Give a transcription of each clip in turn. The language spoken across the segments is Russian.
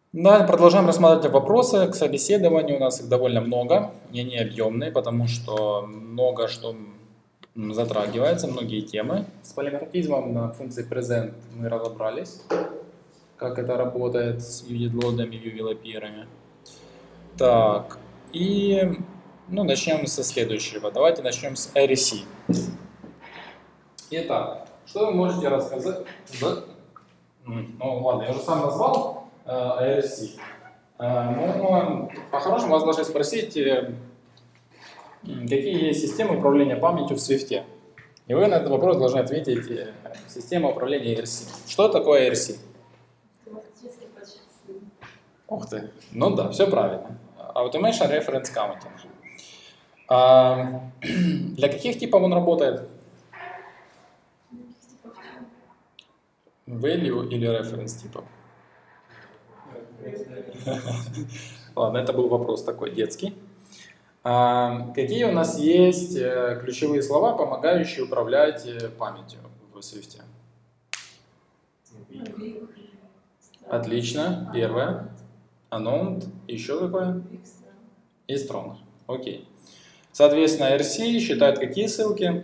Да, продолжаем рассматривать вопросы к собеседованию. У нас их довольно много, и они объемные, потому что много что затрагивается, многие темы. С полиморфизмом на функции present мы разобрались, как это работает с UV-лодами, UV-лапирами. Так, и начнем со следующего. Давайте начнем с RC. Итак, что вы можете рассказать? Ну ладно, я уже сам назвал RC. Но по-хорошему вас должны спросить, какие есть системы управления памятью в Swift. И вы на этот вопрос должны ответить система управления RC. Что такое RC? Ух ты, ну да, все правильно. Automation Reference Counting. Для каких типов он работает? Value или reference типов? Ладно, это был вопрос такой детский. Какие у нас есть ключевые слова, помогающие управлять памятью в Swift? Отлично. Первое. Unknown. Еще какое? И strong. Окей. Соответственно, RC считает какие ссылки?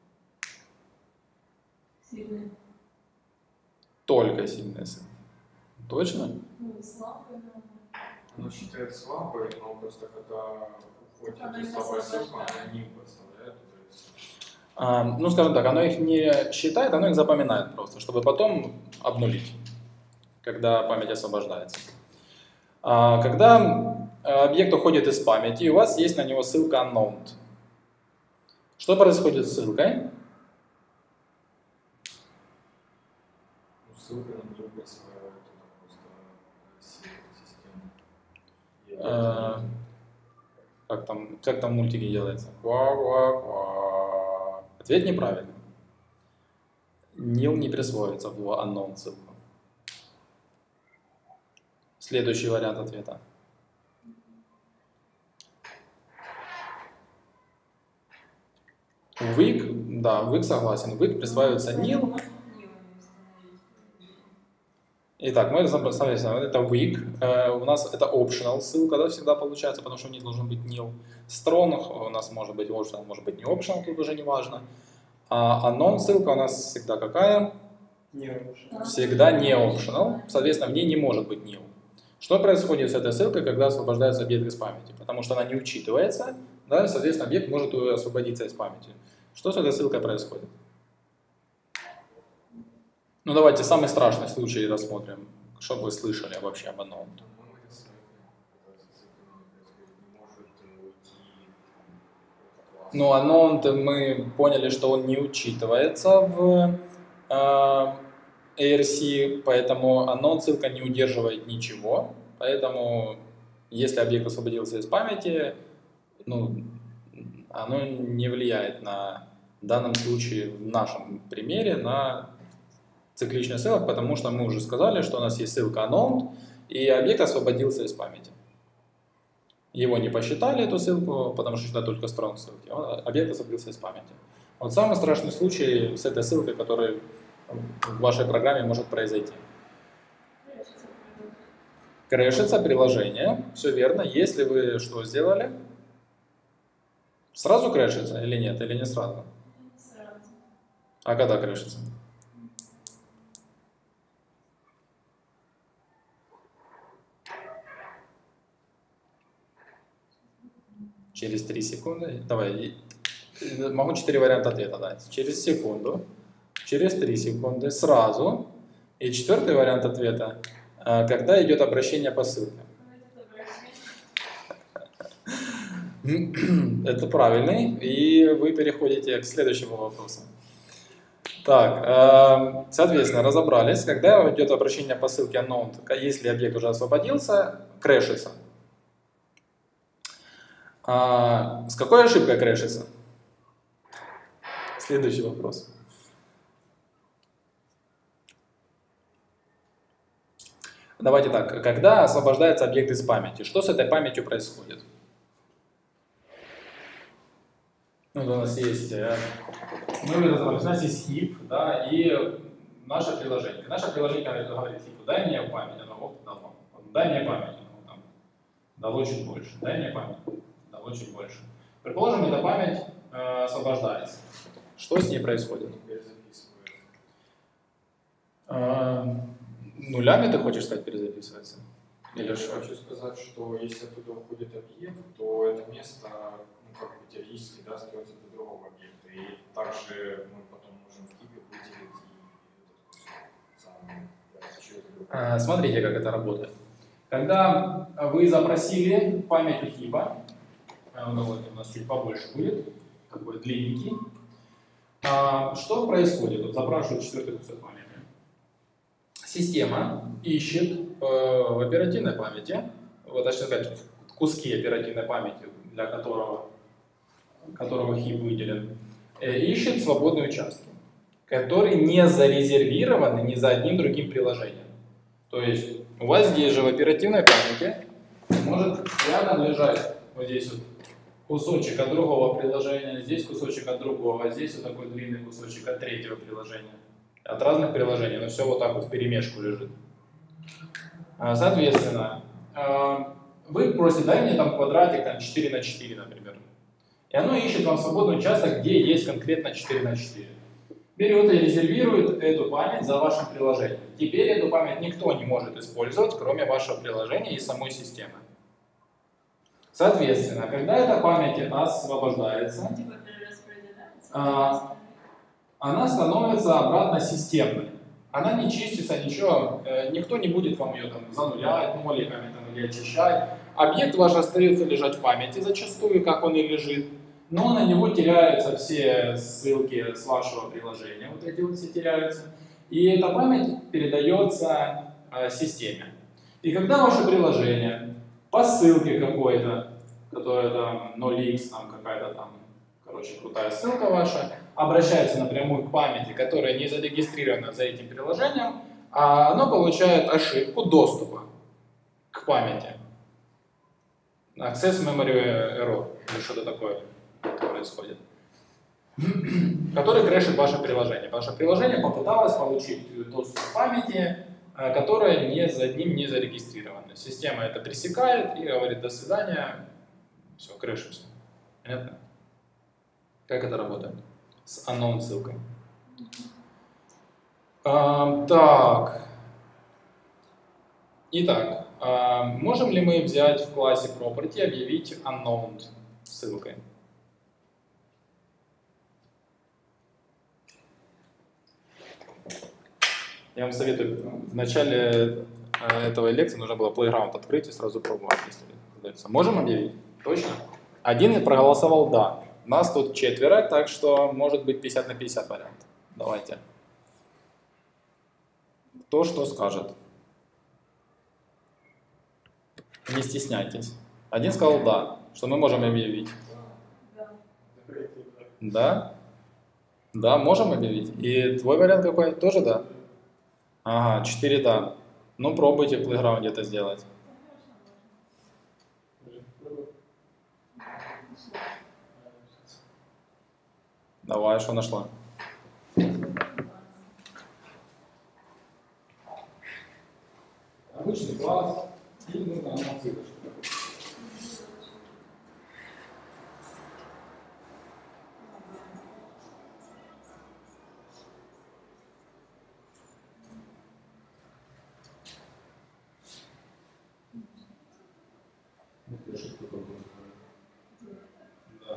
Сильные. Только сильные ссылки. Точно? Слабые. Оно считает слабой, но просто когда уходит из слабой ссылка, она не подставляет. Скажем так, оно их не считает, оно их запоминает просто, чтобы потом обнулить, когда память освобождается. Когда объект уходит из памяти, у вас есть на него ссылка unknown. Что происходит с ссылкой? Ссылка на другое свое, это просто система. Как там в мультике делается? Ответ неправильный. Nil не присвоится в unknown ссылку. Следующий вариант ответа. Weak, да, weak согласен. Weak присваивается nil. Итак, мы смотрим, это weak. У нас это optional ссылка, да, всегда получается, потому что у них должен быть nil. Strong у нас может быть optional, может быть не optional, тут уже не важно. А unknown ссылка у нас всегда какая? Всегда не optional. Соответственно, в ней не может быть nil. Что происходит с этой ссылкой, когда освобождается объект из памяти? Потому что она не учитывается, да, соответственно, объект может освободиться из памяти. Что с этой ссылкой происходит? Ну, давайте самый страшный случай рассмотрим, чтобы вы слышали вообще об unknown. Ну, unknown мы поняли, что он не учитывается в ARC, поэтому unknown ссылка не удерживает ничего, поэтому если объект освободился из памяти, оно не влияет в данном случае, в нашем примере, на цикличность ссылок, потому что мы уже сказали, что у нас есть ссылка unknown, и объект освободился из памяти. Его не посчитали, эту ссылку, потому что считают только strong ссылки. Объект освободился из памяти. Вот самый страшный случай с этой ссылкой, который в вашей программе может произойти. Крэшится приложение, все верно. Если вы что сделали? Сразу крэшится или нет, или не сразу? Сразу. А когда крэшится? Через 3 секунды. Давай, могу 4 варианта ответа дать. Через секунду, через 3 секунды, сразу. И 4-й вариант ответа, когда идет обращение по ссылке. Это правильный, и вы переходите к следующему вопросу. Так, соответственно, разобрались, когда идет обращение по ссылке unknown, если объект уже освободился, крэшится. С какой ошибкой крэшится? Следующий вопрос. Давайте так, когда освобождается объект из памяти, что с этой памятью происходит? У нас есть, у нас есть heap, да, и наше приложение. Наше приложение говорит, heap, дай мне память, оно дало. дай мне память, ну, там, дало чуть больше, дай мне память, дало чуть больше. Предположим, эта память освобождается. Что с ней происходит? Нулями ты хочешь сказать перезаписывается? Или Я что? хочу сказать, что если оттуда уходит объект, то это место, ну, как бы теоретически, да, остается для другого объекта. И также мы потом можем в кипе выделить и этот кусок. Смотрите, как это работает. Когда вы запросили память у хипа, у нас чуть побольше будет, такой длинненький, что происходит? Вот запрашивают 4-й кусок памяти. Система ищет в оперативной памяти, вот, точнее сказать, куски оперативной памяти, для которого хип выделен, ищет свободные участки, которые не зарезервированы ни за одним другим приложением. То есть у вас здесь же в оперативной памяти может рядом лежать вот здесь вот кусочек от другого приложения, здесь кусочек от другого, а здесь вот такой длинный кусочек от третьего приложения. От разных приложений, но все вот так вот вперемешку лежит. Соответственно, вы просите, дай мне там квадратик там 4 на 4, например. И оно ищет вам свободный участок, где есть конкретно 4 на 4. Берет и резервирует эту память за вашим приложением. Теперь эту память никто не может использовать, кроме вашего приложения и самой системы. Соответственно, когда эта память освобождается, Типа перераспределяется. она становится обратно системной. Она не чистится, ничего, никто не будет вам ее там занулять, ноликами там, или очищать. Объект ваш остается лежать в памяти зачастую, как он и лежит, но на него теряются все ссылки с вашего приложения, вот эти вот все теряются, и эта память передается системе. И когда ваше приложение по ссылке какой-то, которая там 0x, там какая-то там, короче, крутая ссылка ваша, обращается напрямую к памяти, которая не зарегистрирована за этим приложением, а оно получает ошибку доступа к памяти. Access Memory Error, или что-то такое происходит, который крэшит ваше приложение. Ваше приложение попыталось получить доступ к памяти, которая ни за ним не зарегистрирована. Система это пресекает и говорит: до свидания, все, крэшимся. Понятно? Как это работает? С unknown ссылкой. Так. Итак, можем ли мы взять в классе property и объявить unknown ссылкой? Я вам советую, в начале этого лекции нужно было playground открыть и сразу пробовать, если удается. Можем объявить? Точно? Один проголосовал «да». Нас тут 4, так что может быть 50 на 50 вариант. Давайте. Кто что скажет. Не стесняйтесь. Один сказал «да», что мы можем объявить. Да? Да, можем объявить. И твой вариант какой? Тоже «да»? Ага, 4 «да». Ну, пробуйте в Playground это сделать. Давай, что нашла? Обычный класс. И нужно ссылочку. Да.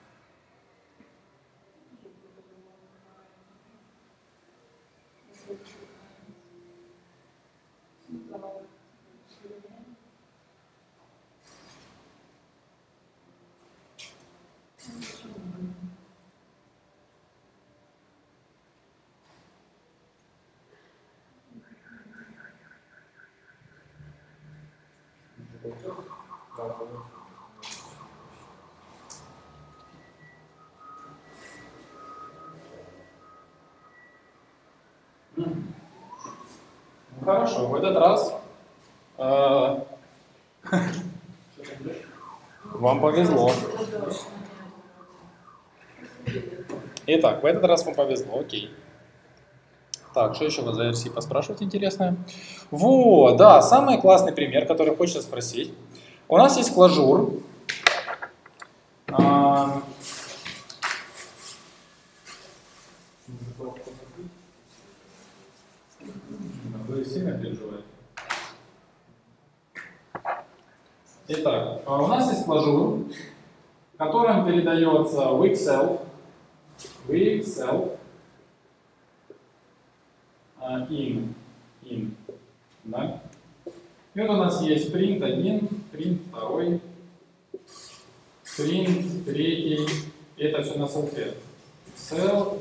Хорошо, в этот раз вам повезло. Итак, в этот раз вам повезло, окей. Так, что еще вас за RC поспрашивать интересное? Вот, да, самый классный пример, который хочется спросить. У нас есть клажур. Вы сильно переживаете? Итак, у нас есть клажур, которым передается weak self, in, да? И вот у нас есть print 1, print 2, print 3, и это все на self. Self,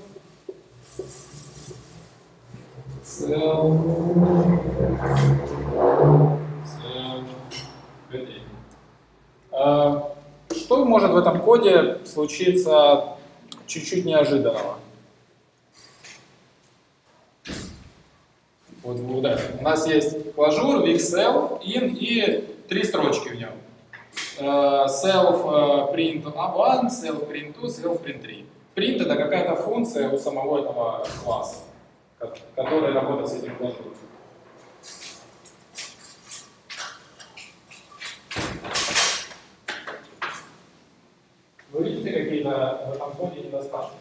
что может в этом коде случиться чуть-чуть неожиданного? Вот в удаче. У нас есть клажур, weak self, in и 3 строчки в нем. Self print 1, self print 2, self print 3. Print это какая-то функция у самого этого класса, который работает с этим клажуром. Вы видите какие-то в этом коде недостатки?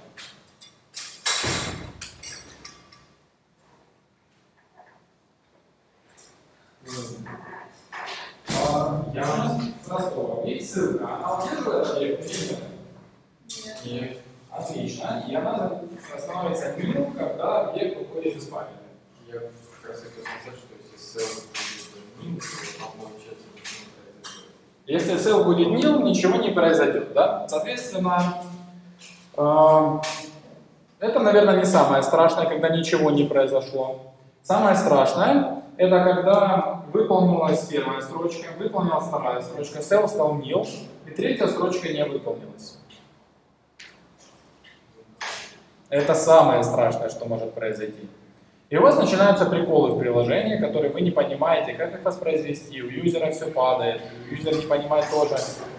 Я простого. Есть ссылка, она удерживает объект или нет? Нет. Отлично. И она становится nil, когда объект уходит из памяти. Я как раз хотел сказать, что если ссылка будет nil, то получается ничего не произойдет. Если ссылка будет nil, ничего не произойдет, да? Соответственно, это, наверное, не самое страшное, когда ничего не произошло. Самое страшное — это когда выполнилась первая строчка, выполнилась вторая строчка, self стал nil, и третья строчка не выполнилась. Это самое страшное, что может произойти. И у вас начинаются приколы в приложении, которые вы не понимаете, как их воспроизвести. У юзера все падает, юзер не понимает тоже.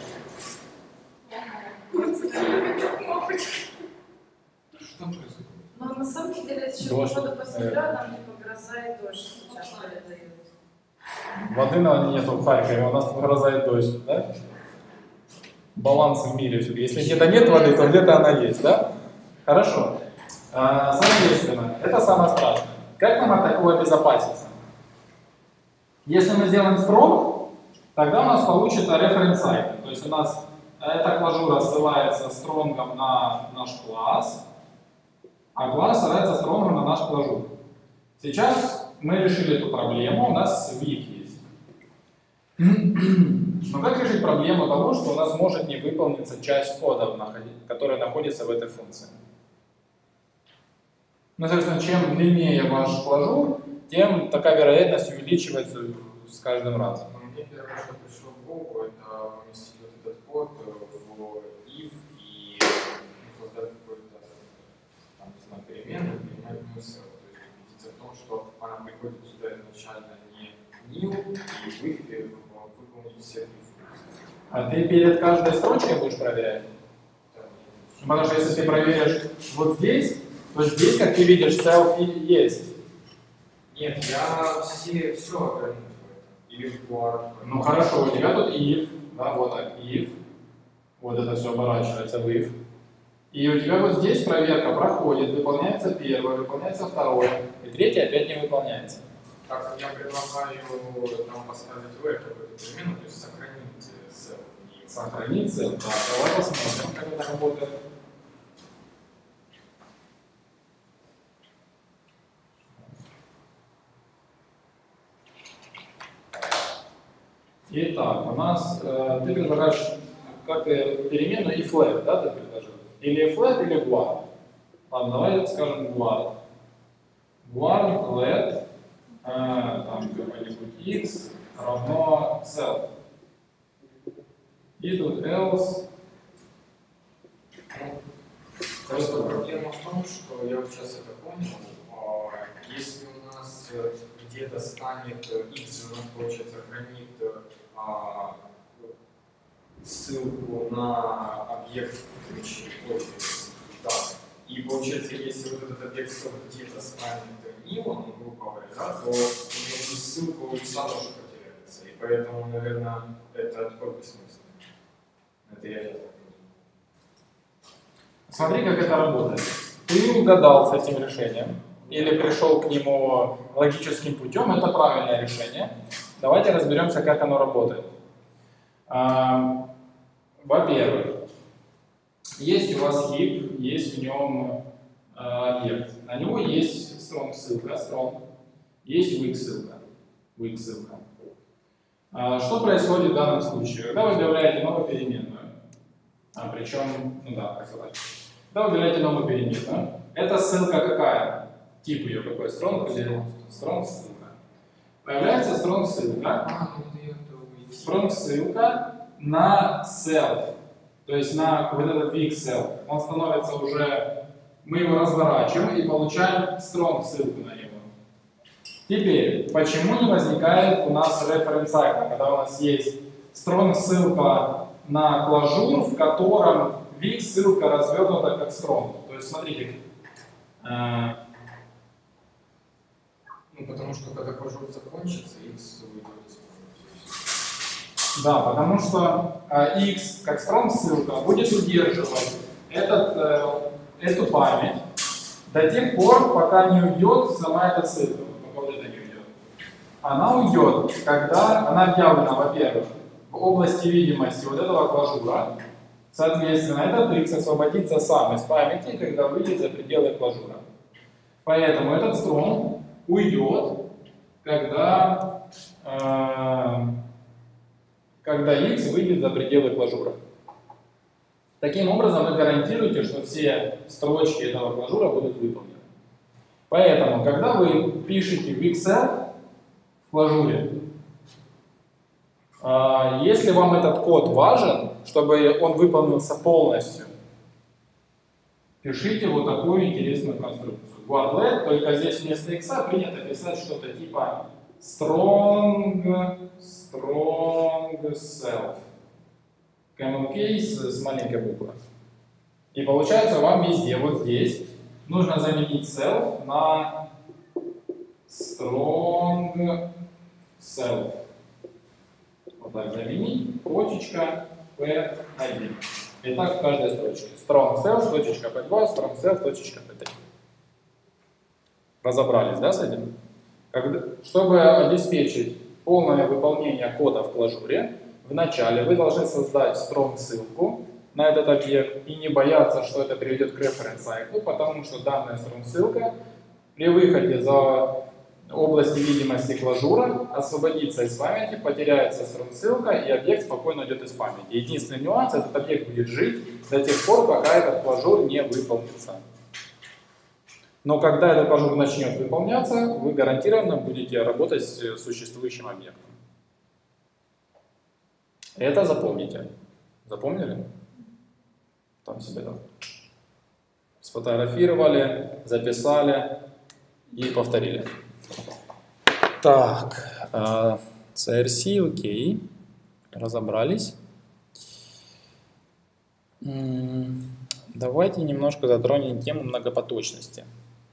Что там происходит? Но на самом деле сейчас Дождь. погода после утра, там типа гроза и дождь сейчас передают. Воды нету в Харькове, у нас тут гроза и дождь, да? Баланс в мире. Если где-то нет воды, то где-то она есть, да? Хорошо. Соответственно, это самое страшное. Как нам от такого обезопаситься? Если мы сделаем strong, тогда у нас получится reference item. То есть у нас эта клажура ссылается стронгом на наш класс, а класс ссылается стронгом на наш клажур. Сейчас мы решили эту проблему, у нас weak есть. Но как решить проблему того, что у нас может не выполниться часть кода, которая находится в этой функции? Ну, соответственно, чем длиннее ваш клажур, тем такая вероятность увеличивается с каждым разом. Мне первое, что пришло в голову, это поместить вот этот код в if и создать какой-то, там, не знаю, переменную, переменную ссылку. То есть убедиться в том, что она приходит сюда изначально не nil, и в if выполнить все эти функции. А ты перед каждой строчкой будешь проверять? Потому что если ты проверишь вот здесь, то здесь, как ты видишь, self есть. Нет, я все ограничиваю. Или в guard. Ну хорошо, у тебя тут if, да, вот так, if. Вот это все оборачивается в if. И у тебя вот здесь проверка проходит, выполняется первое, выполняется второе, и третье опять не выполняется. Так, я предлагаю нам поставить в какую-то перемену, то есть сохранить self. Сохранить self, да, давай посмотрим, как это работает. Итак, у нас ты предлагаешь как переменную и flat, да, ты предложил? Или flat, или guard. Ладно, давай скажем guard. Guard flat, там какой-нибудь x равно self. И тут else. Просто проблема в том, что я вот сейчас это понял, если у нас где-то станет x же у нас, получается, хранит ссылку на объект ключи, да. И получается, если вот этот объект где-то станет new, он, грубо говоря, да, то у меня ссылка у икса тоже потеряется. И поэтому, наверное, это такой бессмысленно. Это я сейчас так думаю. Смотри, как это работает. Ты угадал с этим решением или пришел к нему логическим путем, это правильное решение. Давайте разберемся, как оно работает. Во-первых, есть у вас heap, есть в нем объект. На него есть strong ссылка, strong, есть weak ссылка, weak ссылка. Что происходит в данном случае? Когда вы объявляете новую переменную, причем, ну да, как сказать, когда вы объявляете новую переменную, эта ссылка какая? Тип ее какой? Strong или strong ссылка? Появляется strong ссылка. Strong ссылка на self, то есть на вот этот weak self. Он становится уже, мы его разворачиваем и получаем strong ссылку на него. Теперь, почему не возникает у нас reference icon, когда у нас есть strong ссылка на клажур, в котором weak ссылка развернута как strong? То есть, смотрите. Ну, потому что когда клажур закончится, x выйдет из памяти. Да, потому что x как strong ссылка будет удерживать эту память до тех пор, пока не уйдет сама эта ссылка. Пока вот это не уйдет. Она уйдет, когда она объявлена, во-первых, в области видимости вот этого клажура. Соответственно, этот x освободится сам из памяти, когда выйдет за пределы клажура. Поэтому этот strong уйдет, когда x выйдет за пределы клажура. Таким образом, вы гарантируете, что все строчки этого клажура будут выполнены. Поэтому, когда вы пишете weak self в клажуре, если вам этот код важен, чтобы он выполнился полностью, пишите вот такую интересную конструкцию. Guardlet, только здесь вместо x принято писать что-то типа strong self. Common case с маленькой буквы. И получается вам везде, вот здесь, нужно заменить self на strong self. Вот так заменить, точечка P1. И так в каждой строчке. Strong self, точечка P2, strong self, точечка P3. Разобрались, да, с этим? Чтобы обеспечить полное выполнение кода в клажуре, вначале вы должны создать strong ссылку на этот объект и не бояться, что это приведет к reference cycle, потому что данная strong ссылка при выходе за области видимости клажура освободится из памяти, потеряется strong ссылка и объект спокойно уйдет из памяти. Единственный нюанс, этот объект будет жить до тех пор, пока этот клажур не выполнится. Но когда этот клажур начнет выполняться, вы гарантированно будете работать с существующим объектом. Это запомните. Запомнили? Там себе да. Сфотографировали, записали и повторили. Так, CRC, окей, разобрались. Давайте немножко затронем тему многопоточности.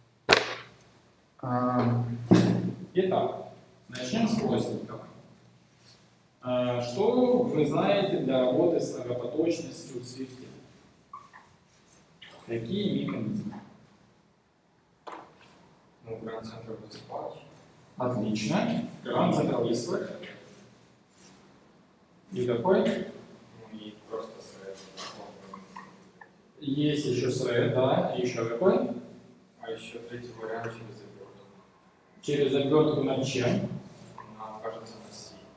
Итак, начнем с простенького. Что вы знаете для работы с многопоточностью в Swift? Какие механизмы? Ну, Grand Central Dispatch. Отлично. Grand Central Dispatch. И какой? Ну, и просто thread. Есть еще thread, да. И еще какой? А еще третий вариант через обертку. Через обертку над чем? Нам кажется, на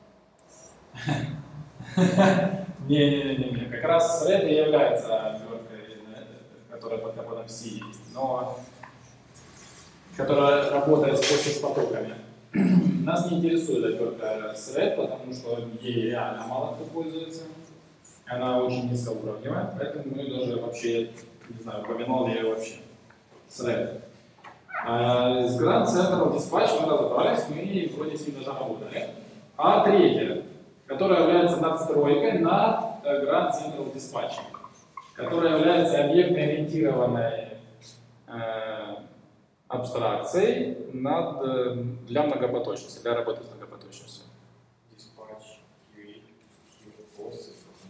C. Не. Как раз thread и является оберткой, которая под капотом C есть, но которая работает с потоками. Нас не интересует обертка thread, потому что ей реально мало кто пользуется. Она очень низкоуровневая, поэтому мы даже вообще, не знаю, упоминал ли я вообще thread. С Grand Central Dispatch мы разобрались, мы вроде с ним даже работали. А третья, которая является надстройкой над Grand Central Dispatch, которая является объектно-ориентированной абстракцией для многопоточности, для работы с многопоточностью. Dispatch, QE, QE,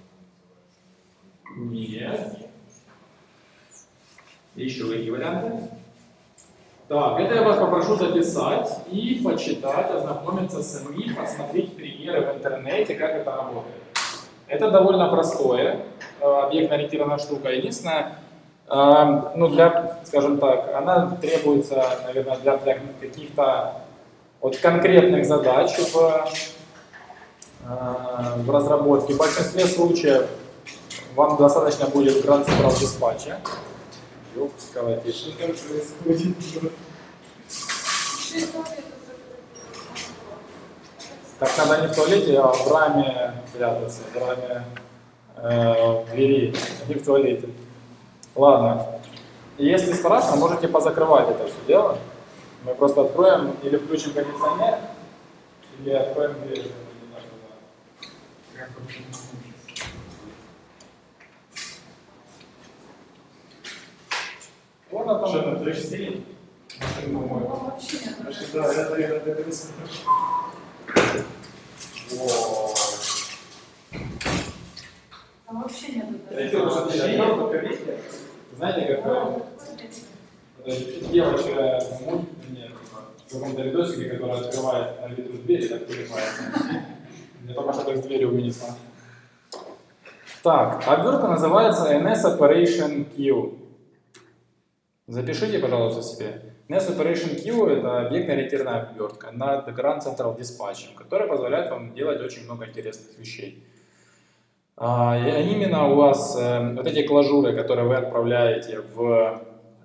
Нет. Еще какие варианты? Так, это я вас попрошу записать и почитать, ознакомиться с МИ, посмотреть примеры в интернете, как это работает. Это довольно простое, объектно-ориентированная штука. Единственное, ну для, скажем так, она требуется, наверное, для каких-то вот конкретных задач в разработке. В большинстве случаев вам достаточно будет Grand Central Dispatch. Ёпского тише. Что происходит? Так надо не в туалете, а в раме прятаться, в раме двери, не в туалете. Ладно. Если страшно, можете позакрывать это все дело. Мы просто откроем или включим кондиционер, или откроем дверь. Вон там. Что там, дождь сидит? Вообще нет. Да, это красиво. Там вообще нет. Знаете, как девочка в каком-то видосике, которая открывает на ветру двери, так открывается. Мне только что так с дверью вынесла. Так, обертка называется NS Operation Queue. Запишите, пожалуйста, себе. NS Operation Queue — это объектно-ориентированная обвертка над Grand Central Dispatch, которая позволяет вам делать очень много интересных вещей. И именно у вас вот эти клажуры, которые вы отправляете в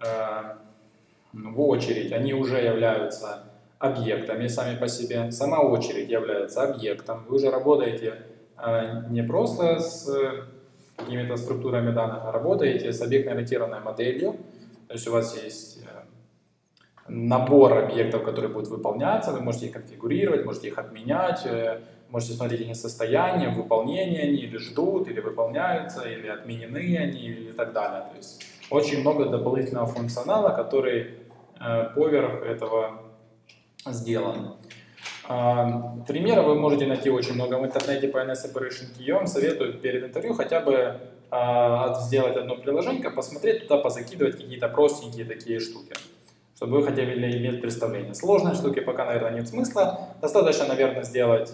очередь, они уже являются объектами сами по себе. Сама очередь является объектом. Вы уже работаете не просто с какими-то структурами данных, а работаете с объектно-ориентированной моделью. То есть у вас есть набор объектов, которые будут выполняться, вы можете их конфигурировать, можете их отменять, можете смотреть их состояние, выполнение они, или ждут, или выполняются, или отменены они, или так далее. То есть очень много дополнительного функционала, который поверх этого сделан. Примеры вы можете найти очень много в интернете по NS Operation Queue. Я вам советую перед интервью хотя бы сделать одно приложение, посмотреть туда, позакидывать какие-то простенькие такие штуки, чтобы вы хотя бы имели представление. Сложные штуки пока, наверное, нет смысла. Достаточно, наверное, сделать,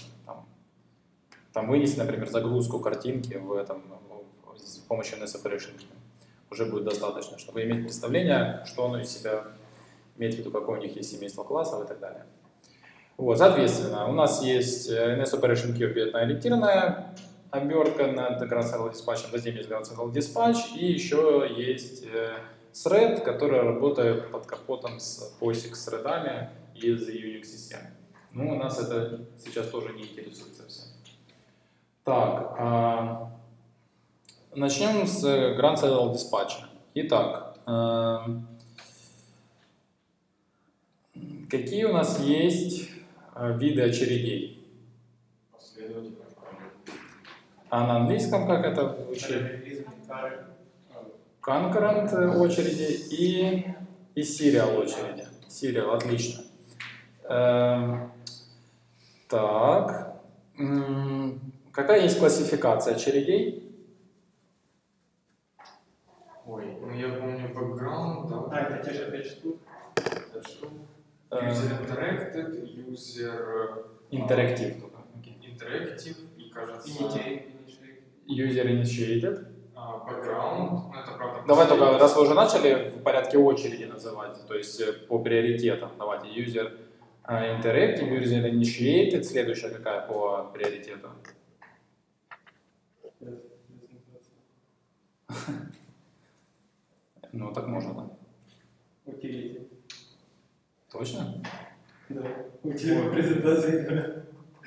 там вынести, например, загрузку картинки с помощью NS Operation Queue. Уже будет достаточно, чтобы иметь представление, что оно из себя имеет в виду, какое у них есть семейство классов и так далее. Вот, соответственно, у нас есть NS Operation Queue объектно-ориентированная обертка над Grand Central Dispatch, затем есть Grand Central Dispatch, и еще есть thread, который работает под капотом с POSIX threadами из Unix систем. Ну, у нас это сейчас тоже не интересует совсем. Так, начнем с Grand Central Dispatch. Итак, какие у нас есть виды очередей? Последовательно. А на английском как это звучит? Concurrent очереди и serial очереди. Serial, отлично. Так, какая есть классификация очередей? Ой, ну я помню background, да. А, это те же 5 штук. User interacted, user Interactive. interactive и, кажется, User initiated. background, ну это правда. Давай только, раз вы уже начали в порядке очереди называть, то есть по приоритетам, давайте user interactive, user initiated, следующая какая по приоритету? Ну, так можно, да? Utility. Точно? Да. Utility презентации.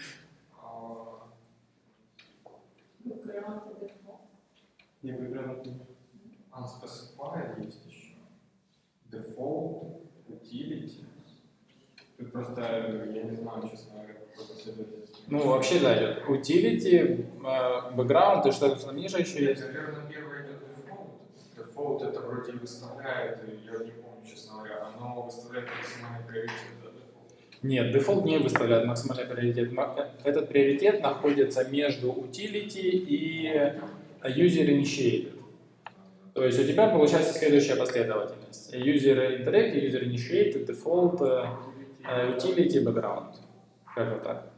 Не background. Unspecified есть еще. Default, utility. Тут просто, я не знаю, честно говоря, какой последовательность. Ну, вообще, да, идет utility, background, и что-то ниже еще есть. Наверное, первый идет default. Default это вроде выставляет, я не помню, честно говоря, оно выставляет максимальный приоритет, да, дефолт? Нет, дефолт не выставляет максимальный приоритет. Этот приоритет находится между utility и user initiated. То есть у тебя получается следующая последовательность. User interactive, user initiated, default, utility, background. Как-то так.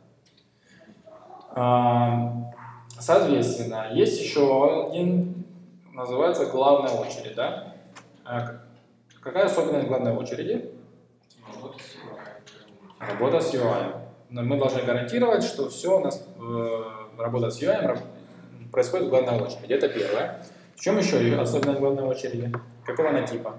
Соответственно, есть еще один, называется главная очередь. Да? Какая особенность главной очереди? Работа с UI. Но мы должны гарантировать, что все у нас работа с UI происходит в главной очереди. Это первое. В чем еще особенность главной очереди? Какого она типа?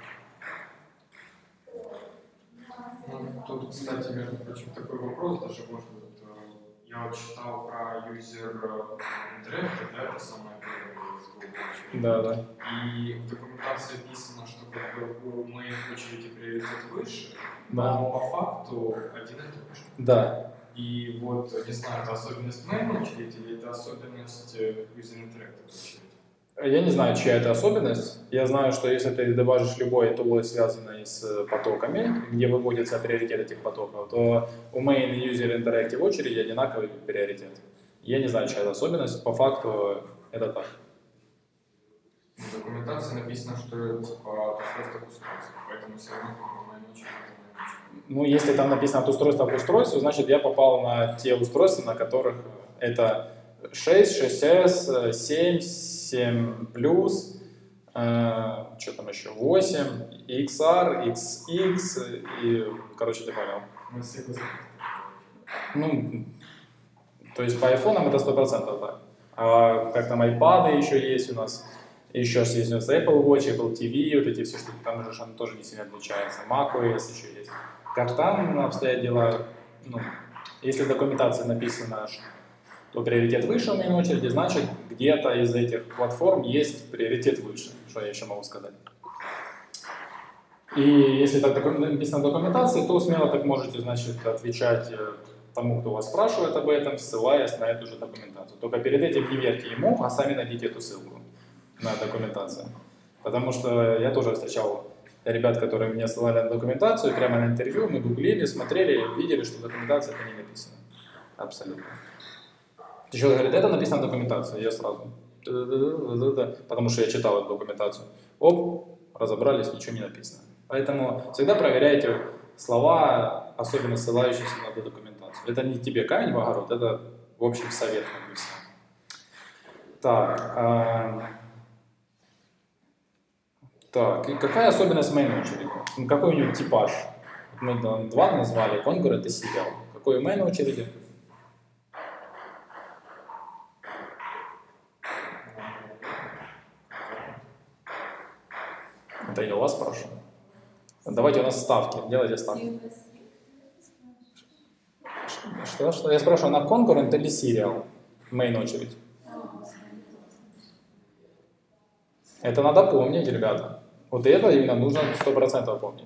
Ну, тут, кстати, между прочим, такой вопрос, даже может быть, я вот читал про user interactive, да, это самое первое из главной очереди. Да, да. И в документации описано, что как бы у main очереди приоритет выше, Да. но по факту один и тот же. Да. И вот, не знаю, это особенность main очереди или это особенность user interactive очереди? Я не знаю, чья это особенность. Я знаю, что если ты добавишь любой тулой, связанный с потоками, где выводится приоритет этих потоков, то у main и user interactive очереди одинаковый приоритет. Я не знаю, чья это особенность. По факту это так. В документации написано, что это типа устройство к устройству, поэтому все равно как бы main очередь. Ну, если там написано от устройства к устройству, значит я попал на те устройства, на которых это 6, 6S, 7, 7 плюс, что там еще, 8, XR, XX, и, короче, ты понял. Мы все Ну, то есть по айфонам это 100% так. А как там iPad еще есть у нас, еще есть у нас Apple Watch, Apple TV, вот эти все штуки, там уже оно тоже не сильно отличается. macOS еще есть. Как там обстоят дела, ну, если в документации написано, то приоритет выше в моей очереди, значит, где-то из этих платформ есть приоритет выше, что я еще могу сказать. И если так написано в документации, то смело так можете, значит, отвечать тому, кто вас спрашивает об этом, ссылаясь на эту же документацию. Только перед этим не верьте ему, а сами найдите эту ссылку на документацию. Потому что я тоже встречал ребят, которые мне ссылали на документацию, прямо на интервью, мы гуглили, смотрели, видели, что в документации это не написано. Абсолютно. Еще говорит, это написано в документации, я сразу, потому что я читал эту документацию. Оп, разобрались, ничего не написано. Поэтому всегда проверяйте слова, особенно ссылающиеся на эту документацию. Это не тебе камень в огород, это в общем совет как бы всем. Так, и какая особенность main очереди? Какой у него типаж? Мы два назвали, concurrent и serial. Какой у main очереди? Это я у вас спрашиваю. Давайте у нас ставки. Делайте ставки. Что? Я спрашиваю, на concurrent или serial? Main очередь. Это надо помнить, ребята. Вот это именно нужно 100% помнить.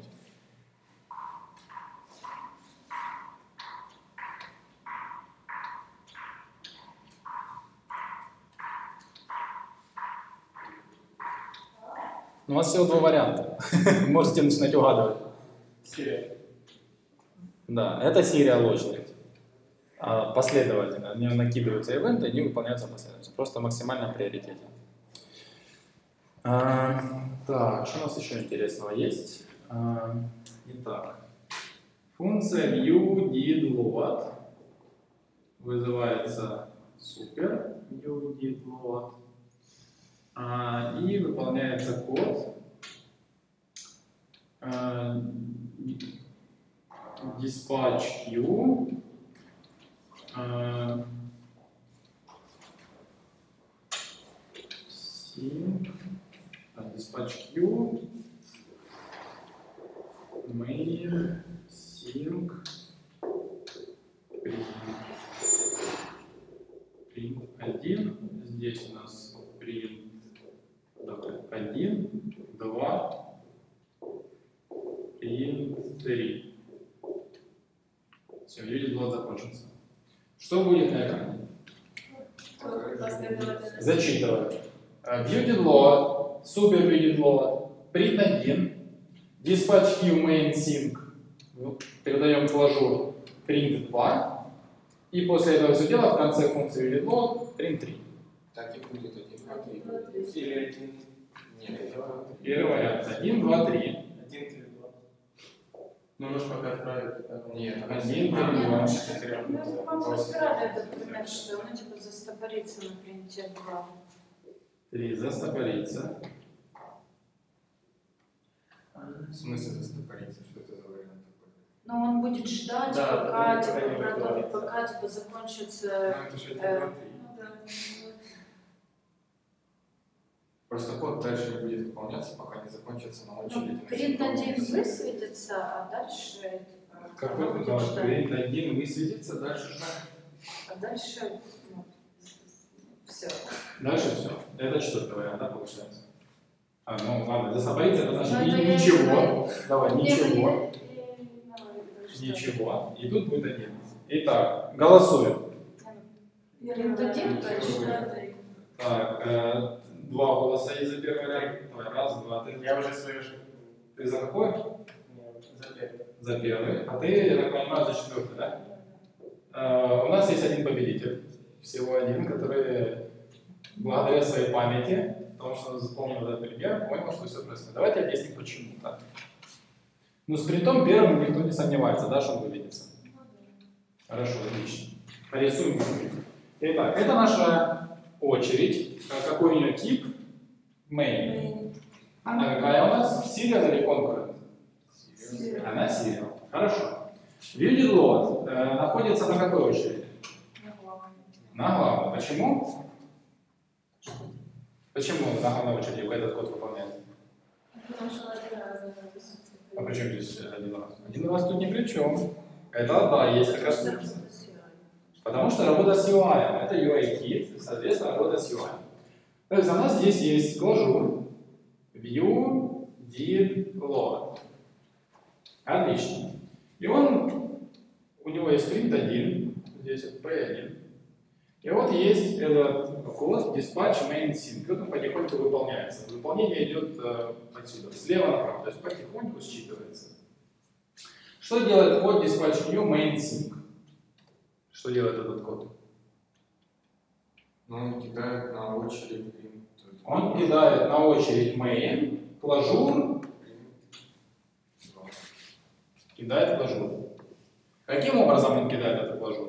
У вас всего два варианта. Можете начинать угадывать. Серия. Да, это serial очередь. Последовательно. Они накидываются ивенты, они выполняются последовательно. Просто в максимальном приоритете. Так, что у нас еще интересного есть? Итак, функция view did load вызывается super view did load и выполняется код dispatch queue dispatch queue main sync print 1. Здесь у нас print 1, 2, print 3. Все, видите, лот закончился. Что будет на экране? Зачитываю. View did load, super view did load, print 1, Dispatch queue main sync. Передаем клажур print 2. И после этого все дело в конце функции readload print 3. Так и будет 1, 2, 3. Или 1. Нет, Первый вариант. 1, 2, 3. 1 или 2. Ну, может, пока отправить. Нет, 1, 2, Не, 2. мы, по-моему, разбирали этот пример, что оно типа застопорится на принте 2. 3 застопорится. в смысле застопориться, что это за вариант такой? Но он будет ждать, Да, пока, пока не типа, выкладывается. пока типа, закончится... Ну, это же 1, 2, 3. Просто код дальше не будет выполняться, пока не закончится на очереди. Print 1 высветится, а дальше... типа, Какой оно ты будет должен ждать. print 1 высветится, дальше что? А дальше... Ну, все. Дальше все. Это четвертый вариант, да, получается? Ну ладно, застопориться, это значит Ну, это я ничего. Давай, Не, ничего. что? Ничего. И тут будет 1. Итак, голосуем. Print 1 точно. Так, 2 голоса есть за первый вариант. Давай, раз, два, три. Я уже свою ошибку. Ты за какой? За первый. За первый. А ты, я так понимаю, за четвертый, да? У нас есть один победитель. Всего один, который благодаря своей памяти, потому что он запомнил этот пример, понял, что все происходит. Давайте объясним, почему так. Ну, с принтом первым никто не сомневается, да, что он выведется. Хорошо, отлично. Порисуем. Итак, это наша очередь. Какой у нее тип? Main. Она какая у нас? Serial или concurrent? Она serial. Хорошо. Viewed load находится на какой очереди? На главной. Почему? Почему на главной очереди этот код выполняется? Потому что один раз А при чем здесь один раз? Один раз тут ни при чем. Это да, есть как раз. Потому что работа с UI. Это UI-kit, соответственно, работа с UI. То есть у нас здесь есть клажур view did load. Отлично. И у него есть print 1, здесь p1. И вот есть этот код dispatch main sync. Вот он потихоньку выполняется. Выполнение идет отсюда, слева направо, то есть потихоньку считывается. Что делает код dispatch new main sync? Что делает этот код? Ну, он кидает на очередь print. Он кидает на очередь main, клажур, кидает клажур. Каким образом он кидает этот клажур?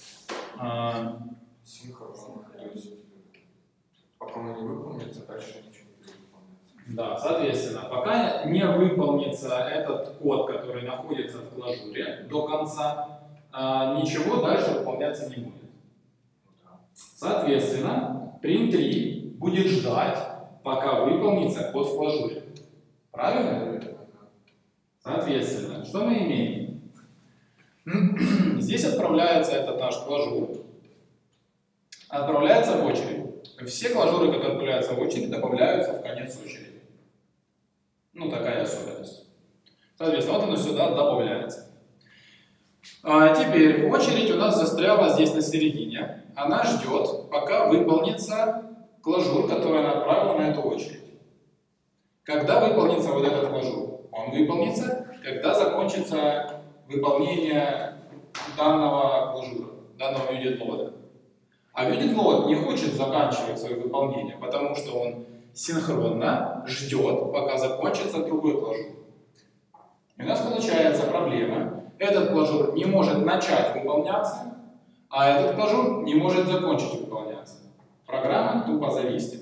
Синхронно. То есть, пока он не выполнится, дальше ничего не будет выполняться. Да, соответственно, пока не выполнится этот код, который находится в клажуре до конца, ничего дальше выполняться не будет. Соответственно, print 3 будет ждать, пока выполнится код в клажуре. Правильно? Соответственно, что мы имеем? Здесь отправляется этот наш клажур. Отправляется в очередь. Все клажуры, которые отправляются в очередь, добавляются в конец очереди. Ну, такая особенность. Соответственно, вот оно сюда добавляется. А теперь очередь у нас застряла здесь на середине. Она ждет, пока выполнится клажур, который она отправила на эту очередь. Когда выполнится вот этот клажур? Он выполнится, когда закончится выполнение данного клажура, данного UDIT-лода. А UDIT-лод не хочет заканчивать свое выполнение, потому что он синхронно ждет, пока закончится другой клажур. И у нас получается проблема. Этот клажур не может начать выполняться, а этот клажур не может закончить выполняться. Программа тупо зависнет.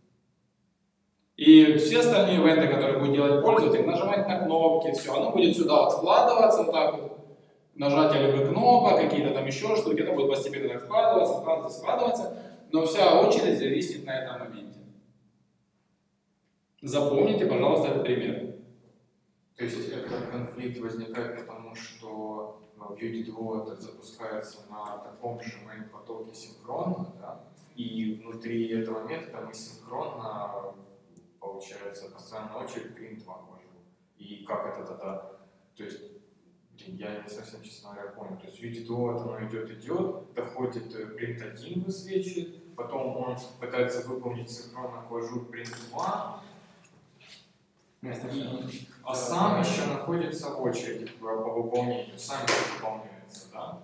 И все остальные ивенты, которые будет делать пользователь, нажимать на кнопки, все, оно будет сюда вот складываться, вот так вот. Нажатие любых кнопок, какие-то там еще штуки, это будет постепенно так складываться, но вся очередь зависит на этом моменте. Запомните, пожалуйста, этот пример. То есть этот конфликт возникает потому, что UDIT-лод запускается на таком же main потоке синхронно, да? И внутри этого метода мы синхронно, получается, постоянно на очередь print ввожу. И как это тогда? То есть я не совсем, честно говоря, понял. То есть UDIT-лод, оно идет, доходит print 1 высвечивает, потом он пытается выполнить синхронно клажур print 2, А сам еще находится в очереди по выполнению, сам еще выполняется, да?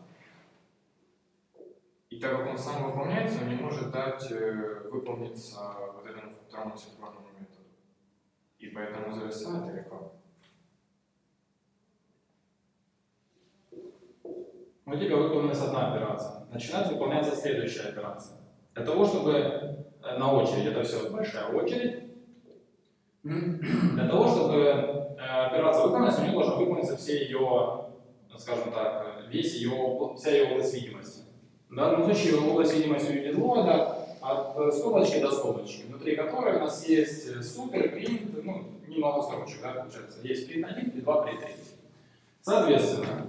И так как он сам выполняется, он не может дать выполниться вот этому второму синхронному методу. И поэтому зависает или как? У тебя выполнилась одна операция. Начинает выполняться следующая операция. Для того, чтобы на очередь, это все большая очередь, для того, чтобы операция выполнилась, у нее должна выполниться все ее, скажем так, вся ее область видимости. В данном случае область видимости видеода от скобочки до скобочки, внутри которой у нас есть супер, принт, ну, немного строчек, да, получается. Есть принт 1 и 2 принт 3. Соответственно,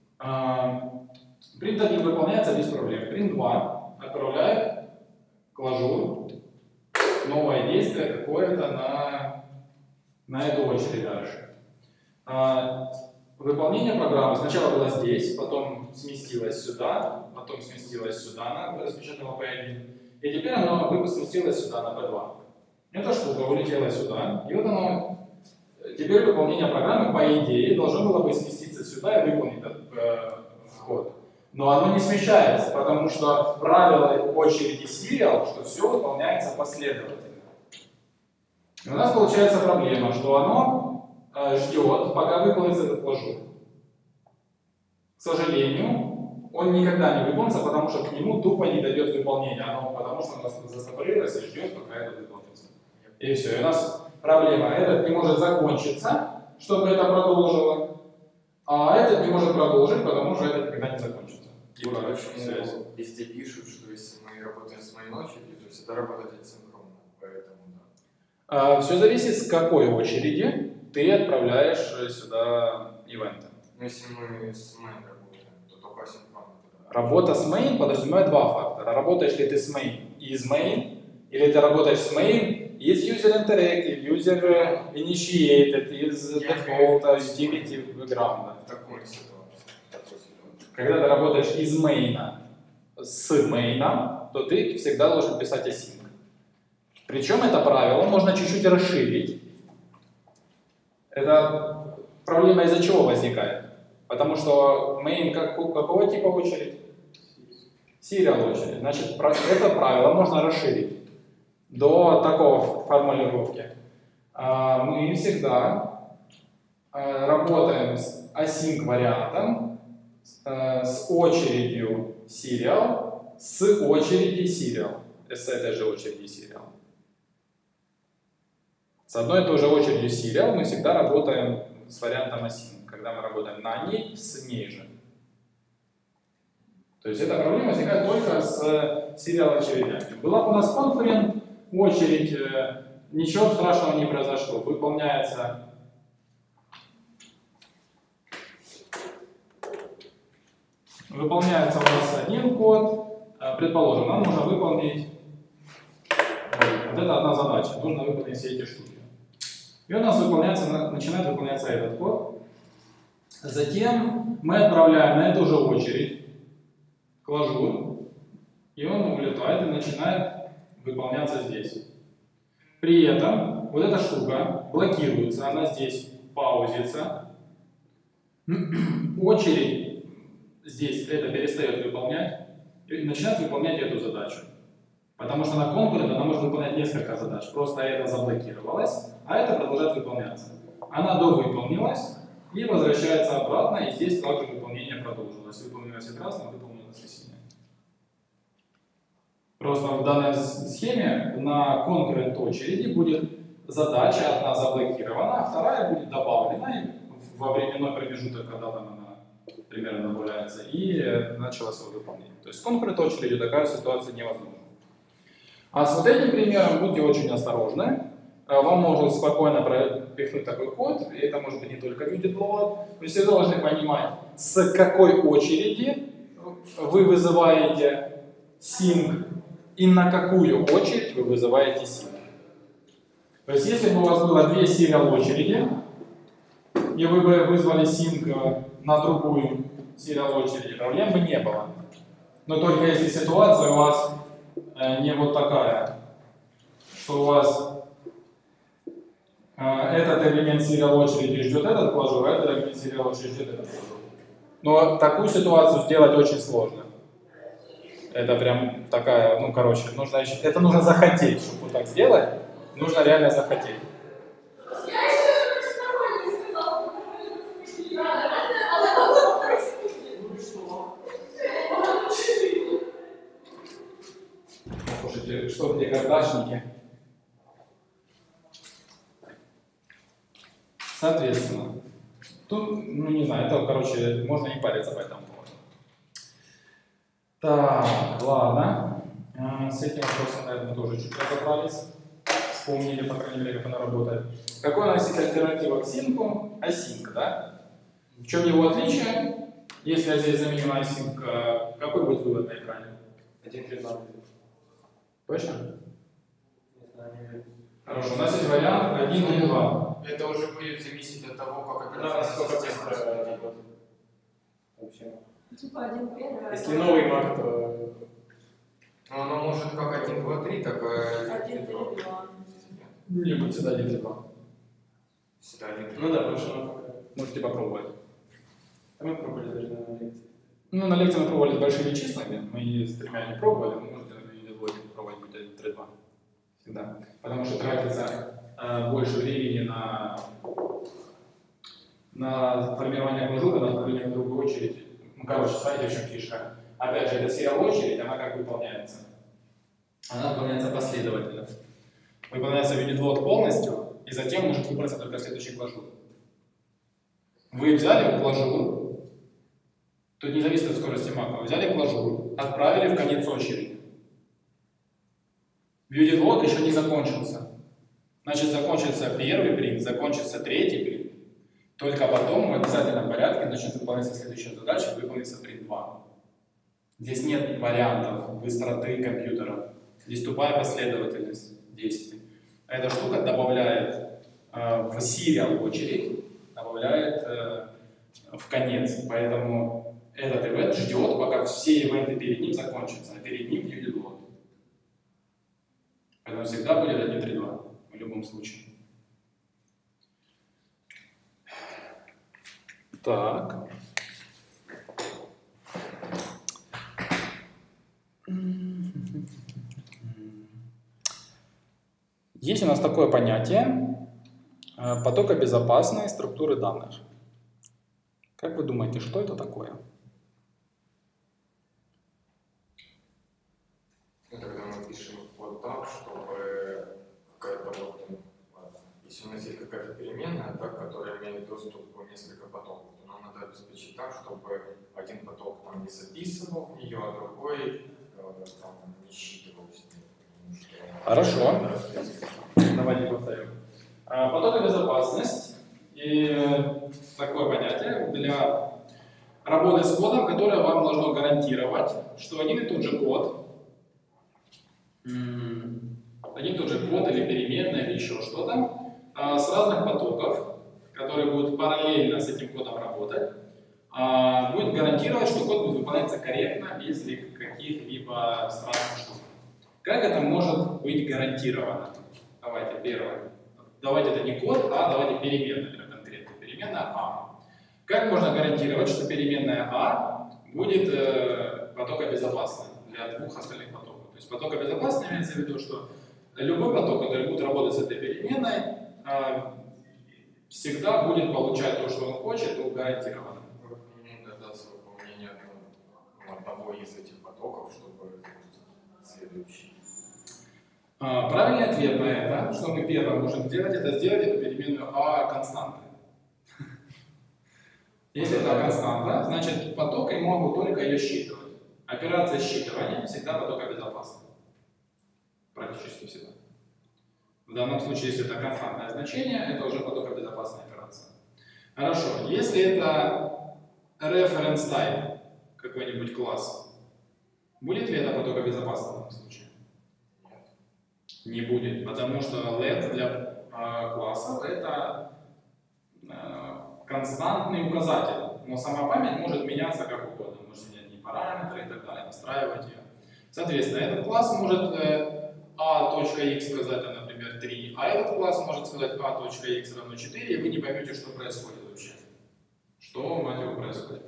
принт 1 выполняется без проблем. Принт 2 отправляет клажур новое действие какое-то на эту очередь дальше. Выполнение программы сначала было здесь, потом сместилось сюда, потом сместилось сюда на распечатанного P1, и теперь оно сместилось сюда на P2. Эта штука улетела сюда, и вот оно, теперь выполнение программы, по идее, должно было бы сместиться сюда и выполнить этот вход. Но оно не смещается, потому что правило очереди serial, что все выполняется последовательно. И у нас получается проблема, что оно ждет, пока выполнится этот клажур. К сожалению, он никогда не выполнится, потому что к нему тупо не дойдет выполнение, потому что оно застопорилось и ждет, пока это выполнится. И все, и у нас проблема. Этот не может закончиться, чтобы это продолжило, а этот не может продолжить, потому что это никогда не закончится. И почему везде пишут, что если мы работаем с моей очередью, то всегда работать асинхронно, поэтому да. Все зависит, с какой очереди ты отправляешь сюда ивенты. Но если мы с main работаем, то только асинхронно. Работа с main подразумевает два фактора. Работаешь ли ты с main из main, или ты работаешь с main из user interactive, user initiated, из default, utility background. В такой ситуации. Когда ты работаешь из мейна с мейном, то ты всегда должен писать async. Причем это правило можно чуть-чуть расширить. Это проблема из-за чего возникает? Потому что main какого типа очередь? Serial очередь. Значит, это правило можно расширить до такого формулировки. Мы всегда работаем с async вариантом, с очередью serial, с очереди serial, с этой же очереди serial. С одной и той же очередью serial мы всегда работаем с вариантом async, когда мы работаем на ней, с ней же. То есть эта проблема возникает только с serial очередями. Была бы у нас concurrent очередь, ничего страшного не произошло. Выполняется у нас один код. Предположим, нам нужно выполнить вот это одна задача. Нужно выполнить все эти штуки. И у нас начинает выполняться этот код. Затем мы отправляем на эту же очередь клажур, и он улетает и начинает выполняться здесь. При этом вот эта штука блокируется, она здесь паузится. Очередь здесь это перестает выполнять и начинает выполнять эту задачу. Потому что на конкуренте она может выполнять несколько задач. Просто это заблокировалось, а это продолжает выполняться. Она довыполнилась и возвращается обратно, и здесь также выполнение продолжилось. Выполнилось и красным, выполнилось и синим. Просто в данной схеме на конкурент очереди будет задача одна заблокирована, а вторая будет добавлена во временной промежуток, когда там она примерно добавляется, и начала свое выполнение. То есть с конкурент очередью такая ситуация невозможна. А с вот этим примером будьте очень осторожны. Вам может спокойно пропихнуть такой код, и это может быть не только видит load. Вы всегда должны понимать, с какой очереди вы вызываете sync и на какую очередь вы вызываете sync. То есть если бы у вас было две serial очереди, и вы бы вызвали sync на другую serial очередь, проблем бы не было. Но только если ситуация у вас не вот такая, что у вас этот элемент serial очереди ждет этот флажок, а этот элемент serial очереди ждет этот флажок. Но такую ситуацию сделать очень сложно. Это прям такая, ну короче, нужно еще, это нужно захотеть, чтобы вот так сделать. Нужно реально захотеть. Слушайте, что где кардашники? Соответственно, тут, ну не знаю, это, короче, можно не париться по этому поводу. Так, ладно. С этим вопросом, наверное, тоже чуть разобрались. Вспомнили, по крайней мере, как она работает. Какой у нас есть альтернатива к синку? Async, да? В чем его отличие? Если я здесь заменю async, какой будет вывод на экране? 1.3.2. Точно? Не знаю, не верю. Хорошо, у нас есть вариант 1.2. Это уже будет зависеть от того, как Да, насколько система быстро работает. вообще. Типа 1.1. Если новый Mac, то Но оно может как 1, 2, 3, так и 1.3.2. Не будет всегда 1.2. Всегда 1, 3. ну да, потому что оно пока. Можете попробовать. А мы пробовали даже на лекции. Ну, на лекции мы пробовали с большими числами, мы с тремя не пробовали, но можете на видеоблоге попробовать будет 1.3.2. Всегда. Потому что тратится больше времени на формирование кружка, на отправление в другую очередь. Ну, короче, смотрите, в чем фишка. Опять же, эта serial очередь, она как выполняется? Она выполняется последовательно. Выполняется unit-load полностью, и затем может выбраться только следующий клажур. Вы взяли клажур, тут не зависит от скорости мака, взяли клажур, отправили в конец очереди. Unit-load еще не закончился. Значит, закончится первый принт, закончится третий принт. Только потом в обязательном порядке начнет выполняться следующая задача, выполнится принт 2. Здесь нет вариантов быстроты компьютера. Здесь тупая последовательность действий. Эта штука добавляет в serial очередь, добавляет в конец. Поэтому этот ивент ждет, пока все ивенты перед ним закончатся, а перед ним unit-load. Поэтому всегда будет 1.3.2 в любом случае. Так. Есть у нас такое понятие потокобезопасные структуры данных. Как вы думаете, что это такое? Ну, тогда мы пишем вот так, чтобы какая-то вот, если у нас есть какая-то переменная, так, которая имеет доступ к несколько потоков, то нам надо обеспечить так, чтобы один поток там не записывал в нее, а другой там не считывал с нее. Хорошо. Давайте повторим. Потокобезопасность и такое понятие для работы с кодом, которое вам должно гарантировать, что один и тот же код, или переменная, или еще что-то, с разных потоков, которые будут параллельно с этим кодом работать, будет гарантировать, что код будет выполняться корректно, без каких-либо странных штук. Как это может быть гарантировано? Давайте первое. Давайте это не код, а давайте переменная, например, конкретно. Переменная А. Как можно гарантировать, что переменная А будет потокобезопасной для двух остальных потоков? То есть потокобезопасный имеется в виду, что любой поток, который будет работать с этой переменной, всегда будет получать то, что он хочет, то гарантированно. Не дождаться выполнения одного из этих потоков, чтобы запустить следующий. Правильный ответ на это, что мы первое можем сделать, это сделать эту переменную А константой. Если это константа, значит поток и могут только ее считывать. Операция считывания всегда потокобезопасна. Практически всегда. В данном случае, если это константное значение, это уже потокобезопасная операция. Хорошо, если это reference type, какой-нибудь класс, будет ли это потокобезопасно в данном случае? Не будет, потому что let для классов это константный указатель, но сама память может меняться как угодно, может менять не параметры и так далее, настраивать ее. Соответственно, этот класс может a.x сказать, например, 3, а этот класс может сказать a.x равно 4, и вы не поймете, что происходит вообще. Что, мать его, происходит?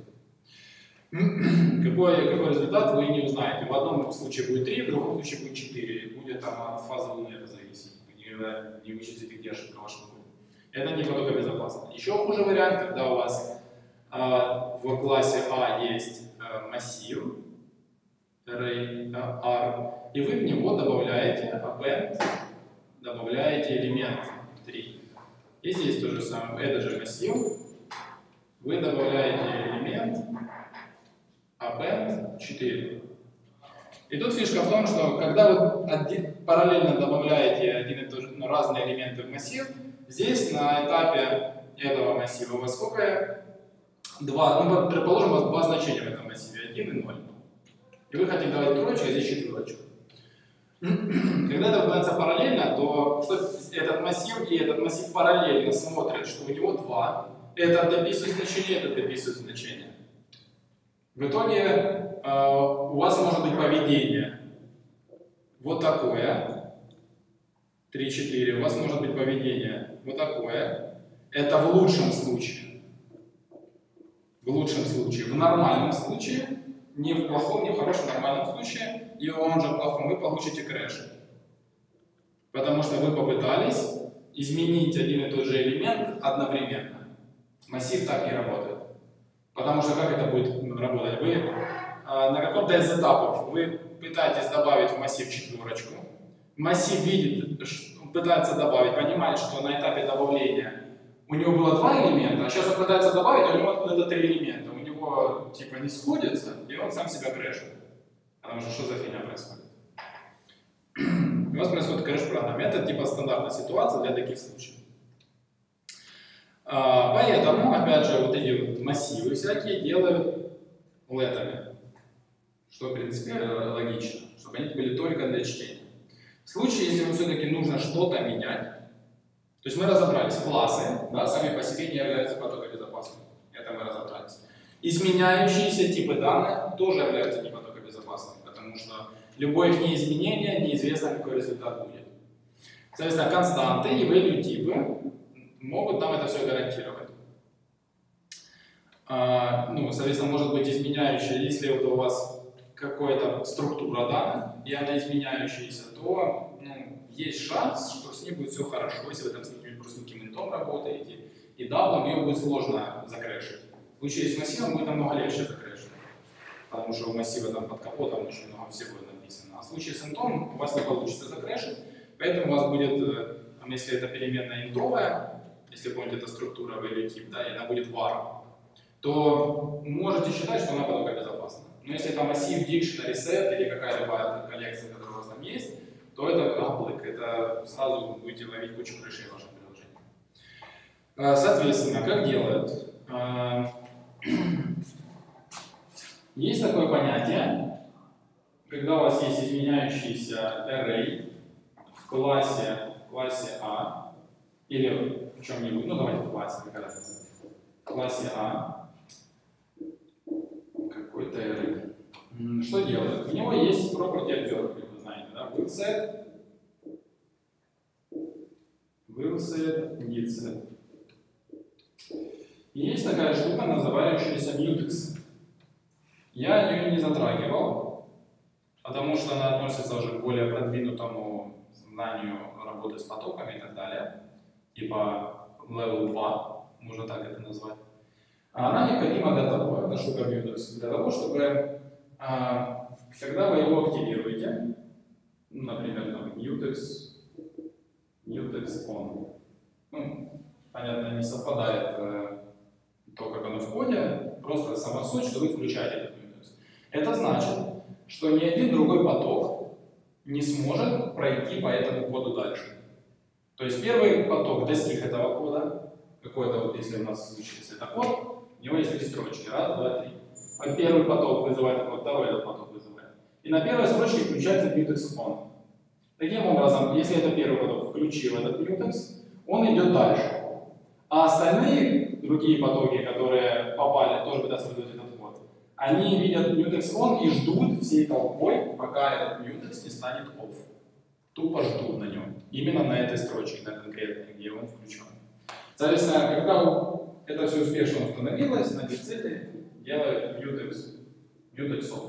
Какой результат вы не узнаете. В одном случае будет 3, в другом случае будет 4. И будет там от фазы Луны это зависеть. Вы никогда не вычислите, где ошибка ваша будет. Это не потокобезопасно. Еще хуже вариант, когда у вас в классе А есть массив array R, и вы в него добавляете append, добавляете элемент 3. И здесь то же самое. Это же массив. Вы добавляете элемент append 4. И тут фишка в том, что когда вы параллельно добавляете один и тот же, разные элементы в массив, здесь на этапе этого массива у вас сколько? Два, предположим, у вас два значения в этом массиве, 1 и 0. И вы хотите давать троечку, а здесь четверочку. Когда это выполняется параллельно, то этот массив и этот массив параллельно смотрят, что у него два. Этот дописывает значение, этот дописывает значение. В итоге у вас может быть поведение вот такое, 3-4, у вас может быть поведение вот такое. Это в лучшем случае. В лучшем случае. В нормальном случае, не в плохом, не в хорошем, в нормальном случае, и в он же плохом, вы получите крэш. Потому что вы попытались изменить один и тот же элемент одновременно. Массив так не работает. Потому что как это будет работать? Вы на каком-то из этапов вы пытаетесь добавить в массив четверочку. Массив видит, пытается добавить, понимает, что на этапе добавления у него было два элемента, а сейчас он пытается добавить, а у него откуда-то 3 элемента. У него типа не сходится, и он сам себя крэшит. Потому что за фигня происходит? У вас происходит крэш-программа. Это типа стандартная ситуация для таких случаев. Поэтому, опять же, вот эти вот массивы всякие делают летами, что, в принципе, логично, чтобы они были только для чтения. В случае, если вам все-таки нужно что-то менять, то есть мы разобрались, классы, да, сами по себе не являются потокобезопасными, это мы разобрались. Изменяющиеся типы данных тоже являются не потокобезопасными, потому что любое их неизменение, неизвестно, какой результат будет. Соответственно, константы и value типы могут нам это все гарантировать. Соответственно, может быть изменяющая, если вот у вас какая-то структура данных, и она изменяющаяся, то есть шанс, что с ней будет все хорошо, если вы там с каким-нибудь интом работаете, и даблом ее будет сложно закрэшить. В случае с массивом будет намного легче закрэшить, потому что у массива там под капотом очень много всего написано. А в случае с интом у вас не получится закрэшить, поэтому у вас будет, если это переменная интовая, если помните, это структура value type, да, и она будет var, то можете считать, что она потокобезопасна. Но если это массив, dictionary set или какая-либо коллекция, которая у вас там есть, то это гаплык, это сразу будете ловить кучу крышей в вашем приложении. Соответственно, как делают? Есть такое понятие, когда у вас есть изменяющийся array в классе А, или в чем-нибудь, давайте в классе, какая разница, в классе А, какой-то array. Что делает? У него есть property observer, как вы знаете, да? will set, did set. И есть такая штука, называющаяся mutex. Я ее не затрагивал, потому что она относится уже к более продвинутому знанию работы с потоками и так далее. Типа level 2, можно так это назвать. Она необходима для того, эта штука mutex, для того, чтобы когда вы его активируете, например, там, mutex on, понятно, не совпадает то, как оно в коде, просто сама суть, что вы включаете этот mutex. Это значит, что ни один другой поток не сможет пройти по этому коду дальше. То есть первый поток достиг этого кода, какой-то вот, если у нас случился это код, у него есть 3 строчки, 1, 2, 3. Первый поток вызывает этот, второй этот поток вызывает. И на первой строчке включается mutex on. Таким образом, если это первый поток включил этот mutex, он идет дальше. А остальные другие потоки, которые попали, тоже пытаются вызвать этот код, они видят mutex on и ждут всей толпой, пока этот mutex не станет off. тупо ждут на нем. Именно на этой строчке, на конкретной, где он включен. Соответственно, когда это все успешно установилось, на дециле делают mutex-off.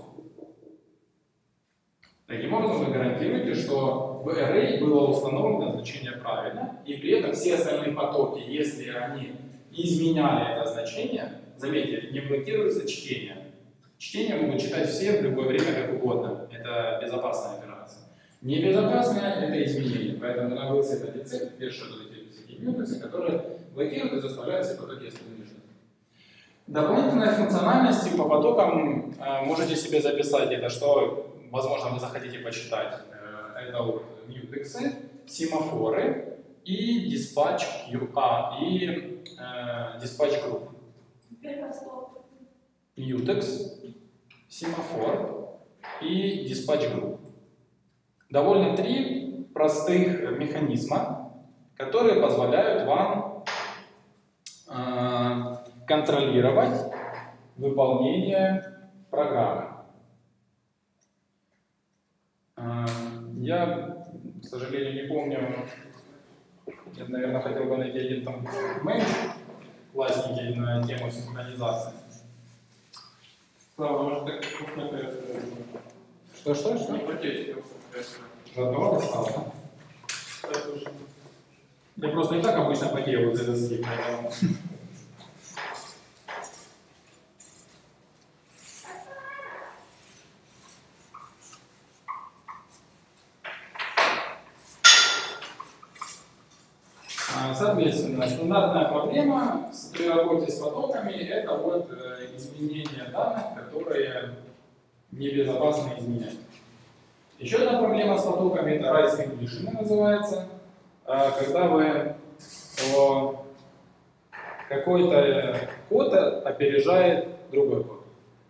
Таким образом, вы гарантируете, что в array было установлено значение правильно, и при этом все остальные потоки, если они изменяли это значение, заметьте, не блокируется чтение. Чтение могут читать все в любое время, как угодно. Это безопасная операция. Небезопасное – это изменение. Поэтому на выходе на дециль пишут эти всякие мютексы, которые блокируют и заставляют все потоки остальные ждать. Дополнительные функциональности по потокам можете себе записать. Это что, возможно, вы захотите почитать. Это вот мютексы, семафоры и диспатч QA и диспатч групп. Мютекс, семафор и диспатч групп. Довольно 3 простых механизма, которые позволяют вам контролировать выполнение программы. Я, к сожалению, не помню, я, наверное, хотел бы найти один там мейдж классненький на тему синхронизации. Слава, может, так вкусно. Что? Не потечь, Жадного стало. Я просто и так обычно потею вот этот скип, поэтому... Соответственно, стандартная проблема при работе с потоками – это вот изменения данных, которые небезопасно изменять. Еще одна проблема с потоками – это rise condition называется, когда вы какой-то код опережает другой код.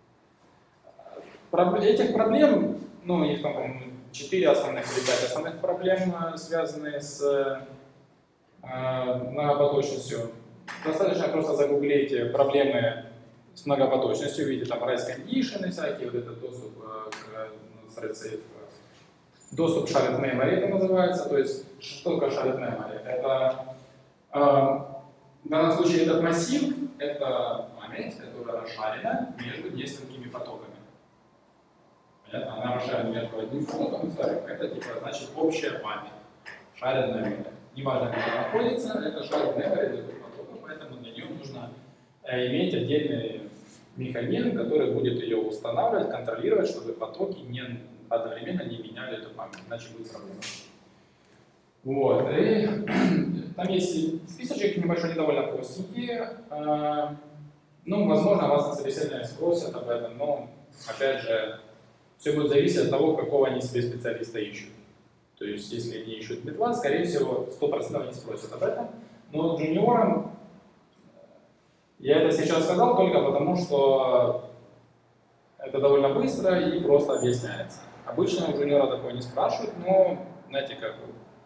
Этих проблем, ну, их там, по-моему, 4 основных или 5 основных проблем, связанные с многопоточностью. Достаточно просто загуглить проблемы с многопоточностью, увидите там rise condition всякие, вот этот доступ к thread-safe, доступ к shared memory это называется. То есть, что такое shared memory? Это, в данном случае этот массив, это память, которая расшарена между несколькими потоками. Понятно? Она расшарена между одним потоком и вторым. Это типа значит общая память. Shared memory. Неважно, где она находится, это shared memory для двух потоков, поэтому для нее нужно иметь отдельный механизм, который будет ее устанавливать, контролировать, чтобы потоки одновременно не меняли эту память, иначе будет проблема. Вот. И там есть списочек небольшой, недовольно простенький. Ну, возможно, вас на собеседовании спросят об этом, но, опять же, все будет зависеть от того, какого они себе специалиста ищут. То есть, если они ищут медван, скорее всего, 100% не спросят об этом. Но джуниорам я это сейчас сказал только потому, что это довольно быстро и просто объясняется. Обычно у джуниора такое не спрашивают, но, знаете, как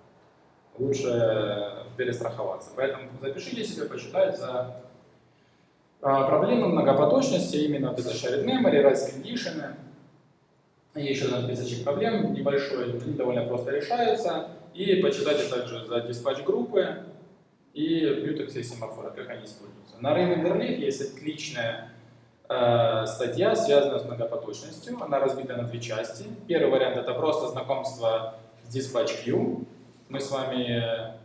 лучше перестраховаться. Поэтому запишите себе, почитать за проблемы многопоточности, именно вот это shared memory, rise condition. Есть еще один списочек проблем небольшой, они довольно просто решаются. И почитайте также за диспатч группы и мютексы и семафоры, как они используются. На Raven есть отличная статья, связанная с многопоточностью. Она разбита на 2 части. Первый вариант — это просто знакомство с dispatch queue. Мы с вами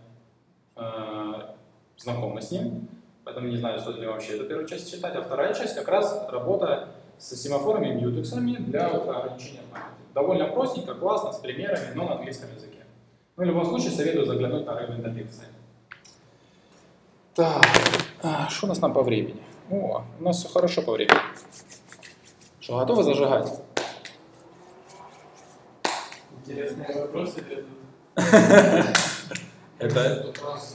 знакомы с ним, поэтому не знаю, стоит ли вообще эту первую часть читать. А вторая часть как раз работа с семафорами и мьютексами для ограничения памяти. Довольно простенько, классно, с примерами, но на английском языке. Ну, в любом случае, советую заглянуть на Raven сайт. Так, что у нас там по времени? О, у нас все хорошо по времени. Что, готовы зажигать? Интересные вопросы идут. Это...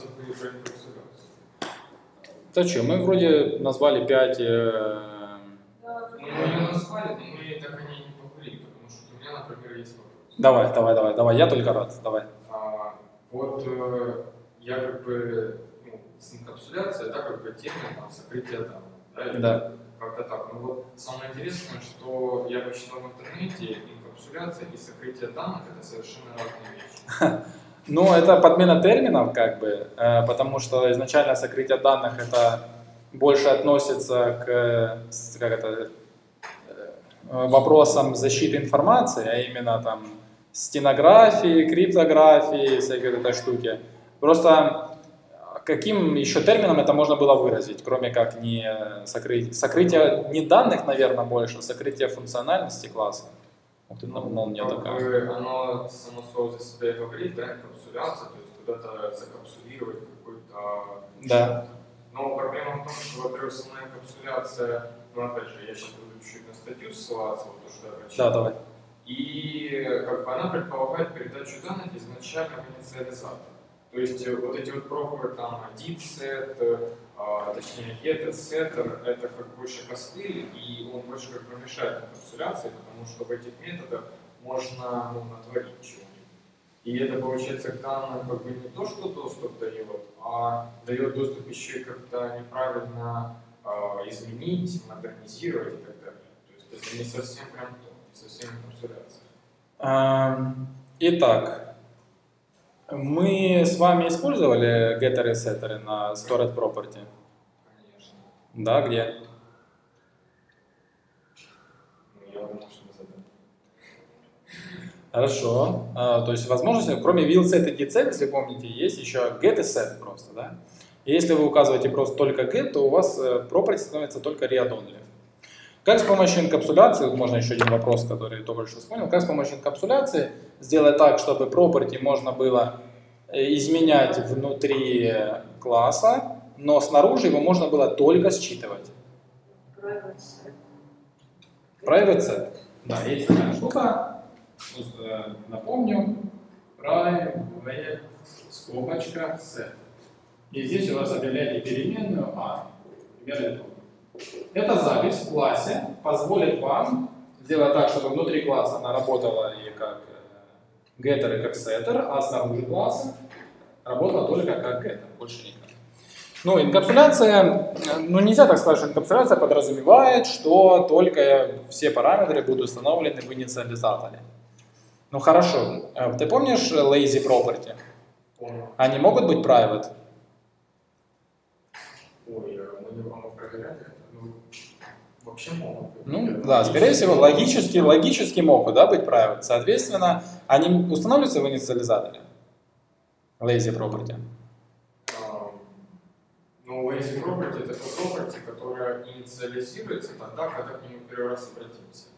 Да что, мы вроде назвали 5... Ну, мы ее назвали, но мы так о ней не поговорили, потому что у меня, например, есть вопрос. Давай, я только рад, давай. Вот я как бы, ну, с инкапсуляцией, да, как бы термин там, сокрытие данных, да? Да. как-то так. Но вот самое интересное, что я прочитал в интернете, инкапсуляция и сокрытие данных — это совершенно разные вещи. Ну, это подмена терминов, как бы, потому что изначально сокрытие данных это больше относится к вопросам защиты информации, а именно там стенографии, криптографии, всякие вот этой штуки. Просто каким еще термином это можно было выразить, кроме как не сокрытие не данных, наверное, больше, а сокрытие функциональности класса. Вот это молния такая. Оно само собой за себя и говорит, да, инкапсуляция, то есть куда-то закапсулировать какой-то... Да. Но проблема в том, что, во-первых, сама инкапсуляция, ну, опять же, я сейчас буду чуть-чуть на статью ссылаться, вот то, что я прочитал. Да, давай. И как бы она предполагает передачу данных изначально в инициализатор. То есть вот эти вот пробы, там, did-set, точнее get-setter, это как больше костыль, и он больше как бы мешает инкапсуляции, потому что в этих методах можно, ну, натворить чего-нибудь. И это получается к данным как бы не то, что доступ дает, а дает доступ еще и как-то неправильно изменить, модернизировать и так далее. То есть это не совсем прям то, не совсем инкапсуляция. Итак, мы с вами использовали getter и setter на stored property? Конечно. Да, где? Ну, я думал, что мы задали. Хорошо. То есть возможности, кроме will set и did set, если помните, есть еще get и set просто, да? И если вы указываете просто только get, то у вас property становится только read only. Как с помощью инкапсуляции, можно еще один вопрос, который только что вспомнил, как с помощью инкапсуляции сделать так, чтобы property можно было изменять внутри класса, но снаружи его можно было только считывать? Private set. Private set. Да, есть такая штука. Напомню. Private скобочка set. И здесь у вас объявляете переменную a. Пример. Эта запись в классе позволит вам сделать так, чтобы внутри класса она работала и как getter, и как setter, а снаружи класса работала только как getter, больше никак. Ну, инкапсуляция, ну нельзя так сказать, что инкапсуляция подразумевает, что только все параметры будут установлены в инициализаторе. Ну хорошо, ты помнишь lazy property? Помню. Они могут быть private? Ой, мы не могу проверять это. Ну, вообще могут. Ну, да, скорее всего, логически могут, да, быть private. Соответственно, они устанавливаются в инициализаторе. Lazy property. Ну, lazy property — это property, которая инициализируется тогда, когда к нему первый раз обратимся.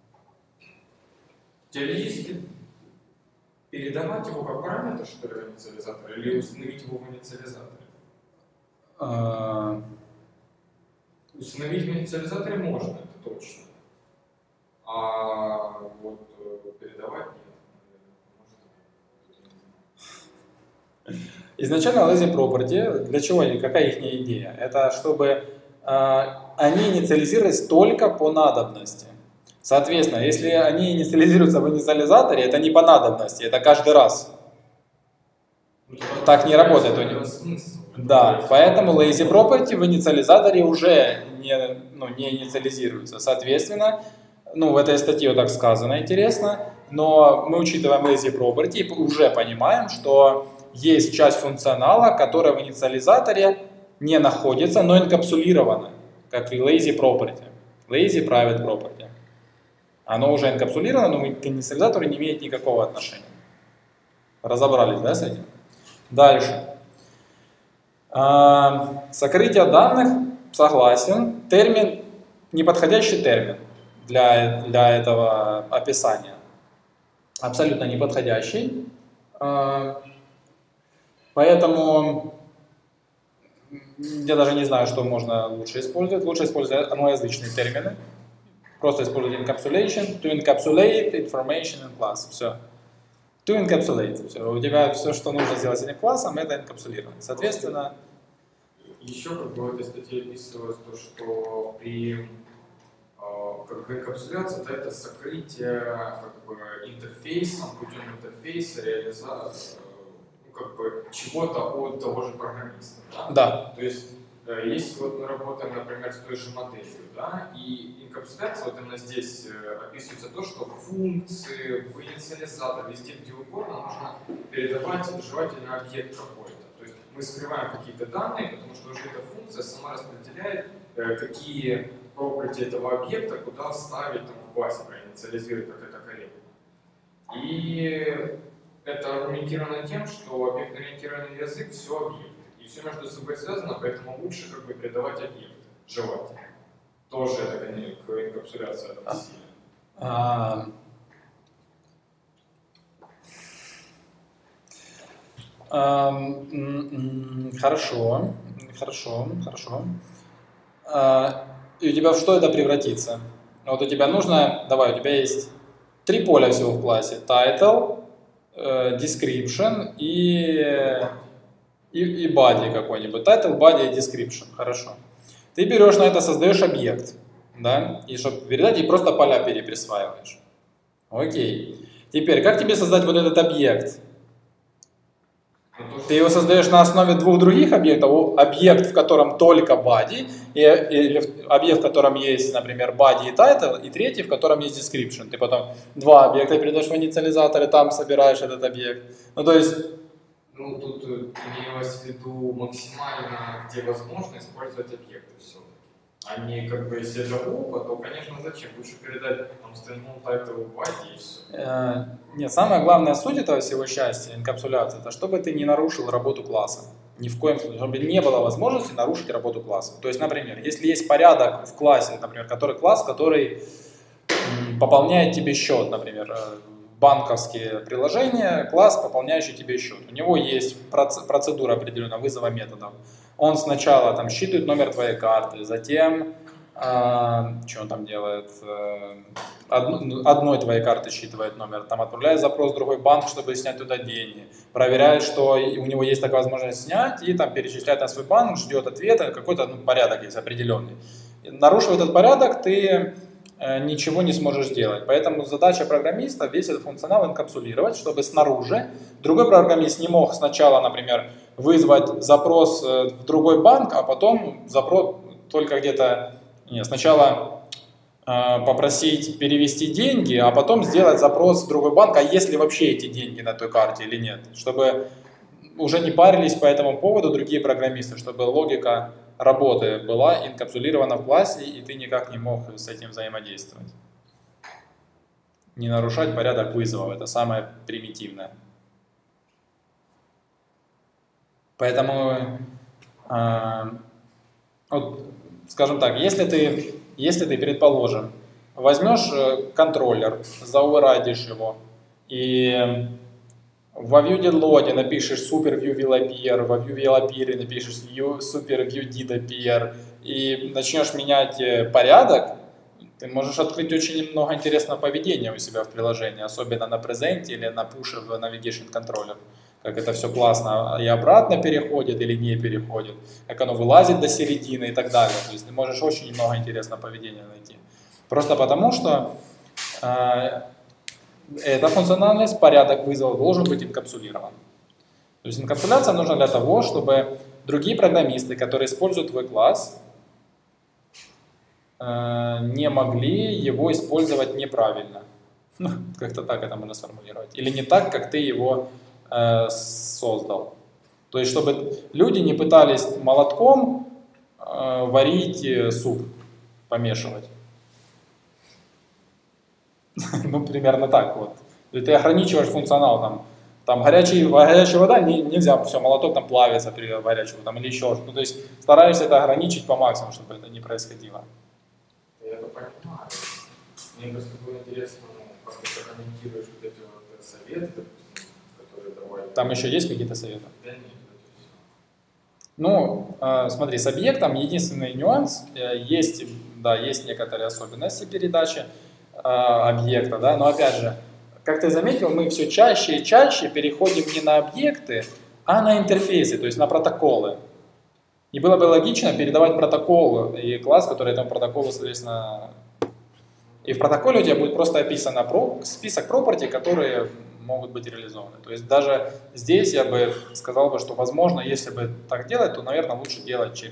Теоретически передавать его как параметр, что ли, в инициализатор, или установить его в инициализаторе? Установить в инициализаторе можно, это точно. А вот передавать нет. Изначально lazy property, для чего они, какая их идея? Это чтобы они инициализировались только по надобности. Соответственно, если они инициализируются в инициализаторе, это не по надобности, это каждый раз. Так не работает у них. Да, поэтому lazy property в инициализаторе уже не инициализируется. Соответственно, ну, в этой статье так сказано, интересно, но мы учитываем lazy property и уже понимаем, что есть часть функционала, которая в инициализаторе не находится, но инкапсулирована, как и lazy property, lazy private property. Оно уже инкапсулировано, но к инициализатору не имеет никакого отношения. Разобрались, да, с этим? Дальше. Сокрытие данных, согласен, термин, неподходящий термин для этого описания. Абсолютно неподходящий. Поэтому я даже не знаю, что можно лучше использовать. Лучше использовать англоязычные термины. Просто использовать encapsulation, to encapsulate information in class. Все. To encapsulate. Все. У тебя все, что нужно сделать с этим классом, это энкапсулировать. Соответственно... Еще как бы в этой статье описывалось то, что при как бы энкапсуляция это сокрытие как бы интерфейсом, путем интерфейса реализации как бы чего-то от того же программиста. Да? Да. То есть Если вот мы работаем, например, с той же моделью, да, и инкапсуляция, вот именно здесь описывается то, что функции в инициализатор, везде, где угодно, нужно передавать желательно объект какой-то. То есть мы скрываем какие-то данные, потому что уже эта функция сама распределяет, какие property этого объекта, куда ставить там, в классе, проинициализировать, как это корректно. И это аргументировано тем, что объектно-ориентированный язык все объект. И все между собой связано, поэтому лучше как бы передавать объекты, желательно. Тоже это к инкапсуляции относительно. Хорошо. И у тебя в что это превратится? Вот у тебя нужно, давай, у тебя есть 3 поля всего в классе. Title, description и body какой-нибудь. Title, body и description. Хорошо. Ты берешь на это, создаешь объект. Да? И чтобы передать, и просто поля переприсваиваешь. Окей. Теперь, как тебе создать вот этот объект? Ты его создаешь на основе 2 других объектов. Объект, в котором только body, или объект, в котором есть, например, body и title, и третий, в котором есть description. Ты потом 2 объекта передаешь в инициализатор, и там собираешь этот объект. Ну, то есть... Ну, тут имелось в виду максимально, где возможно, использовать объекты все-таки. А не как бы, если это опыт, то, конечно, зачем? Лучше передать там string title body и все. Нет, самая главная суть этого всего счастья, инкапсуляции, это чтобы ты не нарушил работу класса. Ни в коем случае, чтобы не было возможности нарушить работу класса. То есть, например, если есть порядок в классе, например, который пополняет тебе счет, например, банковские приложения, класс, пополняющий тебе счет. У него есть процедура определенного вызова методов. Он сначала там считывает номер твоей карты, затем, что он там делает, одной твоей карты считывает номер, там отправляет запрос в другой банк, чтобы снять туда деньги, проверяет, что у него есть такая возможность снять, и там перечисляет на свой банк, ждет ответа, какой-то порядок есть определенный. Нарушив этот порядок, ты ничего не сможешь сделать. Поэтому задача программиста весь этот функционал инкапсулировать, чтобы снаружи другой программист не мог сначала, например, вызвать запрос в другой банк, а потом запрос только где-то, сначала попросить перевести деньги, а потом сделать запрос в другой банк, а есть ли вообще эти деньги на той карте или нет, чтобы уже не парились по этому поводу другие программисты, чтобы логика работы была инкапсулирована в классе, и ты никак не мог с этим взаимодействовать. Не нарушать порядок вызовов, это самое примитивное. Поэтому, вот, скажем так, если ты, предположим, возьмешь контроллер, заоверрайдишь его, и во ViewDidLoad напишешь super view will appear, во view will appear напишешь super view did appear, и начнешь менять порядок, ты можешь открыть очень много интересного поведения у себя в приложении, особенно на презенте или на push в navigation controller. Как это все классно и обратно переходит или не переходит, как оно вылазит до середины и так далее. То есть ты можешь очень много интересного поведения найти. Просто потому, что эта функциональность, порядок вызова должен быть инкапсулирован. То есть инкапсуляция нужна для того, чтобы другие программисты, которые используют твой класс, не могли его использовать неправильно. Как-то так это можно сформулировать. Или не так, как ты его создал. То есть, чтобы люди не пытались молотком варить суп, помешивать. Ну, примерно так вот. Ты ограничиваешь функционал, там горячая вода, нельзя, все, молоток там плавится при горячем, там, или еще что-то. Ну, то есть, стараешься это ограничить по максимуму, чтобы это не происходило. Я это понимаю. Мне просто было интересно, как ты прокомментируешь вот эти вот советы, допустим, которые давали. Там еще есть какие-то советы? Да нет, это все. Ну, смотри, с объектом единственный нюанс, есть некоторые особенности передачи объекта, да, но опять же, как ты заметил, мы все чаще и чаще переходим не на объекты, а на интерфейсы, то есть на протоколы. И было бы логично передавать протокол и класс, который этому протоколу, соответственно, и в протоколе у тебя будет просто описан список property, которые могут быть реализованы. То есть даже здесь я бы сказал, что возможно, если бы так делать, то, наверное, лучше делать через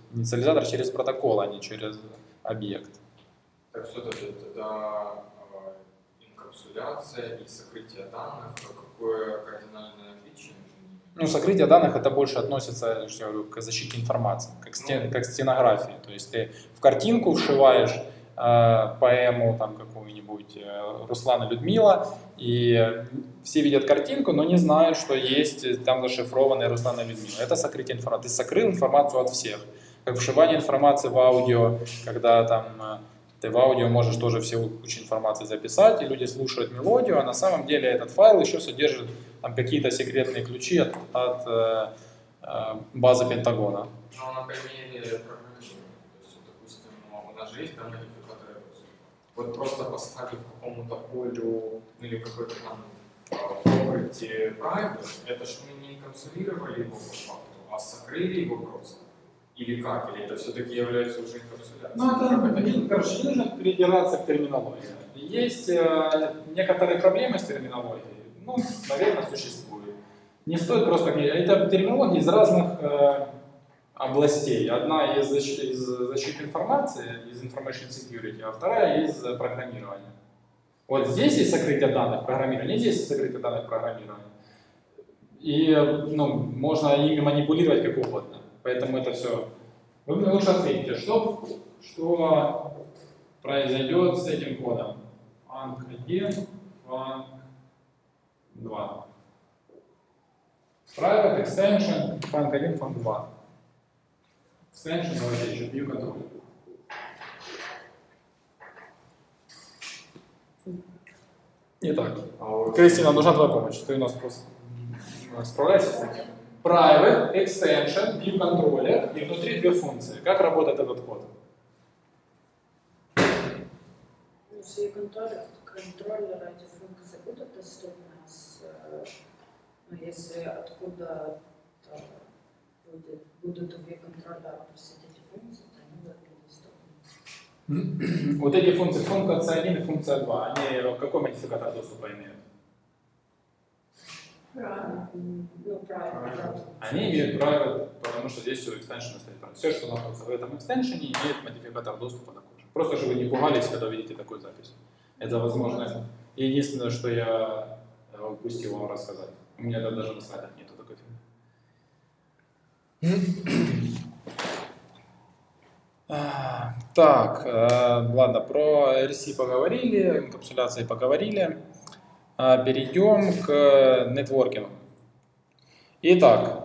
Инициализатор через протокол, а не через объект. Так что тогда инкапсуляция и сокрытие данных, какое кардинальное отличие между ними? Ну, сокрытие данных это больше относится, я говорю, к защите информации, как стенографии. То есть ты в картинку вшиваешь поэму там какую-нибудь Руслана Людмила, и все видят картинку, но не знают, что есть там зашифрованная Руслана Людмила. Это сокрытие информации. Ты сокрыл информацию от всех. Как вшивание информации в аудио, когда там ты в аудио можешь тоже всю кучу информации записать, и люди слушают мелодию, а на самом деле этот файл еще содержит там какие-то секретные ключи от базы Пентагона. Ну, на примере программирования. То есть, допустим, у нас же есть модификатор ROS. Вот просто поставив какому-то полю или какой-то там property private, это ж мы не инкапсулировали его по факту, а сокрыли его просто. Или как? Или это все-таки является уже инкапсуляцией? Ну, короче, не нужно придираться к терминологии. Есть некоторые проблемы с терминологией. Ну, наверное, существует. Не стоит просто... Это терминология из разных областей. Одна из защиты информации, из information security, а вторая из программирования. Вот здесь есть сокрытие данных программирования, здесь есть сокрытие данных программирования. И можно ими манипулировать как угодно. Поэтому это все. Вы мне лучше ответите, что произойдет с этим кодом? Func1, Func2. Private, extension, Func1, Func2. Extension, давайте еще view control. Итак, Кристина, нужна твоя помощь. Ты у нас просто справляешься с этим. Private, extension, view controller и внутри две функции. Как работает этот код? Если контроллер эти функции будут доступны, если откуда будут у контроллера просить эти функции, то они будут недоступны. Вот эти функции, функция 1 и функция 2, они какой модификатор доступа имеют? Правильно. Они имеют private, потому что здесь все экстеншены стоит. Все, что находится в этом экстеншене, имеет модификатор доступа такой же. Просто чтобы вы не пугались, когда видите такую запись. Это возможно. Единственное, что я упустил вам рассказать. У меня даже на слайдах нету такой фигни. Так, ладно, про RC поговорили, инкапсуляции поговорили. Перейдем к нетворкингу. Итак,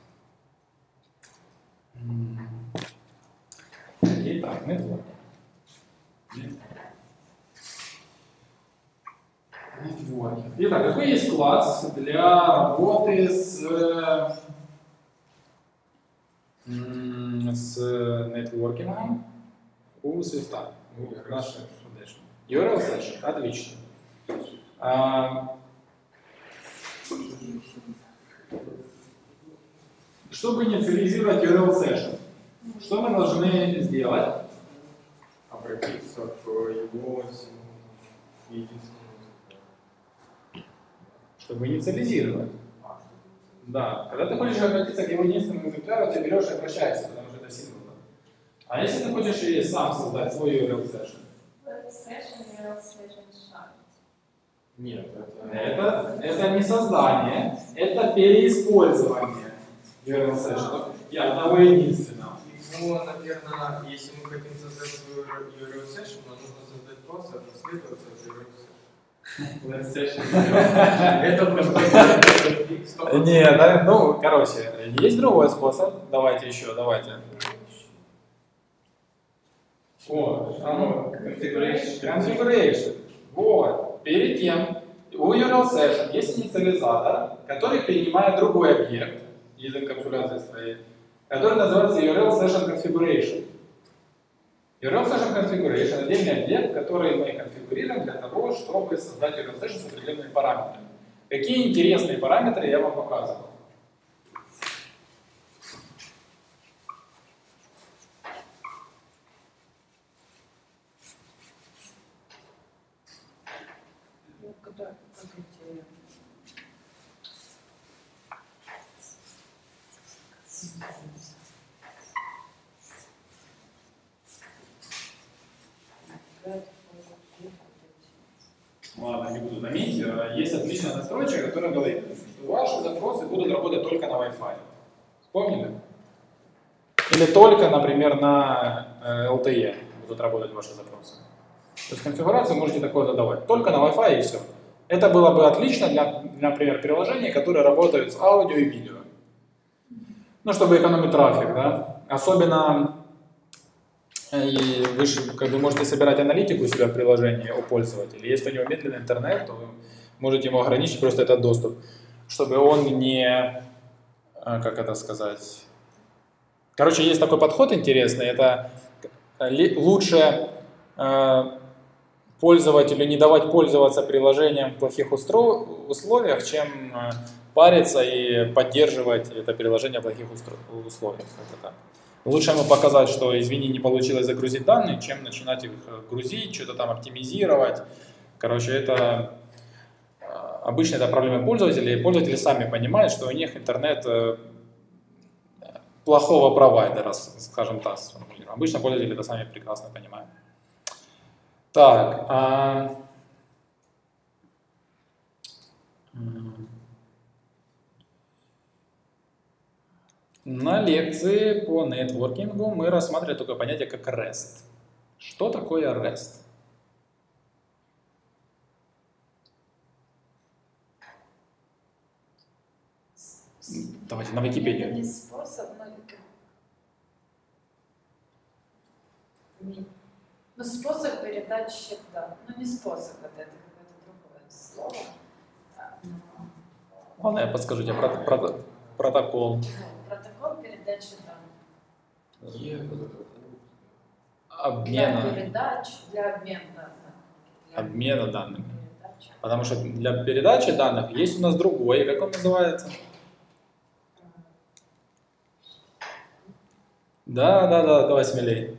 нетворкинг. Итак, какой есть класс для работы с нетворкингом у Swift? URL Session, отлично. Чтобы инициализировать URL Session, что мы должны сделать? Обратиться к его единственному. Чтобы инициализировать. Да, когда ты хочешь обратиться к его единственному экземпляру, ты берешь и обращаешься, потому что это символ. А если ты хочешь и сам создать свой URL Session? Нет, это не создание, это переиспользование URL Session. И одного единственного. Ну, наверное, если мы хотим создать свою URL Session, нам нужно создать класс, а последоваться URL Session. Это нет, ну, короче, есть другой способ. Давайте еще, давайте. Configuration. Вот. Перед тем, у URL Session есть инициализатор, который принимает другой объект из инкапсуляции своей, который называется URL Session Configuration. URL Session Configuration — отдельный объект, который мы конфигурируем для того, чтобы создать URL Session с определенными параметрами. Какие интересные параметры я вам показывал? сохранить, есть отличная настройка, которая говорит, что ваши запросы будут работать только на Wi-Fi. Вспомнили? Или только, например, на LTE будут работать ваши запросы. То есть конфигурацию можете такое задавать. Только на Wi-Fi и все. Это было бы отлично для, например, приложений, которые работают с аудио и видео. Ну, чтобы экономить трафик, да. Особенно, и вы же как бы можете собирать аналитику у себя в приложении о пользователе. Если у него медленный интернет, то вы можете ему ограничить просто этот доступ, чтобы он не, как это сказать... Короче, есть такой подход интересный, это лучше пользователю не давать пользоваться приложением в плохих условиях, чем париться и поддерживать это приложение в плохих условиях. Лучше ему показать, что, извини, не получилось загрузить данные, чем начинать их грузить, что-то там оптимизировать. Короче, это обычно это проблема пользователей, и пользователи сами понимают, что у них интернет плохого провайдера, скажем так, сформулируем. Обычно пользователи это сами прекрасно понимают. Так, на лекции по нетворкингу мы рассматривали такое понятие, как REST. Что такое REST? Давайте на Википедию. Это не способ, но способ передачи данных. Ну не способ, это какое-то другое слово. Ладно, я подскажу тебе протокол. Протокол передачи данных. Обмена. Для передач, для обмена данных. Обмена данными. Потому что для передачи данных есть у нас другой, как он называется? Да, давай смелей.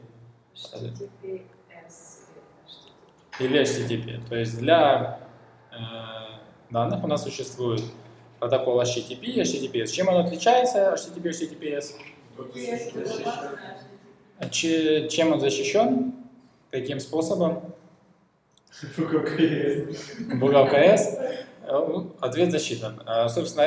Или HTTP. То есть для данных у нас существует протокол HTTP и HTTPS. Чем он отличается, HTTP и HTTPS? Чем он защищен? Каким способом? Буковка S. Ответ засчитан. Собственно,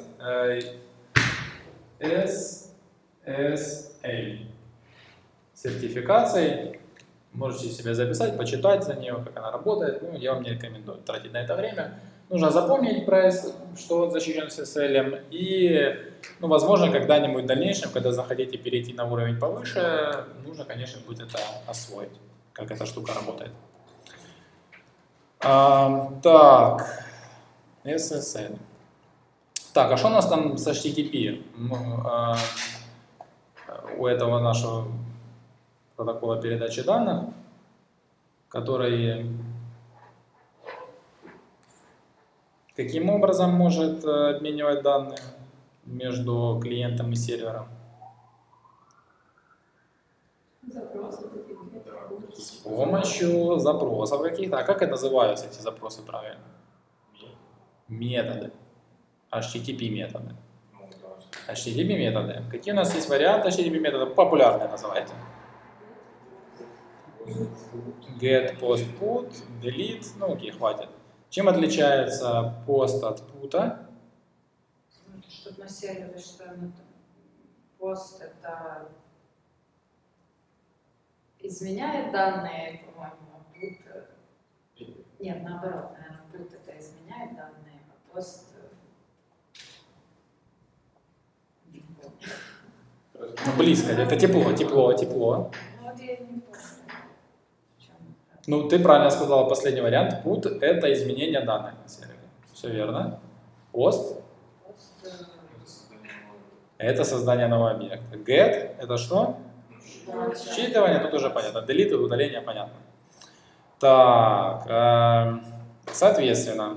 SSL. Сертификацией. Можете себе записать, почитать за нее, как она работает. Ну, я вам не рекомендую тратить на это время. Нужно запомнить про что он защищен SSL. И, ну, возможно, когда-нибудь в дальнейшем, когда захотите перейти на уровень повыше, нужно, конечно, будет это освоить, как эта штука работает. Так, SSL. Так, а что у нас там с HTTP? У этого нашего протокола передачи данных, который каким образом может обменивать данные между клиентом и сервером? С помощью запросов каких-то. А как это называются, эти запросы правильно? Методы. HTTP методы. HTTP методы. Какие у нас есть варианты HTTP методов? Популярные называйте. Get, post, put, delete. Ну окей, хватит. Чем отличается post от put? Что-то на сервере, что post это изменяет данные, по-моему, put... Нет, наоборот, наверное, put это изменяет данные, а post... Ну, близко, это тепло. Вот я не помню. Ну, ты правильно сказала последний вариант. Put — это изменение данных на сервере. Все верно. Post — это создание нового объекта. Get — это что? Считывание, тут уже понятно. Delete — удаление, понятно. Так, соответственно,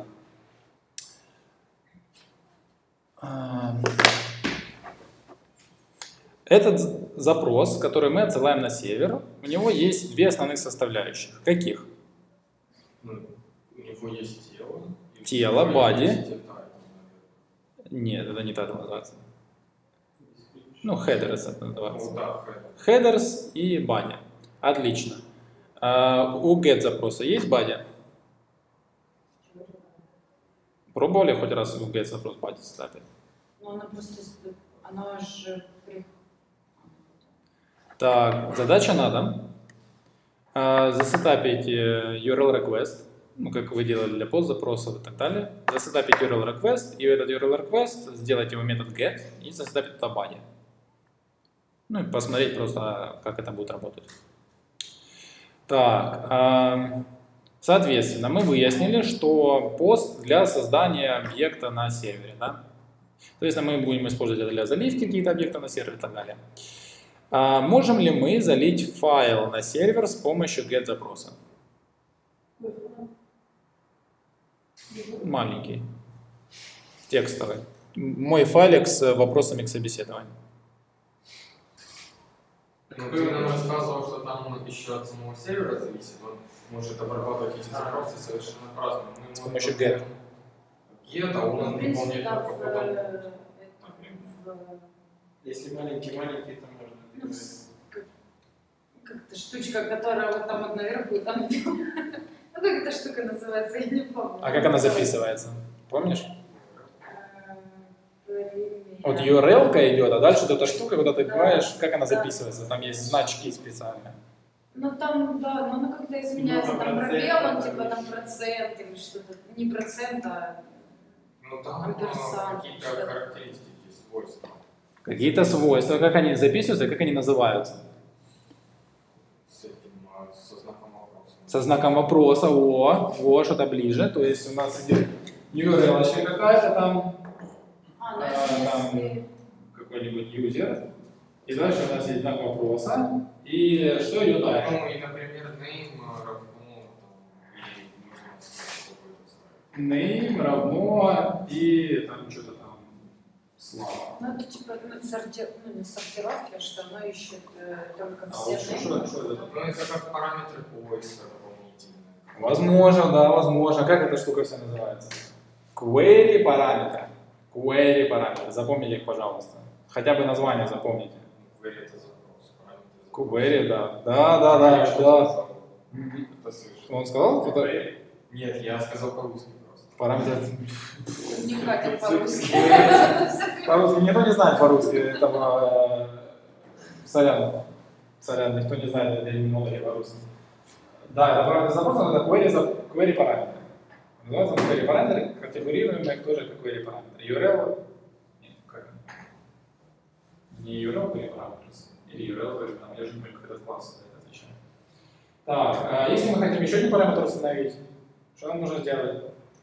этот запрос, который мы отсылаем на сервер, у него есть две основных составляющих. Каких? У него есть тело. Тело, body. Нет, это не так называется. Ну, headers это называется. Headers и body. Отлично. У get запроса есть body? Пробовали хоть раз в get запрос бади сетапить? Ну, она просто, она же... Так, задача надо засетапить URL request, ну, как вы делали для пост запросов и так далее. Засетапить URL request, и в этот URL request сделать его метод get и засетапить туда body. Ну и посмотреть просто, как это будет работать. Так, соответственно, мы выяснили, что пост для создания объекта на сервере, да? То есть мы будем использовать это для заливки какие-то объекты на сервер и так далее. Можем ли мы залить файл на сервер с помощью get запроса? Маленький, текстовый. Мой файлик с вопросами к собеседованию. Ну, ты нам рассказывал, что там еще от самого сервера зависит, он может обрабатывать эти запросы совершенно по-разному. С помощью get. Get, а он В принципе, выполняет да, какой-то... Если маленький, то можно. Ну, как-то штучка, которая вот там вот наверху, там... Ну, как эта штука называется, я не помню. А как она записывается? Помнишь? Пример. Вот URL-ка идет, а дальше вот эта штука, когда ты клаешь, как она записывается? Там есть значки специальные. Ну там, да, но она как-то изменяется, там пробел, он типа да, там процент или что-то, не процент, а Ну, там амперсант, какие-то что-то. характеристики, свойства. Какие-то свойства, как они записываются, как они называются? С этим, со знаком вопроса. Со знаком вопроса, о, что-то ближе. То есть у нас идет URL какая-то там, А, ну это там если... какой-нибудь юзер. И дальше у нас есть знак вопроса. И что идет дальше? Ну, и, например, name равно, или можно какой-то ставить. Name равно и там что-то там слава. Ну это типа ну, ну, не сортировки, а что оно ищет только А все вот что это? Ну, это как параметры поиска дополнительные. Возможно, да, возможно. Как эта штука вся называется? Query параметры. Query параметры. Запомните их, пожалуйста. Хотя бы название запомните. Query это запрос, параметры запрос. Query, да. Да. Это слышно. Он сказал? Это Нет, я сказал по-русски просто. параметры. Не хватит по-русски. По-русски никто не знает по-русски этого. Сорян, никто не знает, я не могу по-русски. Да, это параметр запроса, но это query параметры. Называется он query параметры, конфигурируемые тоже как query параметры. URL, нет, как? Не URL query parameters, или URL query parameters, я же не помню, как этот класс это отвечает. Так, если мы хотим еще один параметр установить, что нам нужно сделать?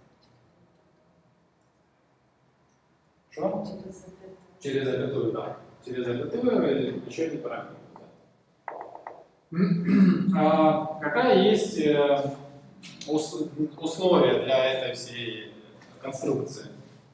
Что? Через запятую, да. Через запятую еще один параметр. Какая есть условия для этой всей конструкции?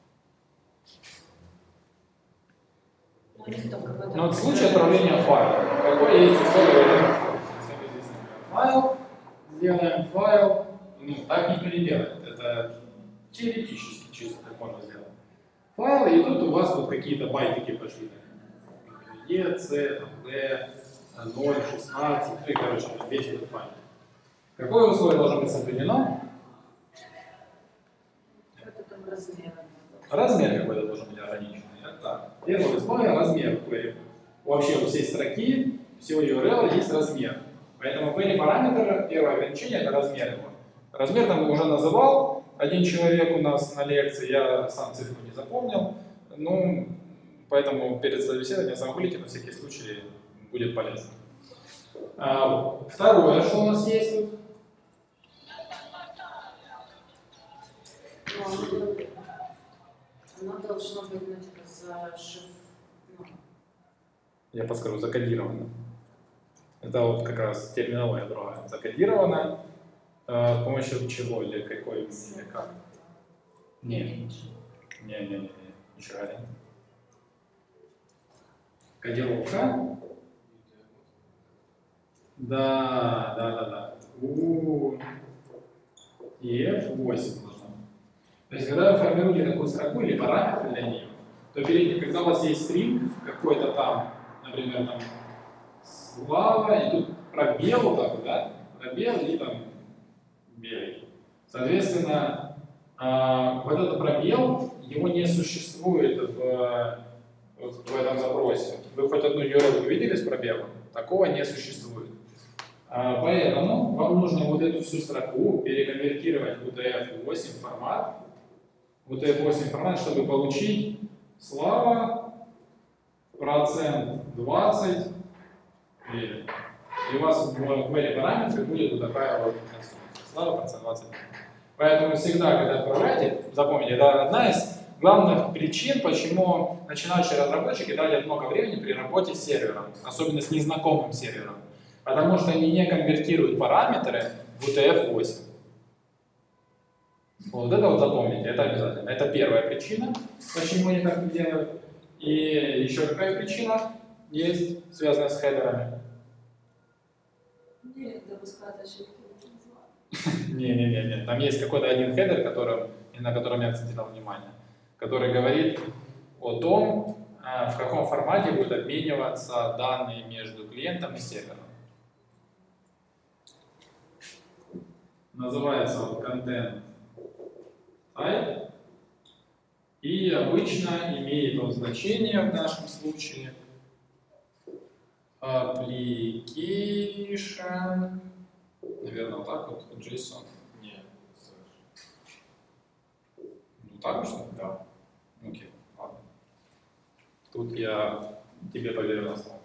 Ну, вот в случае отправления файла. Какое есть условие для конструкции? Если мы здесь, например, файл, сделаем файл, ну, так никто не делает. Это теоретически чисто как можно сделать. Файл, и тут у вас вот какие-то байтики пошли. E, C, D, 0, 16, и, короче, весь этот файл. Какое условие должно быть соблюдено? Это там размер. Размер какой-то должен быть ограниченный. Это первое условие — размер query. Вообще у всей строки, всего URL есть размер. Поэтому query параметр, первое ограничение — это размер его. Размер там уже называл один человек у нас на лекции, я сам цифру не запомнил. Ну, поэтому перед собеседованием забудьте, на всякий случай будет полезно. Второе, что у нас есть тут? Оно должно быть, ну, типа, Я подскажу, закодировано. Это вот как раз терминология другая. Закодировано с помощью чего или какой, или как? Не, ничего нет. Кодировка. Да. И F8 должна быть. То есть, когда вы формируете такую строку или параметр для нее, то когда у вас есть стринг какой-то там, например, там слава, и тут пробел вот так вот, да? Пробел и там белый. Соответственно, Вот этот пробел, его не существует в этом запросе. Вы хоть одну URL увидели с пробелом? Такого не существует. Поэтому вам нужно вот эту всю строку переконвертировать в UTF-8 формат. UTF-8 формат, чтобы получить Слава %20 и у вас в query параметре будет вот такая вот инструкция. Слава %20. Поэтому всегда, когда отправляете, запомните, это одна из главных причин, почему начинающие разработчики тратят много времени при работе с сервером, особенно с незнакомым сервером, потому что они не конвертируют параметры в UTF-8. Вот это вот запомните, это обязательно. Это первая причина, почему они так не делают. И еще какая причина есть, связанная с хедерами? Нет, допускать ошибки. Не. Там есть какой-то один хедер, на котором я акцентировал внимание, который говорит о том, в каком формате будут обмениваться данные между клиентом и сервером. Называется он content type. И обычно имеет он значение в нашем случае application, наверное, вот так вот, JSON. Нет. Ну так что? Да. Окей, ладно. Тут я тебе поверю на слово.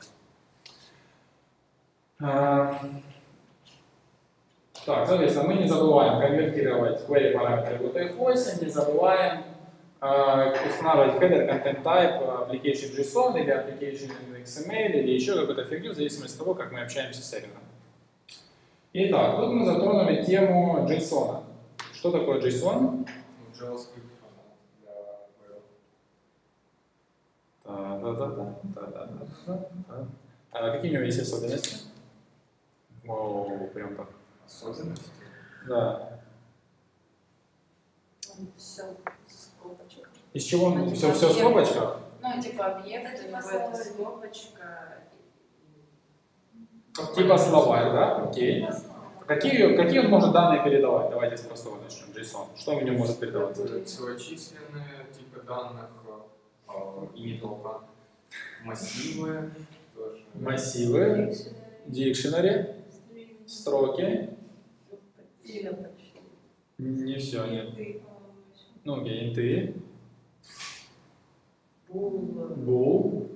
Так, соответственно, мы не забываем конвертировать query параметры в UTF-8, не забываем устанавливать header content type application JSON или application XML или еще какую-то фигню, в зависимости от того, как мы общаемся с сервером. Итак, тут мы затронули тему JSON. Что такое JSON? JavaScript формат для Какие у него есть особенности? О, прям так. особенности. Да. Все скобочка. Из чего он? Все в скобочках? Ну, типа объект, у него это скобочка. Типа словарь, да? Окей. Какие он может данные передавать? Давайте с простого начнем. JSON. Что в нем может передаваться? Целочисленные типы данных и не только. Массивы. Тоже. Массивы, дикшенари, строки. Не все, нет. Ну, окей, инты. Бул.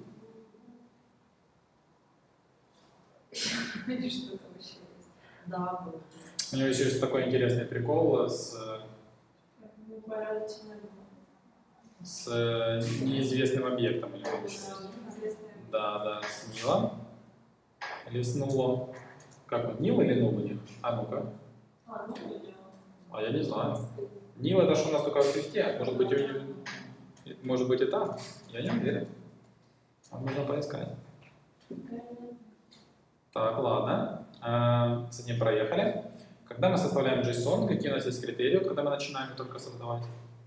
Что-то вообще есть. Да, был. У него еще есть такой интересный прикол с неизвестным объектом. У него есть. Да, с Нилом. Или с Нулом. Как он, Нил или Нул у них? А ну-ка. А я не знаю. Нил это что у нас только в свифте, может быть и там. Я не уверен. Нужно поискать. Так, ладно. С этим проехали. Когда мы составляем JSON, какие у нас есть критерии, когда мы начинаем только создавать?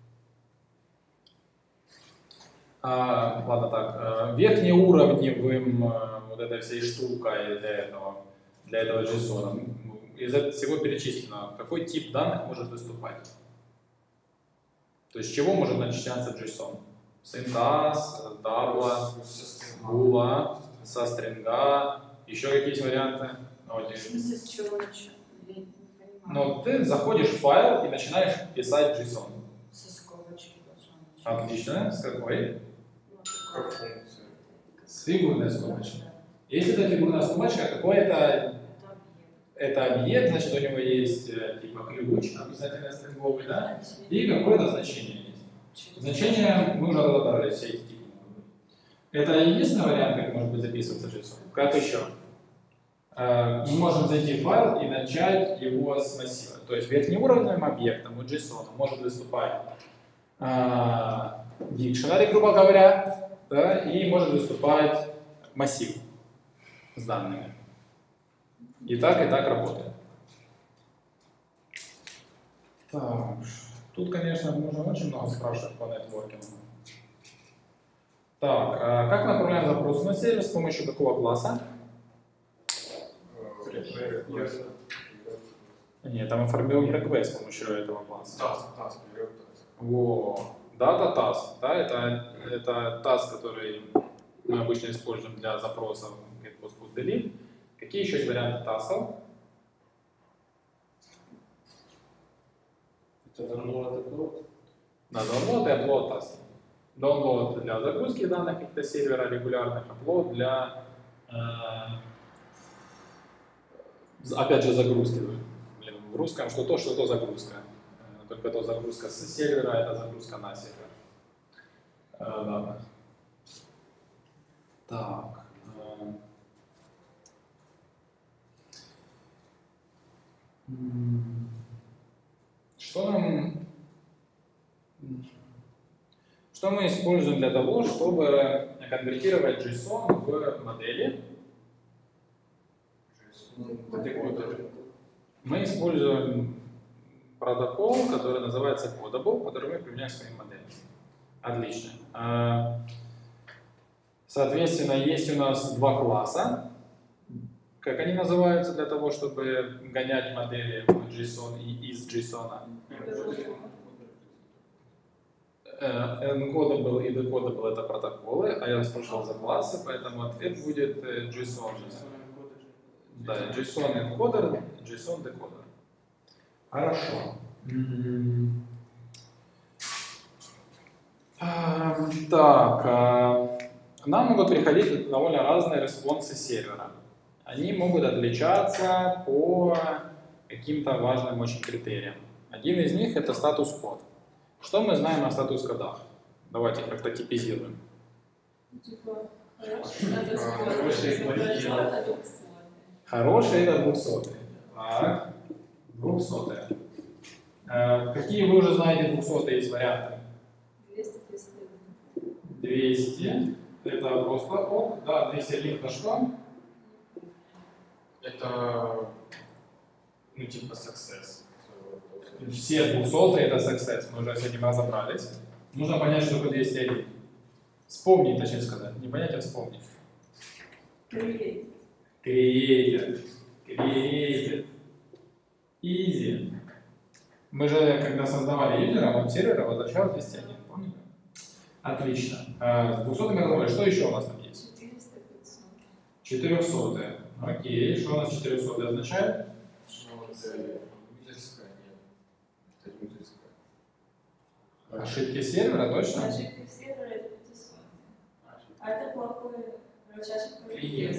Ладно, так. Верхнеуровневым вот этой всей штукой для этого JSON, из всего перечислено, какой тип данных может выступать? То есть с чего может начиняться JSON? С инта, с дабла, с була, со стринга, еще какие есть варианты? В смысле, с чего начать? Я не понимаю. Ну, ты заходишь в файл и начинаешь писать JSON. Со скобочки должна начать. Отлично. С какой? Как функция. С фигурной скобочкой. Если это фигурная скобочка, какой это объект, значит у него есть типа ключ, обязательно стринговый, да? И какое-то значение есть. Значение мы уже разобрали, все эти типы могут быть. Это единственный вариант, как может быть записываться JSON. Как еще? Мы можем зайти в файл и начать его с массива. То есть верхнеуровневым объектом у JSON может выступать дикшенери, грубо говоря, да, и может выступать массив с данными. И так работает. Так, тут, конечно, можно очень много спрашивать по нетворкингу. Так, как направляем запросы на сервис, с помощью какого класса? Нет, там мы формируем request с помощью этого класса. Task, Data task, да, это task, который мы обычно используем для запросов get post put delete. Какие еще есть варианты тасков? Это download upload. Да, download и upload таски. Download для загрузки данных каких-то сервера регулярных, upload для, опять же, загрузки. Блин, в русском что-то загрузка. Только то загрузка с сервера, это загрузка на сервер. Да. Так. Что мы используем для того, чтобы конвертировать JSON в модели? Мы используем протокол, который называется Codable, который мы применяем к своим моделям. Отлично. Соответственно, есть у нас два класса. Как они называются для того, чтобы гонять модели в JSON и из JSON? Encodable и decodable — это протоколы, а я спрашивал за классы, поэтому ответ будет JSON. Да, JSON encoder, JSON decoder. Хорошо. Так, нам могут приходить довольно разные респонсы сервера. Они могут отличаться по каким-то важным очень критериям. Один из них — это статус-код. Что мы знаем о статус-кодах? Давайте как-то типизируем. Хороший — это 200. Так, 200. Какие вы уже знаете 200 есть варианты? 200. Это просто ок. Да, 200 линк на что? Это, ну, типа success. Все 200 это success. Мы уже с этим разобрались. Нужно понять, что такое 201. Вспомнить, точнее сказать. Не понять, а вспомнить. Created. Easy. Мы же, когда создавали юзера, он сервера возвращал 201. Помните? Отлично. С 200 мы разобрали. Что еще у нас там есть? 400. Окей. Что у нас 400 означает? Ошибки сервера, точно? Ошибки сервера это 500. А это плохой Клиент.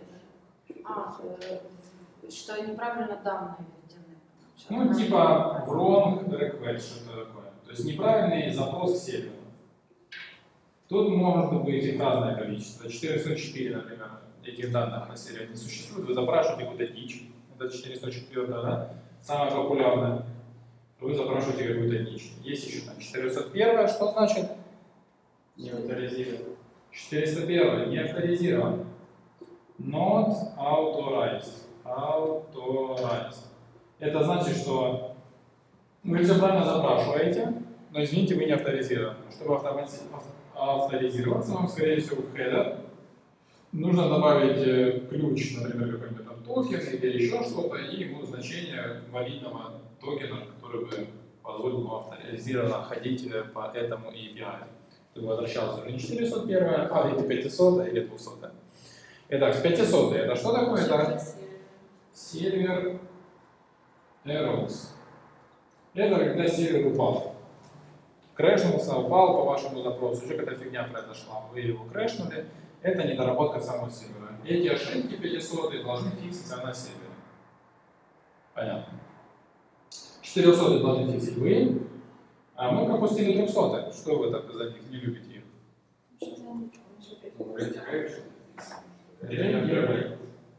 Что неправильно данные введены. Ну, типа wrong request, что-то такое. То есть неправильный запрос к серверу. Тут может быть их разное количество. 404, например, этих данных на сервере не существует. Вы запрашиваете какую-то дичь. Это 404, да? Самое популярное. Вы запрашиваете какую-то дичь. Есть еще там 401, что значит? Не авторизирован. 401, не авторизирован. Not authorized. Authorized. Это значит, что вы все правильно запрашиваете, но, извините, вы не авторизированы. Чтобы авторизироваться, вам, скорее всего, в header нужно добавить ключ, например, какой-нибудь там токен или еще что-то, и ему значение валидного токена, который бы позволил вам авторизированно ходить по этому API. Чтобы возвращался уже не 401, а или 500 или 200. Итак, с 500 это что такое? Это сервер errors. Это когда сервер упал. Крэшнулся, упал по вашему запросу, еще какая-то фигня произошла, вы его крэшнули. Это недоработка самого сервера. Эти ошибки 500 должны фикситься на сервере. Понятно. 400 должны фиксить вы, а мы пропустили 300. Что вы так за них не любите их? Redirect.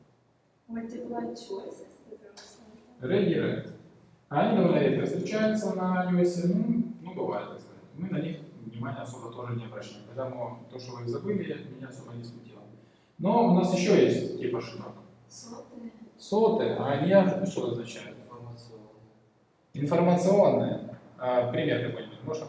Redirect. Они довольно редко встречаются на iOS, ну бывает, так сказать. Мы на них внимания особо тоже не обращаем. Поэтому то, что вы их забыли, меня особо не смутило. Но у нас еще есть тип ошибок. Сотые. А они что означают? Информационные. Пример какой-нибудь можем?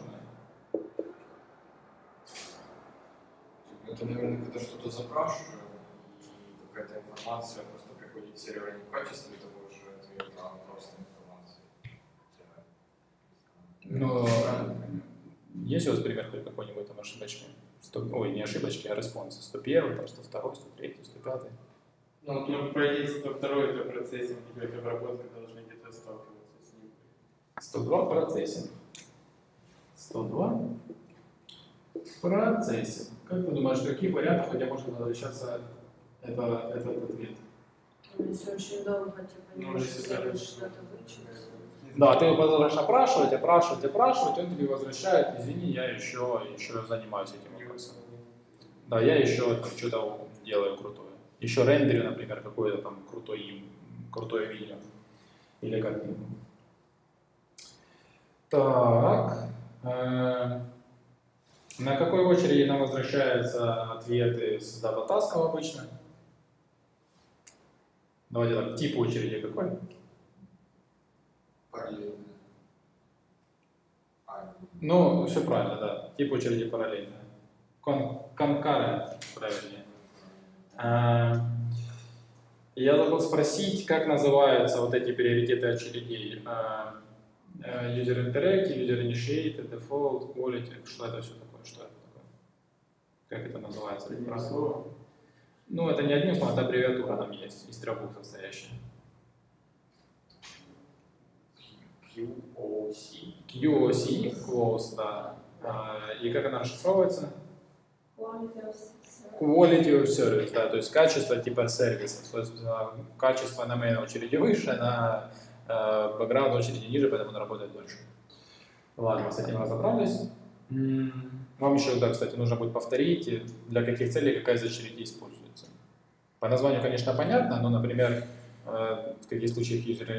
Это, наверное, когда что-то запрашиваю, и какая-то информация просто приходит с сервера не в качестве того же ответа, а просто информация. Но есть у вас пример хоть какой-нибудь там ошибочки? Ой, не ошибочки, а респонсы. 101, там 102, 103, 105. Ну, вот мы пройти 102 это процессинг, и обработка должны где-то сталкиваться с ним. 102 процессинг. 102 процессинг. Как ты думаешь, в каких вариантах у тебя может возвращаться этот ответ? Если очень долго, типа, не Ну, можешь если сделать так. что-то вычислить. Да, ты его продолжаешь опрашивать, он тебе возвращает, извини, я еще занимаюсь этим вопросом. Да, я еще там что-то делаю крутое. Еще рендерю, например, какое-то там крутое видео. Или картинку. Так. На какой очереди нам возвращаются ответы с дата-таском обычно? Давайте так, тип очереди какой? Параллельно. Ну, все правильно, да. Тип очереди параллельно. Concurrent, правильнее. Я забыл спросить, как называются вот эти приоритеты очередей. User Interactive, User Initiated, Default, Quality. Что это все такое? Что это такое? Как это называется? Одним словом. Ну, это не одним словом, это аббревиатура там есть, из 3 букв состоящая. QOC. QOC, close, да. И как она расшифровывается? Quality of service, да, то есть качество типа сервиса. Собственно, качество на main очереди выше, на бэкграунд очереди ниже, поэтому она работает дольше. Ладно, с этим разобрались. Вам еще, да, кстати, нужно будет повторить, для каких целей какая из очередей используется. По названию, конечно, понятно, но, например, в каких случаях user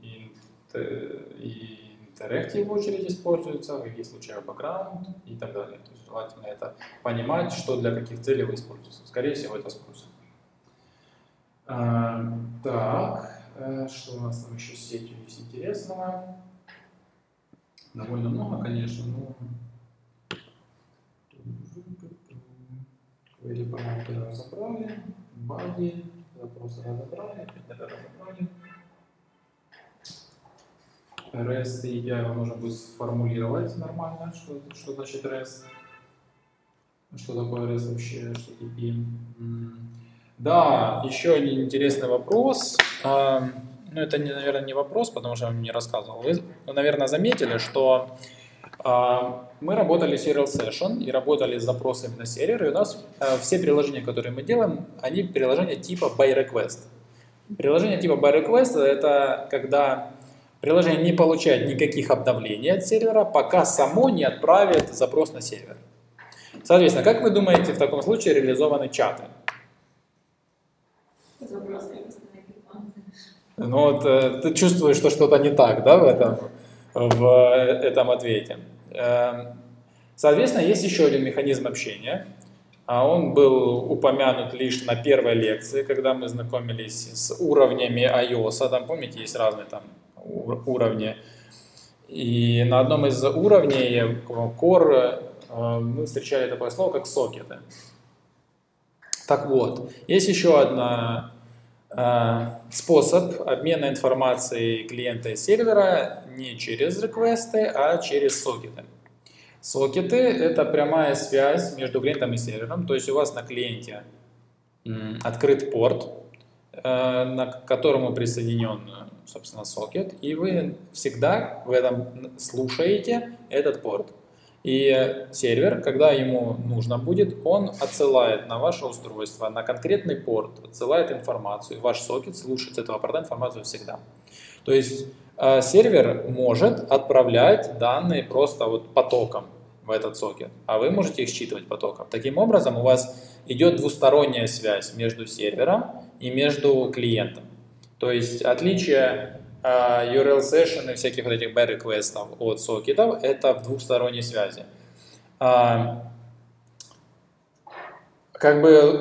interactive очередь используется, в каких случаях background и так далее. То есть желательно это понимать, что для каких целей вы используете. Скорее всего, это спросят. Так, что у нас там еще с сетью есть интересного? Довольно много, конечно, но... Query параметры разобрали, body, запросы разобрали, разобрали. REST и API вам нужно будет сформулировать нормально, что значит REST. Что такое REST вообще, HTTP. Да, еще один интересный вопрос. Ну, это, наверное, не вопрос, потому что я вам не рассказывал. Вы, наверное, заметили, что мы работали с Serial Session и работали с запросами на сервер, и у нас все приложения, которые мы делаем, они приложения типа by request. Приложение типа by request — это когда приложение не получает никаких обновлений от сервера, пока само не отправит запрос на сервер. Соответственно, как вы думаете, в таком случае реализованы чаты? Ну вот ты чувствуешь, что что-то не так, да, в этом ответе. Соответственно, есть еще один механизм общения. Он был упомянут лишь на первой лекции, когда мы знакомились с уровнями iOS. Там, помните, есть разные там уровни. И на одном из уровней Core мы встречали такое слово, как сокеты. Так вот, есть еще один способ обмена информацией клиента и сервера не через реквесты, а через сокеты. Сокеты — это прямая связь между клиентом и сервером, то есть у вас на клиенте открыт порт, к которому присоединен, собственно, сокет, и вы всегда в этом слушаете этот порт. И сервер, когда ему нужно будет, он отсылает на ваше устройство, на конкретный порт, отсылает информацию. Ваш сокет слушает с этого порта информацию всегда. То есть сервер может отправлять данные просто вот потоком в этот сокет, а вы можете их считывать потоком. Таким образом, у вас идет двусторонняя связь между сервером и между клиентом. То есть отличие URL session и всяких вот этих by requestов от сокетов — это в двухсторонней связи. Как бы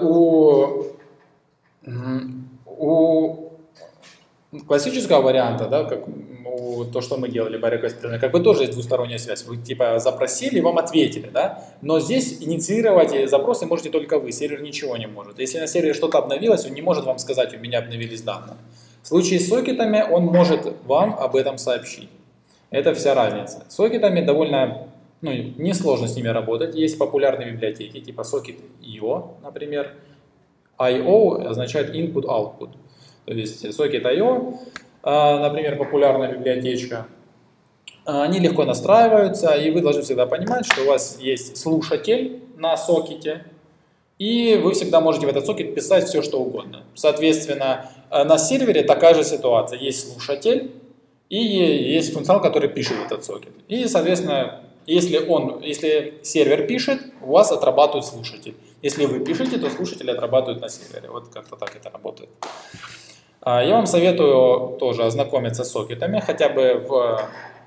у классического варианта, да, как то, что мы делали, by request, как бы тоже есть двусторонняя связь. Вы типа запросили, вам ответили, да? Но здесь инициировать запросы можете только вы, сервер ничего не может. Если на сервере что-то обновилось, он не может вам сказать: у меня обновились данные. В случае с сокетами он может вам об этом сообщить. Это вся разница. С сокетами довольно несложно с ними работать. Есть популярные библиотеки, типа Socket.io, например. I.O. означает input-output. То есть Socket.io, например, популярная библиотечка. Они легко настраиваются, и вы должны всегда понимать, что у вас есть слушатель на сокете, и вы всегда можете в этот сокет писать все, что угодно. Соответственно, на сервере такая же ситуация. Есть слушатель, и есть функционал, который пишет в этот сокет. И, соответственно, если сервер пишет, у вас отрабатывает слушатель. Если вы пишете, то слушатели отрабатывают на сервере. Вот как-то так это работает. Я вам советую тоже ознакомиться с сокетами, хотя бы в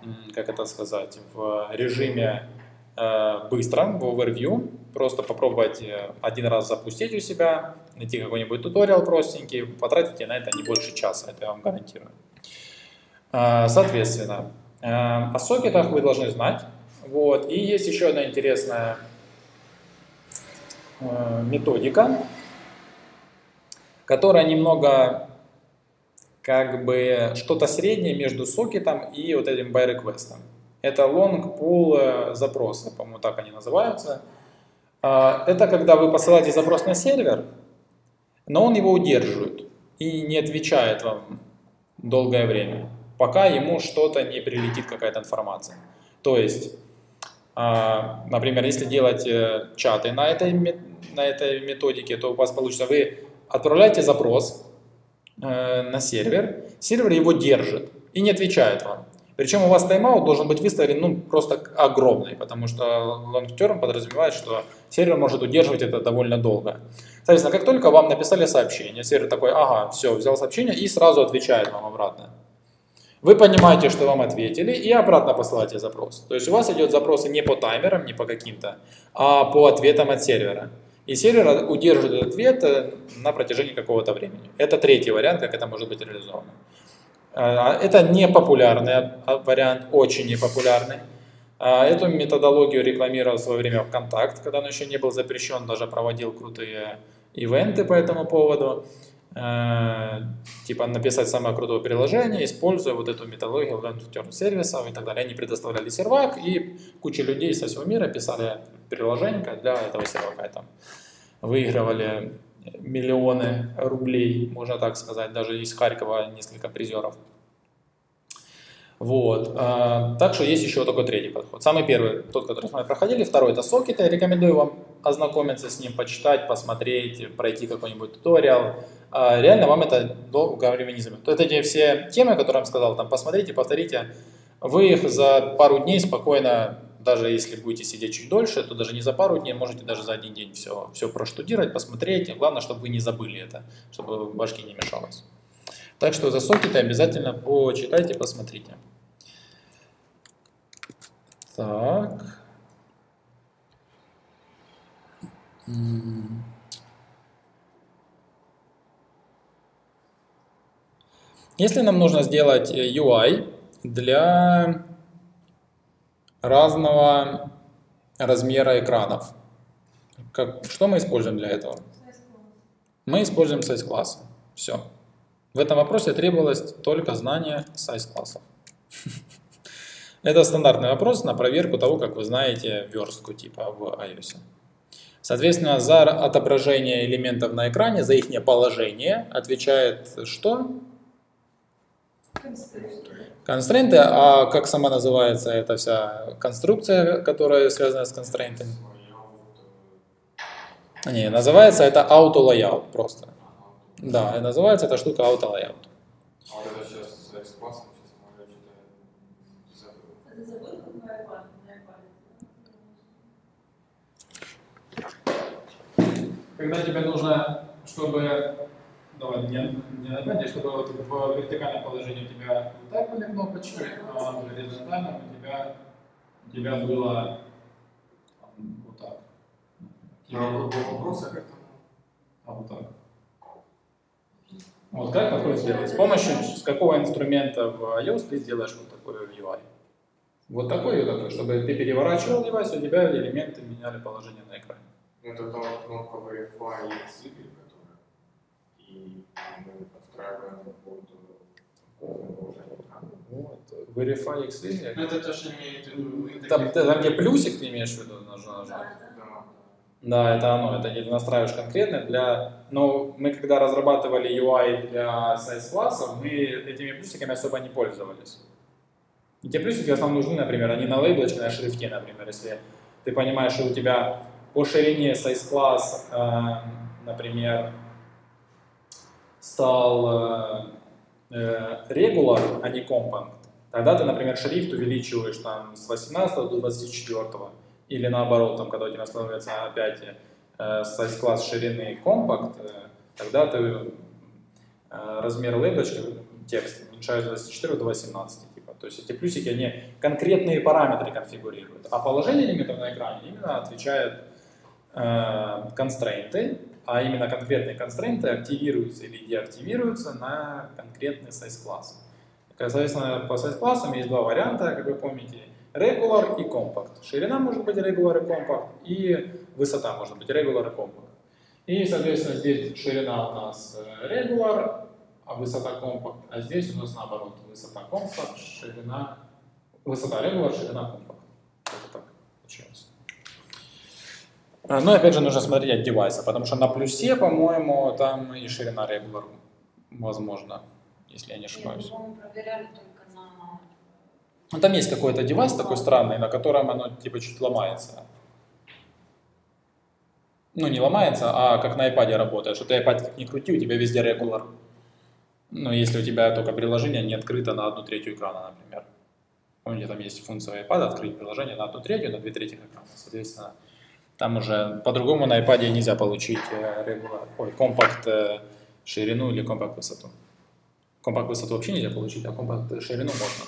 режиме быстро, в overview. Просто попробовать один раз запустить у себя, найти какой-нибудь туториал простенький, потратите на это не больше часа, это я вам гарантирую. Соответственно, о сокетах вы должны знать. Вот. И есть еще одна интересная методика, которая немного что-то среднее между сокетом и вот этим by-request. Это long pool запросы, по-моему, так они называются. Это когда вы посылаете запрос на сервер, но он его удерживает и не отвечает вам долгое время, пока ему что-то не прилетит, какая-то информация. То есть, например, если делать чаты на этой методике, то у вас получится, вы отправляете запрос на сервер, сервер его держит и не отвечает вам. Причем у вас тайм-аут должен быть выставлен просто огромный, потому что long-term подразумевает, что сервер может удерживать это довольно долго. Соответственно, как только вам написали сообщение, сервер такой, ага, все, взял сообщение и сразу отвечает вам обратно. Вы понимаете, что вам ответили, и обратно посылаете запрос. То есть у вас идет запросы не по таймерам, не по каким-то, а по ответам от сервера. И сервер удерживает ответ на протяжении какого-то времени. Это третий вариант, как это может быть реализовано. Это не популярный вариант, очень непопулярный. Эту методологию рекламировал в свое время ВКонтакт, когда он еще не был запрещен, даже проводил крутые ивенты по этому поводу. Типа написать самое крутое приложение, используя вот эту методологию long-term сервисов и так далее. Они предоставляли сервак, и куча людей со всего мира писали приложение для этого сервака. И там выигрывали миллионы рублей, можно так сказать, даже из Харькова несколько призеров. Вот. Так что есть еще такой третий подход. Самый первый, тот, который мы проходили, второй это сокеты. Я рекомендую вам ознакомиться с ним, почитать, посмотреть, пройти какой-нибудь туториал. Реально вам это долго времени не займет. Это те все темы, которые я вам сказал, там посмотрите, повторите. Вы их за пару дней спокойно, даже если будете сидеть чуть дольше, то даже не за пару дней, можете даже за один день все проштудировать, посмотреть. Главное, чтобы вы не забыли это, чтобы в башке не мешалось. Так что за сокеты обязательно почитайте, посмотрите. Так. Если нам нужно сделать UI для разного размера экранов, что мы используем для этого? Мы используем size классы. Все. В этом вопросе требовалось только знание size классов. Это стандартный вопрос на проверку того, как вы знаете верстку типа в iOS. Соответственно, за отображение элементов на экране, за их положение отвечает что? Констрейнты. А как сама называется эта вся конструкция, которая связана с констрейнтами? Не, называется это auto-layout просто. Да, называется эта штука auto-layout. А вот это сейчас с классом, сейчас мы что-то забыли. Когда тебе нужно, чтобы, давай, не на iPad, чтобы вот в вертикальном положении у тебя вот так были кнопочки, а в горизонтальном у тебя было вот так. Вопрос, а как там? А вот так. Вот как такое сделать? С помощью какого инструмента в iOS ты сделаешь вот такой UI? Вот такой и такой, чтобы ты переворачивал девайс, у тебя элементы меняли положение на экране. Это та кнопка Verify XY, которая, и мы подстраиваем под положение экрана. Вот. Verify X-Linear. Ну, это то, что имеет в виду... Там, где плюсик ты имеешь в виду, нужно нажать. Да. Да, это оно, это не ты настраиваешь конкретно для... Но мы когда разрабатывали UI для size-классов, мы этими плюсиками особо не пользовались. И те плюсики в основном нужны, например, они на лейблочке, на шрифте, например, если ты понимаешь, что у тебя по ширине size-класс, например, стал regular, а не compact, тогда ты, например, шрифт увеличиваешь там с 18 до 24, или наоборот, там, когда у тебя становится опять size-класс ширины compact, тогда ты размер лейблочки, текст, уменьшаешь с 24 до 18. Типа. То есть эти плюсики, они конкретные параметры конфигурируют, а положение лимитов на экране именно отвечает констрейнты, а именно конкретные констрейнты активируются или деактивируются на конкретный size-класс. Соответственно, по size-классам есть два варианта, как вы помните, regular и compact. Ширина может быть regular и compact, и высота может быть regular и compact. И, соответственно, здесь ширина у нас regular, а высота compact, а здесь у нас наоборот, высота compact, ширина, высота regular, ширина compact. Это так получается. Но опять же нужно смотреть от девайса, потому что на плюсе, по-моему, там и ширина regular возможно, если я не ошибаюсь. Мы проверяли только на... Ну, там есть какой-то девайс такой странный, на котором оно типа чуть ломается. Ну, не ломается, а как на iPad работает, что ты iPad как ни крути, у тебя везде regular. Ну, если у тебя только приложение не открыто на 1/3 экрана, например. Помните, там есть функция iPad открыть приложение на 1/3, на 2/3 экрана. Соответственно, там уже по-другому на iPad нельзя получить компакт ширину или компакт высоту. Компакт высоту вообще нельзя получить, а компакт ширину можно.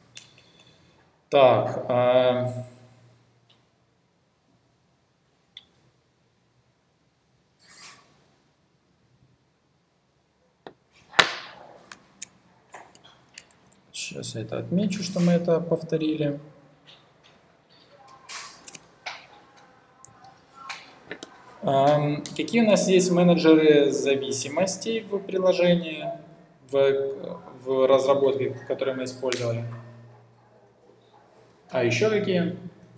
Так. Сейчас я это отмечу, что мы это повторили. Какие у нас есть менеджеры зависимостей в приложении, в разработке, которые мы использовали? А еще какие?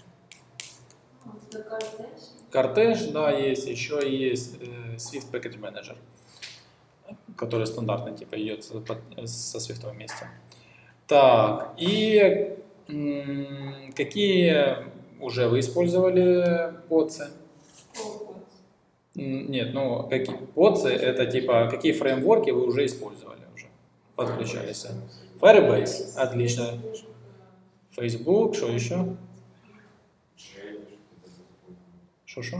Кортеж, да, есть. Еще есть Swift Package Manager, который стандартно типа идет со Swift вместе. Так, и какие уже вы использовали подсы? Нет, ну какие подсы, это типа какие фреймворки вы уже использовали, уже подключались. Firebase, отлично. Facebook, что еще? Что?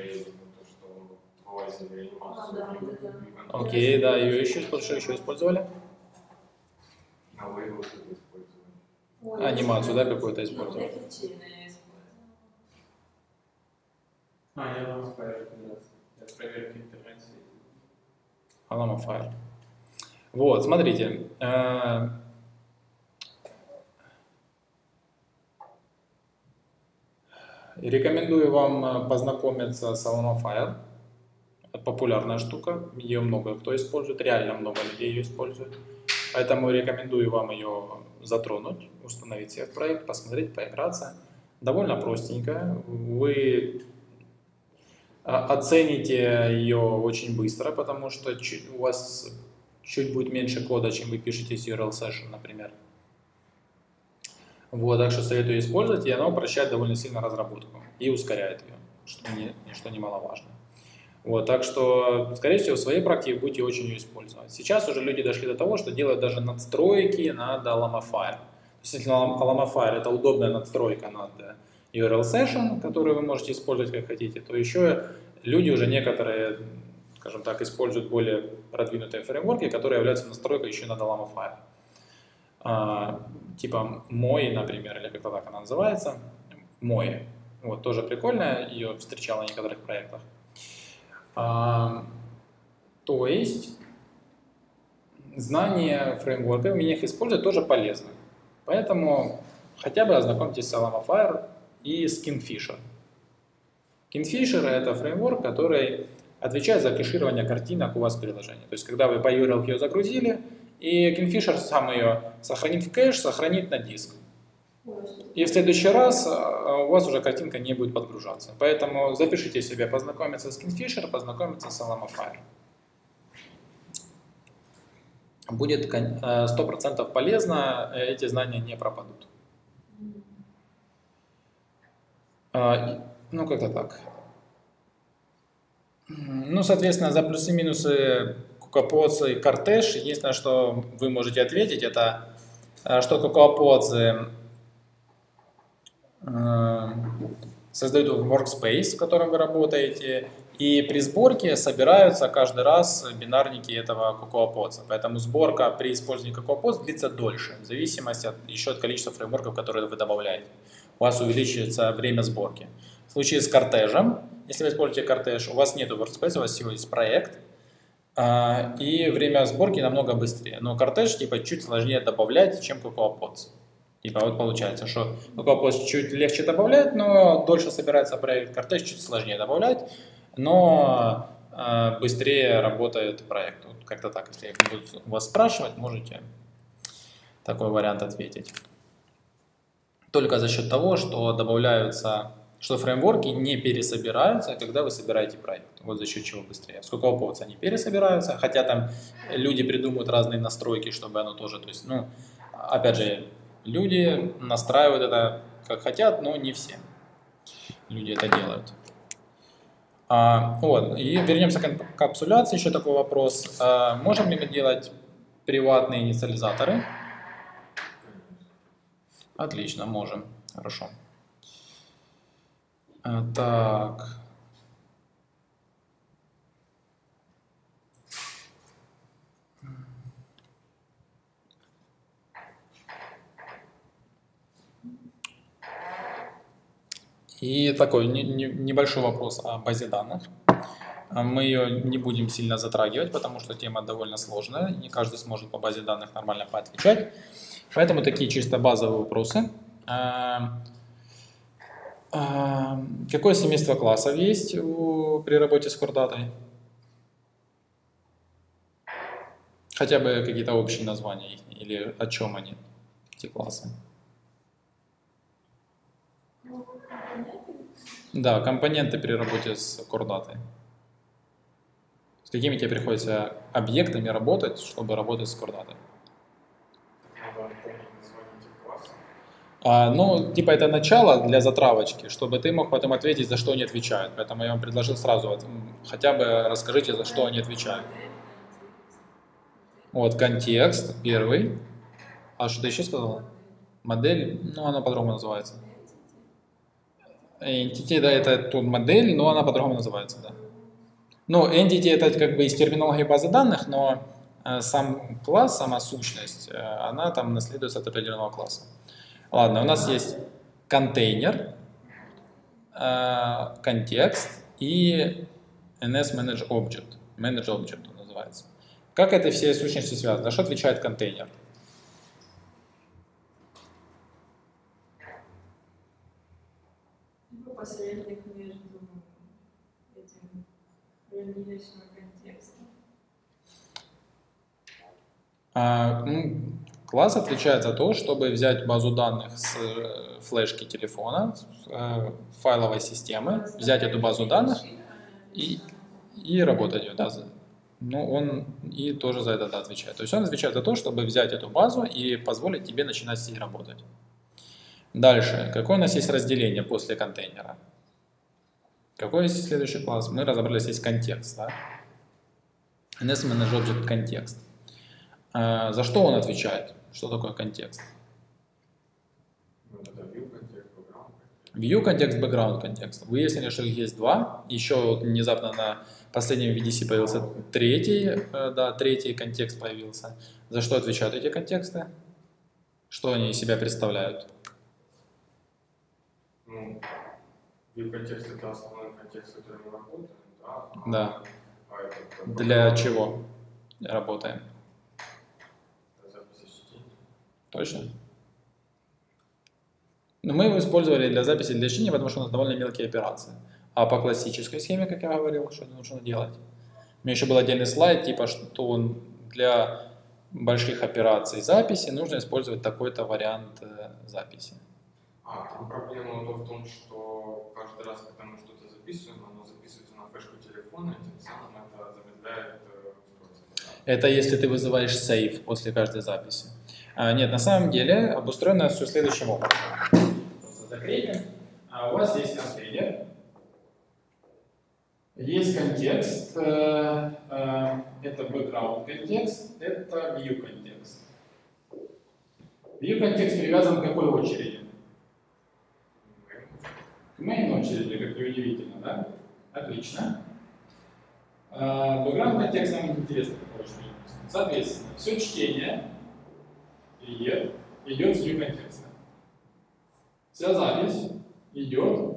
Окей, да, ее еще использовали? Анимацию, да, какую-то использовали? Я вам скажу, для проверки интернекции. Alama Fire. Вот, смотрите. Рекомендую вам познакомиться с Alama Fire. Это популярная штука, ее много кто использует, реально много людей ее использует. Поэтому рекомендую вам ее затронуть, установить себе в проект, посмотреть, поиграться. Довольно простенькая. Вы оцените ее очень быстро, потому что у вас чуть будет меньше кода, чем вы пишете с URL Session, например. Вот, так что советую использовать, и она упрощает довольно сильно разработку и ускоряет ее, что немаловажно. Вот, так что, скорее всего, в своей практике будете очень ее использовать. Сейчас уже люди дошли до того, что делают даже надстройки над Alama Fire. То есть, если Alama Fire — это удобная надстройка над URL Session, которую вы можете использовать как хотите, то еще люди уже некоторые, скажем так, используют более продвинутые фреймворки, которые являются настройкой еще над Alama Fire. Типа Moi, например, или как-то так она называется. Moi. Вот, тоже прикольная, ее встречал на некоторых проектах. То есть знание фреймворка, умение их использовать тоже полезно. Поэтому хотя бы ознакомьтесь с Alama Fire и с Kingfisher. Kingfisher — это фреймворк, который отвечает за кэширование картинок у вас в приложении. То есть когда вы по URL ее загрузили, и Kingfisher сам ее сохранит в кэш, сохранит на диск. И в следующий раз у вас уже картинка не будет подгружаться. Поэтому запишите себе познакомиться с Kingfisher, познакомиться с Alamofire. Будет 100% полезно, эти знания не пропадут. Ну, как-то так. Ну, соответственно, за плюсы и минусы CocoaPods и Cortesh единственное, что вы можете ответить, это что CocoaPods создают workspace, в котором вы работаете, и при сборке собираются каждый раз бинарники этого CocoaPods. Поэтому сборка при использовании CocoaPods длится дольше, в зависимости еще от количества фреймворков, которые вы добавляете. У вас увеличивается время сборки. В случае с Cortesh, если вы используете Cortesh, у вас нет workspace, у вас всего есть проект, и время сборки намного быстрее. Но Cortesh типа чуть сложнее добавлять, чем CocoaPods. Типа вот получается, что CocoaPods чуть легче добавлять, но дольше собирается проект. Cortesh чуть сложнее добавлять, но быстрее работает проект. Вот как-то так, если будут вас спрашивать, можете такой вариант ответить. Только за счет того, что добавляются, что фреймворки не пересобираются, когда вы собираете проект. Вот за счет чего быстрее. С CocoaPods они пересобираются, хотя там люди придумывают разные настройки, чтобы оно тоже, то есть, ну, опять же, люди настраивают это как хотят, но не все люди это делают. Вот, и вернемся к капсуляции, еще такой вопрос. Можем ли мы делать приватные инициализаторы? Отлично, можем. Хорошо. Так. И такой небольшой вопрос о базе данных. Мы ее не будем сильно затрагивать, потому что тема довольно сложная, не каждый сможет по базе данных нормально поотвечать. Поэтому такие чисто базовые вопросы. Какое семейство классов есть при работе с кордатой? Хотя бы какие-то общие названия их, или о чем они, эти классы? Да, компоненты при работе с кордатой. С какими тебе приходится объектами работать, чтобы работать с кордатой? Ну, типа это начало для затравочки, чтобы ты мог потом ответить, за что они отвечают. Поэтому я вам предложил сразу, хотя бы расскажите, за что они отвечают. Вот, контекст, первый. А что ты еще сказала? Модель, ну, она по-другому называется. Entity, да, это тут модель, но она по-другому называется, да. Ну, entity это как бы из терминологии базы данных, но сам класс, сама сущность, она там наследуется от определенного класса. Ладно, у нас есть контейнер, контекст и NS Manage Object. Manage Object он называется. Как это все сущности связаны? На что отвечает контейнер? Посредник между этим хранилищем и контекстом. Класс отвечает за то, чтобы взять базу данных с флешки телефона, с файловой системы, взять эту базу данных и работать ее. Да. Ну, он и тоже за это отвечает. То есть он отвечает за то, чтобы взять эту базу и позволить тебе начинать с ней работать. Дальше. Какое у нас есть разделение после контейнера? Какой есть следующий класс? Мы разобрались, есть контекст. Да? NS Manage Object контекст. За что он отвечает? Что такое контекст? View контекст, background контекст. Выяснили, что их есть два. Еще вот внезапно на последнем VDC появился третий контекст появился. За что отвечают эти контексты? Что они из себя представляют? Ну, view контекст это основной контекст, который мы работаем, да? Да. А это Для чего работаем? записи чтения. Точно? Но мы его использовали для записи для чтения, потому что у нас довольно мелкие операции. А по классической схеме, как я говорил, что нужно делать? У меня еще был отдельный слайд, типа, что он для больших операций записи нужно использовать такой-то вариант записи. Там проблема в том, что каждый раз, когда мы что-то записываем, оно записывается на флешку телефона, и тем самым это замедляет устройство. Это если ты вызываешь сейв после каждой записи. Нет, на самом деле обустроено все следующим образом. Просто закрепим. У вас есть контейнер. Есть контекст, это background контекст, это view контекст. View контекст привязан к какой очереди? К main очереди, как неудивительно, да? Отлично. Background контекст нам интересно, какой очереди. Соответственно, все чтение идет с view контекста. Вся запись идет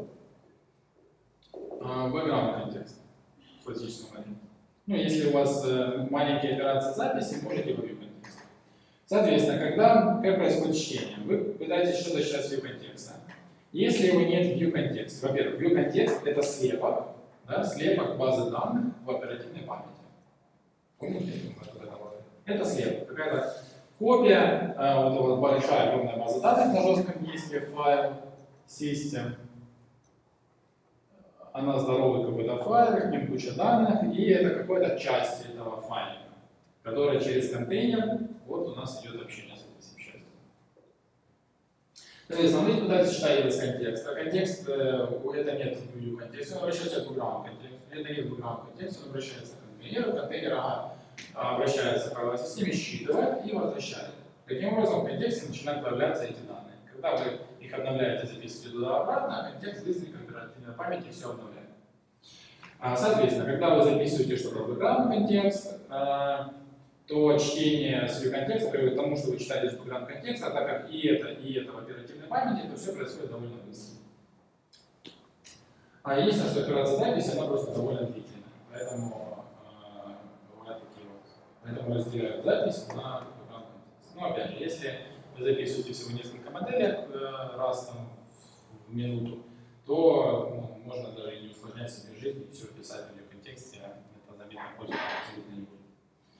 background контекст в классическом варианте. Ну, если у вас маленькие операции записи, можете в view контекст. Соответственно, как происходит чтение? Вы пытаетесь что-то читать с view контекста. Если его нет в view контексте, во-первых, view контекст это слепок, да, слепок базы данных в оперативной памяти. Помните, это слепок, какая-то копия, вот эта вот большая огромная база данных на жестком диске, файл, system. Она здоровый какой-то файл, к ним куча данных, и это какая-то часть этого файла, которая через контейнер, вот у нас идет общение с этой частью. Соответственно, мы пытаемся читать это с контекста. Контекст, это нет в view контексте, он обращается к background контексту. Это нет в background контексте, он обращается к контейнеру, контейнер обращается к файловой системе, считывает и возвращает. Таким образом, в контексте начинают появляться эти данные. Когда вы их обновляете, записываете туда-обратно, контекст быстренько в оперативной памяти все обновляет. Соответственно, когда вы записываете что-то в background контекст, то чтение с view контекста приводит к тому, что вы читаете с background контекста, а так как и это в оперативной памяти, то все происходит довольно быстро. Единственное, что операция записи, она просто довольно длительная, поэтому бывают такие вот. Поэтому разделяют запись на background контекст. Но опять же, если вы записываете всего несколько моделей раз там, в минуту, то можно даже не усложнять себе жизнь и все писать в ее контексте, это заметно пользоваться абсолютно не будет.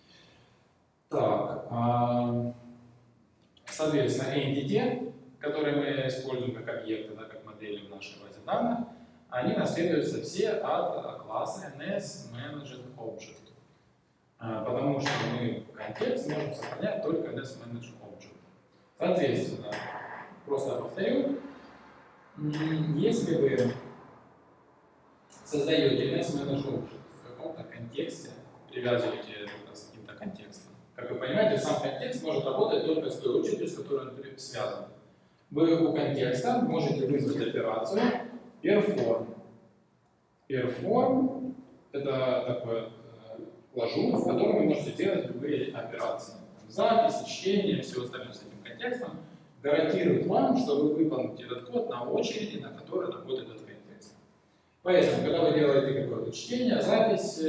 Так, соответственно, entity, которые мы используем как объекты, да, как модели в нашей базе данных, они наследуются все от класса NSManageObject, потому что мы контекст можем сохранять только NSManageObject. Соответственно, просто повторю, если вы создаете NSManageObject в каком-то контексте, привязываете это с каким-то контекстом, как вы понимаете, сам контекст может работать только с той очередью, с которой он связан. Вы у контекста можете вызвать операцию perform. Perform – это такой ложу, в котором вы можете делать любые операции. Запись, чтение, все остальное с этим контекстом гарантирует вам, что вы выполните этот код на очереди, на которой работает этот контекст. Поэтому, когда вы делаете какое-то чтение, запись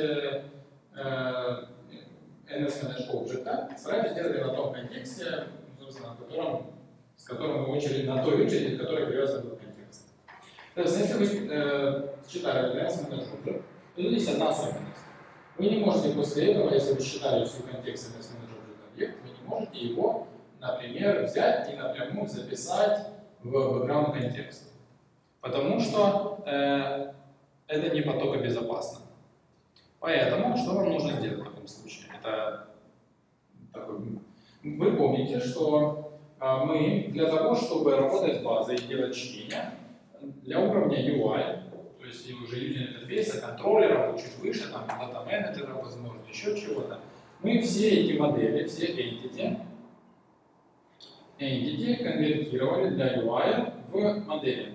NSManageObject, старайтесь делать на том контексте, с которым вы на той очереди, к которой привязан этот контекст. То есть, если вы читали NSManageObject, то тут есть одна особенность. Вы не можете после этого, если вы считали всю контекст NSManageObject объект, вы не можете его, например, взять и напрямую записать в background контекст. Потому что это не потокобезопасно. Поэтому, что вам нужно сделать в таком случае? Это такой... Вы помните, что мы для того, чтобы работать с базой и делать чтение, для уровня UI, то есть уже user интерфейса, контроллера, чуть выше, там, дата-менеджера, возможно, еще чего-то, мы все эти модели, все entity конвертировали для UI в модели.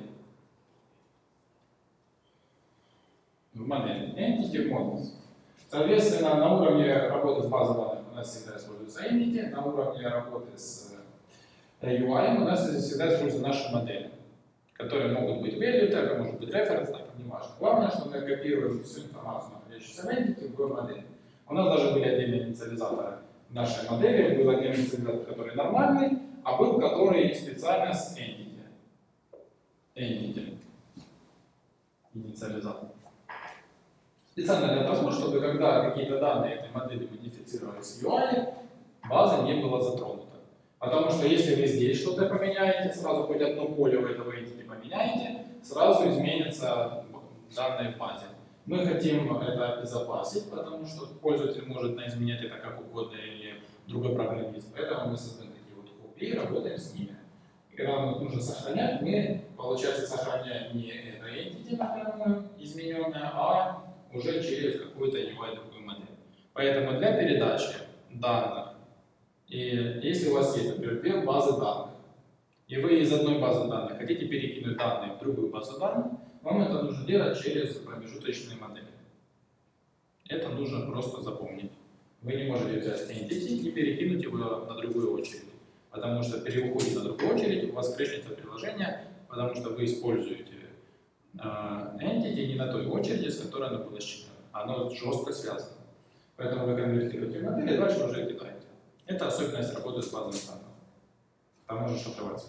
Entity models. Соответственно, на уровне работы с базой данных у нас всегда используется entity, на уровне работы с UI у нас всегда используются наши модели, которые могут быть value tag, может быть reference tag, не важно. Главное, что мы копируем всю информацию, находящуюся в entity, в модели. У нас даже были отдельные инициализаторы нашей модели, был отдельный инициализатор, который нормальный, а был который специально с entity. Entity. Инициализатор. Специально для того, чтобы когда какие-то данные этой модели модифицировались в UI, базы не было затронуто. Потому что если вы здесь что-то поменяете, сразу хоть одно поле у этого entity поменяете, сразу изменятся данные в базе. Мы хотим это обезопасить, потому что пользователь может изменять это как угодно или другой программист. Поэтому мы создаем такие вот копии и работаем с ними. И когда нам нужно сохранять, мы, получается, сохраняем не это entity напрямую измененное, а уже через какую-то UI другую модель. Поэтому для передачи данных, и если у вас есть, например, две базы данных, и вы из одной базы данных хотите перекинуть данные в другую базу данных, вам это нужно делать через промежуточные модели. Это нужно просто запомнить. Вы не можете взять entity и перекинуть его на другую очередь. Потому что при уходе на другую очередь у вас крышнется приложение, потому что вы используете entity не на той очереди, с которой оно было считано. Оно жестко связано. Поэтому вы конвертируете модель и дальше уже кидаете. Это особенность работы с базами данных. Там можно шифроваться.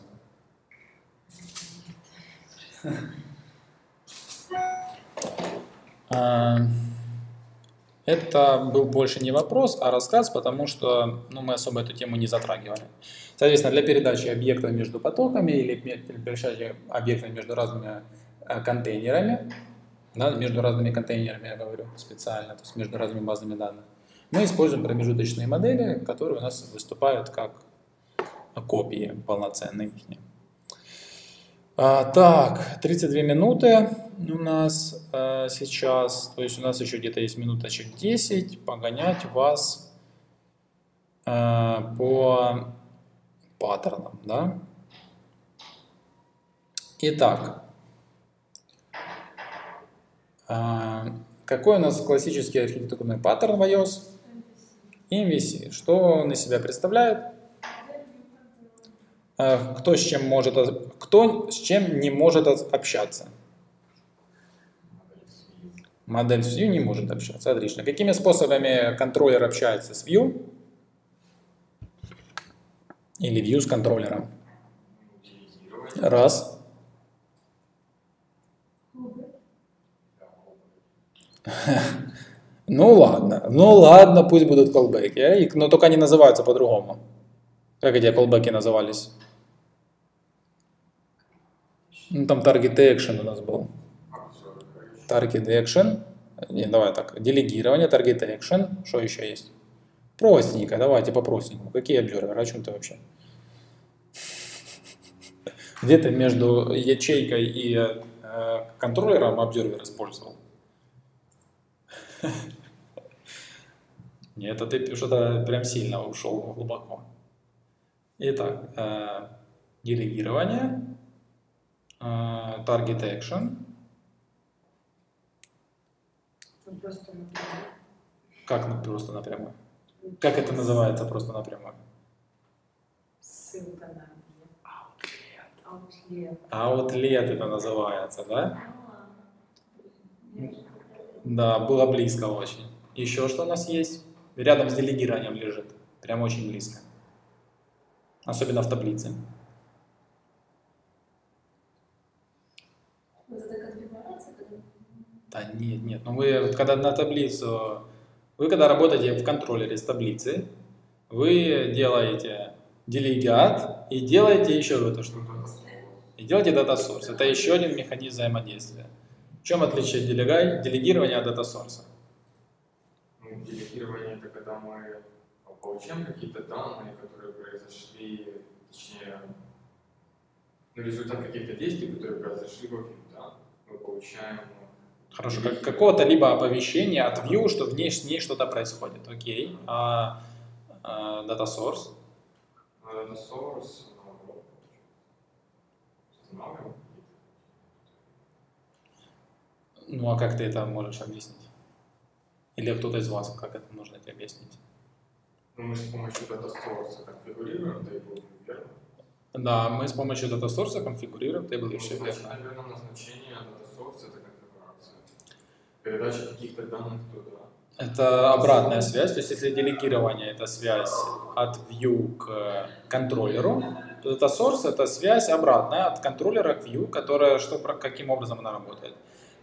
Это был больше не вопрос, а рассказ, потому что мы особо эту тему не затрагивали. Соответственно, для передачи объектов между потоками или передачи объектов между разными контейнерами, да, между разными контейнерами, я говорю специально, то есть между разными базами данных, мы используем промежуточные модели, которые у нас выступают как копии полноценные. Так, 32 минуты у нас сейчас, то есть у нас еще где-то есть минуточек 10 погонять вас по паттернам, да? Итак, какой у нас классический архитектурный паттерн в iOS? MVC. Что он из себя представляет? Кто с чем не может общаться? Модель с View не может общаться. Отлично. Какими способами контроллер общается с View? Или View с контроллером? Раз. Ну ладно, пусть будут колбеки, но только они называются по-другому. Как эти колбеки назывались? Ну, там target action у нас был. Target action. Не, давай так. Делегирование, target action. Что еще есть? Простенько. Давайте по-простенькому. Какие обзоры? О чем ты вообще? Где-то между ячейкой и контроллером обзорвер использовал. Нет, это ты что-то прям сильно ушел глубоко. Итак, делегирование, target action. Просто напрямую. Как просто напрямую? Как это называется просто напрямую? Ссылка на Outlet. Outlet это называется, да? Да, было близко очень. Еще что у нас есть? Рядом с делегированием лежит. Прям очень близко. Особенно в таблице. Вот это конфигурация? Да нет. Но вы вот когда на таблицу, вы когда работаете в контроллере с таблицей, вы делаете делегат и делаете еще эту штуку. И делаете data source. Это еще один механизм взаимодействия. В чем отличие делегирования от data source? Делегирование — это когда мы получаем какие-то данные, которые произошли, точнее, результат каких-то действий, которые произошли во View, да? Мы получаем... Хорошо, какого-то либо оповещения от View, что в ней с ней что-то происходит. Окей. А data source? Data source, наоборот, устанавливаем. Ну а как ты это можешь объяснить? Или кто-то из вас, как это нужно это объяснить? Ну, мы с помощью data source конфигурируем table, верно? Да, мы с помощью data source конфигурируем table, и все Значит, верно. наверное, назначение data source — это конфигурация. Передача каких-то данных туда. Это обратная связь, то есть если делегирование это связь от View к контроллеру, то data source это связь обратная от контроллера к View, которая каким образом она работает.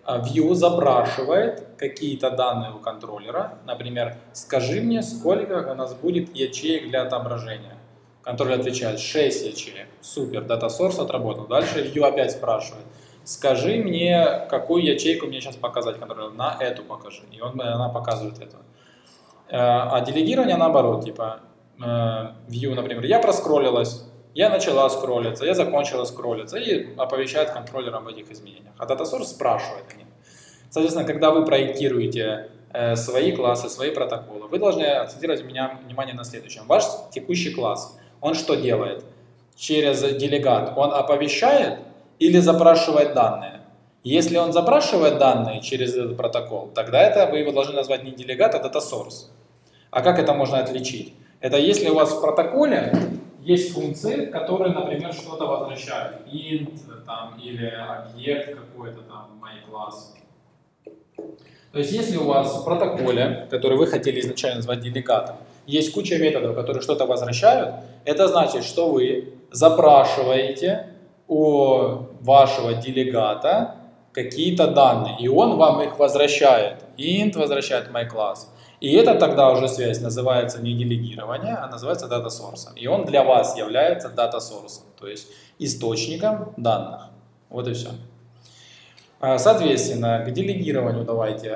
View запрашивает какие-то данные у контроллера. Например, скажи мне, сколько у нас будет ячеек для отображения. Контроллер отвечает, 6 ячеек. Супер, Data Source отработал. Дальше View опять спрашивает, скажи мне, какую ячейку мне сейчас показать контроллеру. На эту покажи. И она показывает эту. А делегирование наоборот, типа View, например, я проскроллилась, я начала скроллиться, я закончила скроллиться и оповещает контроллер об этих изменениях. А Data Source спрашивает о них. Соответственно, когда вы проектируете свои классы, свои протоколы, вы должны акцентировать внимание на следующем. Ваш текущий класс, он что делает? Через делегат он оповещает или запрашивает данные? Если он запрашивает данные через этот протокол, тогда это вы его должны назвать не делегат, а Data Source. А как это можно отличить? Это если у вас в протоколе есть функции, которые, например, что-то возвращают. Int там, или объект какой-то там, myClass. То есть если у вас в протоколе, который вы хотели изначально назвать делегатом, есть куча методов, которые что-то возвращают, это значит, что вы запрашиваете у вашего делегата какие-то данные, и он вам их возвращает. Int возвращает myClass. И это тогда уже связь называется не делегирование, а называется Data Source. И он для вас является Data Source, то есть источником данных. Вот и все. Соответственно, к делегированию давайте.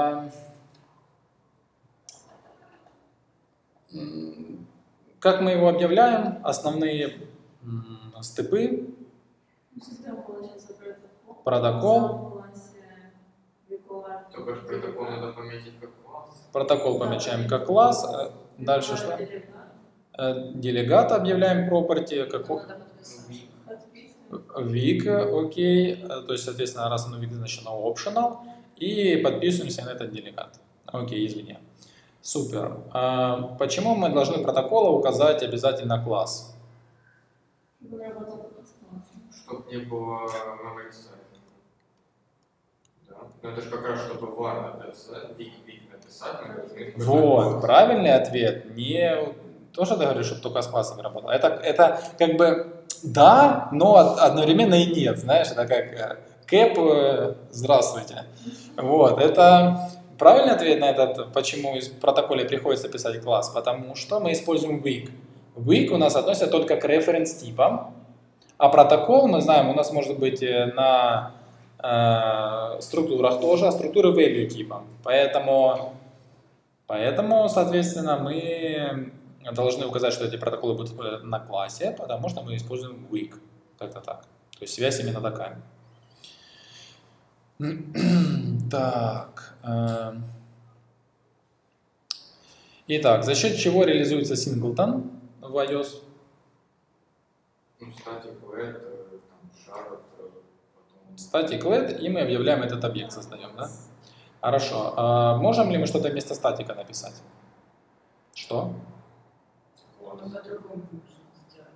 Как мы его объявляем? Основные степы. Система получается Протокол. Только же протокол надо пометить как класс. Протокол помечаем как класс. Дальше что? Делегат объявляем property. Week, окей. То есть, соответственно, раз оно видно, значит оно optional. И подписываемся на этот делегат. Окей, извини. Супер. Почему мы должны в протоколу указать обязательно класс? Чтобы не было memory size. Да. Но это же как раз, чтобы var написать, week написать, мы должны... Вот, правильный ответ. Не то, что ты говоришь, чтобы только с классами работало. Это как бы да, но одновременно и нет. Знаешь, это как кэп, здравствуйте. Вот, это правильный ответ на этот, почему в протоколе приходится писать класс. Потому что мы используем week. Week у нас относится только к референс-типам. А протокол, мы знаем, у нас может быть на структурах тоже, а структуры value типа. Поэтому, соответственно, мы должны указать, что эти протоколы будут на классе, потому что мы используем week. Как-то так. То есть связь именно такая. Так. Итак, за счет чего реализуется singleton в iOS? Ну, static let, там, shard, потом... Static let, и мы объявляем этот объект, создаем, да? Хорошо. Можем ли мы что-то вместо статика написать? Что? Ну, по-другому можно сделать,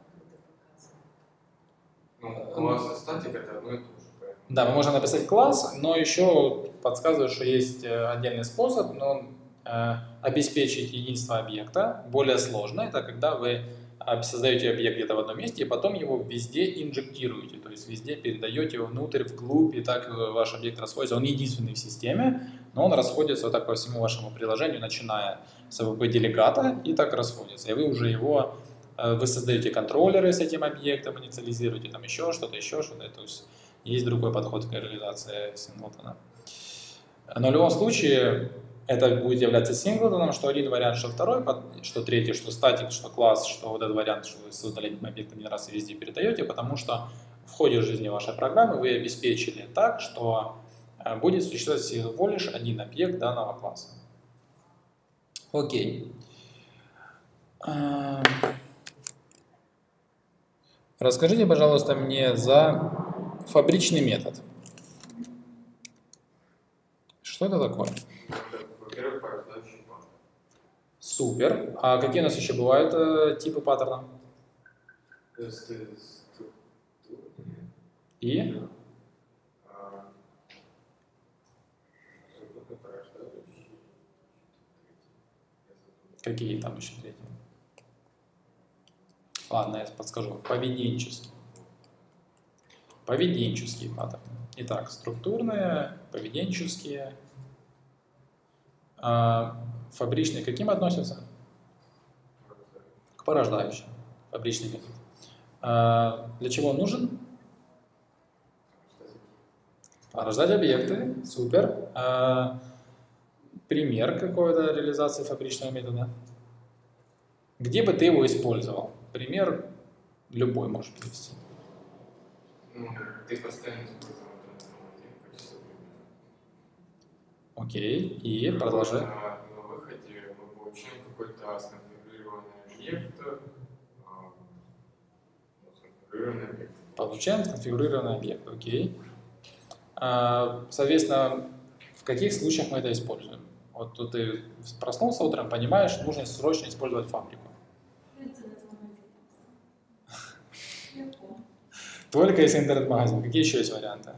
это показывает. Ну, класс и статик это одно и то же. Поэтому... Да, мы можем написать класс, но еще подсказывает, что есть отдельный способ, но обеспечить единство объекта более сложно. Это когда вы создаете объект где-то в одном месте и потом его везде инжектируете, то есть везде передаете его внутрь, вглубь, и так ваш объект расходится. Он единственный в системе, но он расходится вот так по всему вашему приложению, начиная с AWP-делегата, и так расходится. И вы уже его, вы создаете контроллеры с этим объектом, инициализируете там еще что-то. То есть есть другой подход к реализации синглтона. Но в любом случае, это будет являться синглтоном, что один вариант, что второй, что третий, что статик, что класс, что вот этот вариант, что вы создали этим объектом один раз и везде передаете, потому что в ходе жизни вашей программы вы обеспечили так, что будет существовать всего лишь один объект данного класса. Окей. Расскажите, пожалуйста, мне за фабричный метод. Что это такое? Во-первых, порождающий паттерн. Супер. А какие у нас еще бывают типы паттерна? И? Какие там еще третьи? Ладно, я подскажу. Поведенческий. Поведенческий паттерн. Итак, структурные, поведенческие, фабричные к каким относятся? К порождающим. Фабричный метод. Для чего он нужен? Порождать объекты. Супер. Пример какой-то реализации фабричного метода. Где бы ты его использовал? Пример любой можешь привести. Ну, ты постоянно использовал трансформативное качество примера. Окей, и продолжай. На выходе мы получаем какой-то сконфигурированный объект. Получаем сконфигурированный объект, окей. Соответственно, в каких случаях мы это используем? Вот тут ты проснулся утром, понимаешь, нужно срочно использовать фабрику. Только если интернет-магазин. Какие еще есть варианты?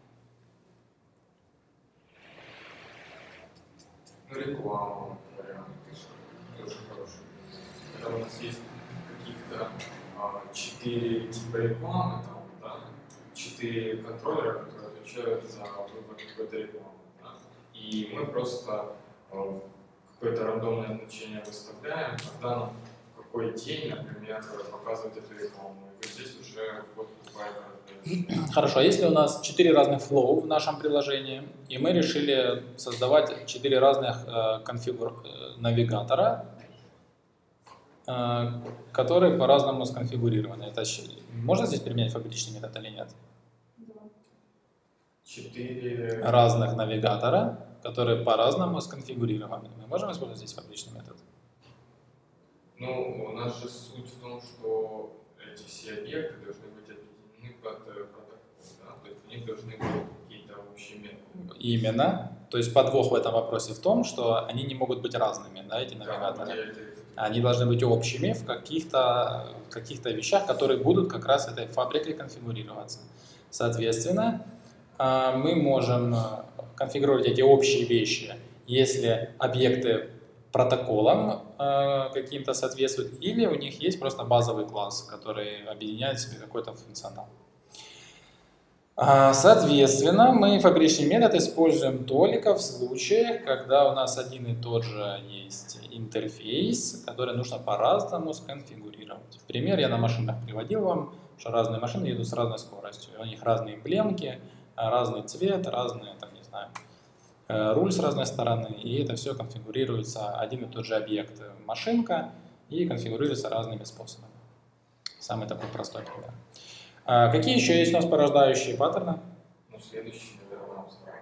Ну, реклама, вариант, тоже хороший. Когда у нас есть каких-то 4 типа рекламы, там, да, 4 контроллера, которые отвечают за выбор какой-то рекламы. Да, и мы просто какое-то рандомное значение выставляем, когда нам в какой день, например, показывать эту рекламу. И вот здесь уже вход вступает. Хорошо, а если у нас 4 разных флоу в нашем приложении, и мы решили создавать 4 разных навигатора, которые по-разному сконфигурированы. Это можно здесь применять фабричный метод или нет? 4 разных навигатора, которые по-разному сконфигурированы. Мы можем использовать здесь фабричный метод? Ну, у нас же суть в том, что эти все объекты должны быть объединены под протокол, да? То есть у них должны быть какие-то общие методы. Именно. То есть подвох в этом вопросе в том, что они не могут быть разными, да, эти навигаторы. Да, Они должны быть общими в каких-то вещах, которые будут как раз этой фабрикой конфигурироваться. Соответственно, мы можем конфигурировать эти общие вещи, если объекты протоколам каким-то соответствуют, или у них есть просто базовый класс, который объединяет в себе какой-то функционал. Соответственно, мы фабричный метод используем только в случаях, когда у нас один и тот же есть интерфейс, который нужно по-разному сконфигурировать. Пример я на машинах приводил вам, что разные машины едут с разной скоростью. У них разные эмблемки, разный цвет, разные, там, не знаю, руль с разной стороны, и это все конфигурируется, один и тот же объект машинка, и конфигурируется разными способами. Самый такой простой пример. Какие еще есть у нас порождающие паттерны? Ну, следующий, наверное, абстрактная.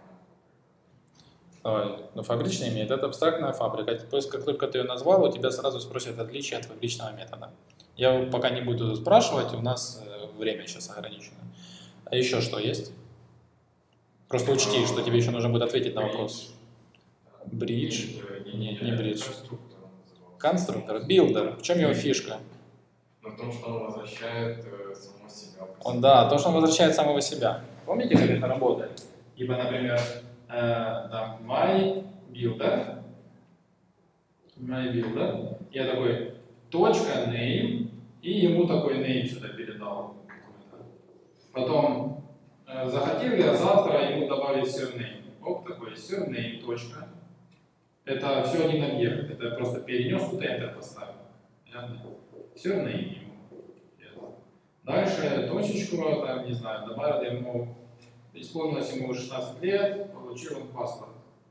Ну, фабричный метод, это абстрактная фабрика. То есть, как только ты ее назвал, у тебя сразу спросят отличие от фабричного метода. Я пока не буду спрашивать, у нас время сейчас ограничено. А еще что есть? Просто учти, что тебе еще нужно будет ответить на вопрос. Бридж? Нет, не бридж. Конструктор, билдер. В чем его фишка? В том, что он возвращает самого себя. Да, то, что он возвращает самого себя. Помните, как это работает? Ибо, например, там, my builder, я такой, точка, name, и ему такой name сюда передал. Потом, захотел я завтра ему добавить surname. Оп, такой, surname, точка. Это все один объект, это я просто перенес, тут enter поставил. Surname ему. Дальше точечку, там, не знаю, добавил ему, исполнилось ему 16 лет, получил он паспорт.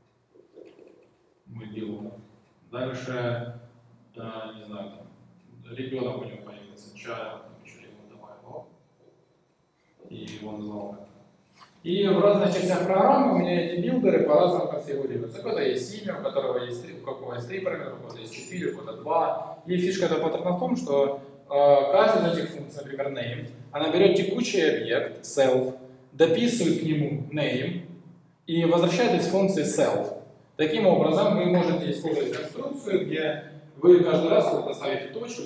Мобилу. Дальше, не знаю, там, ребенок у него появился, чай, еще ему добавил. И он назвал. И в разных частях программы у меня эти билдеры по-разному конфигурируются. У кого-то есть имя, у которого есть 3, у какого есть 3 параметра, у кого-то есть 4, у кого-то 2. И фишка этого паттерна в том, что каждая из этих функций, например, name, она берет текущий объект, self, дописывает к нему name и возвращает из функции self. Таким образом, вы можете использовать конструкцию, где вы каждый раз поставите точку,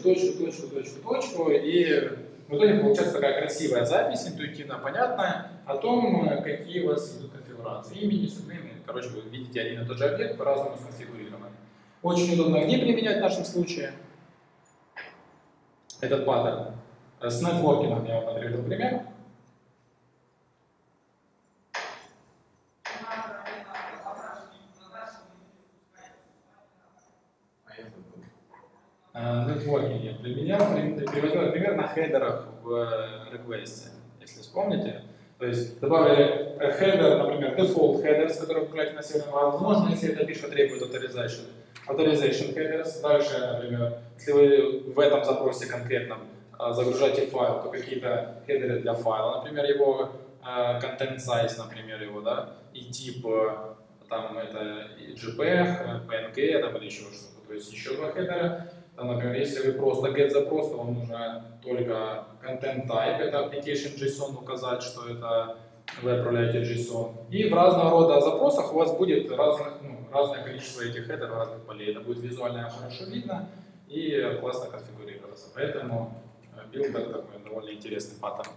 и в итоге получается такая красивая запись, интуитивно понятная, о том, какие у вас идут конфигурации. Имени, субнеймы, короче, вы видите один и тот же объект по-разному сконфигурирован. Очень удобно где применять в нашем случае этот паттерн. С нетворкингом я вам приведу пример. Нетворкинг я приводил пример на хедерах в request, если вспомните. То есть добавили хедер, например, default headers, который вы на сервере. Возможно, если эта фишка требует authorization headers. Дальше, например, если вы в этом запросе конкретном загружаете файл, то какие-то хедеры для файла, например, его content size, например, его, да, и тип, там это JPEG, PNG, там или еще что-то. То есть еще два хедера. Там, например, если вы просто get запрос, то вам нужно только content type, это application JSON указать, что это вы отправляете JSON. И в разного рода запросах у вас будет разное количество этих хедеров, разных полей. Это будет визуально хорошо видно и классно конфигурироваться. Поэтому билдер такой довольно интересный паттерн.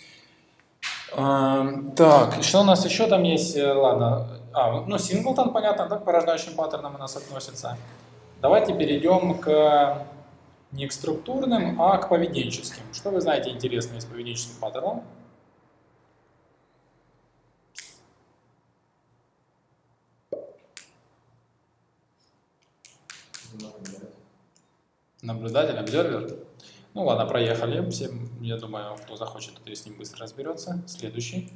Так, что у нас еще там есть? Ладно, singleton, понятно, да, к порождающим паттернам у нас относится. Давайте перейдем не к структурным, а к поведенческим. Что вы знаете интересное из поведенческих паттернов? Наблюдатель, обсервер. Ну ладно, проехали. Всем, я думаю, кто захочет, то с ним быстро разберется. Следующий.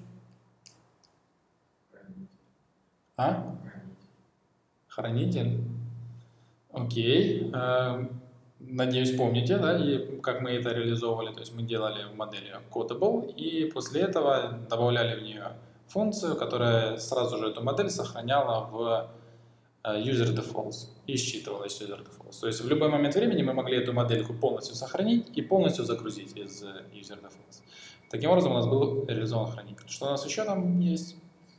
Хранитель. Окей. Надеюсь, помните, да, и как мы это реализовывали. То есть мы делали в модели Codable, и после этого добавляли в нее функцию, которая сразу же эту модель сохраняла в user defaults и считывала из user defaults. То есть в любой момент времени мы могли эту модельку полностью сохранить и полностью загрузить из user defaults. Таким образом у нас был реализован хранитель. Что у нас еще там есть?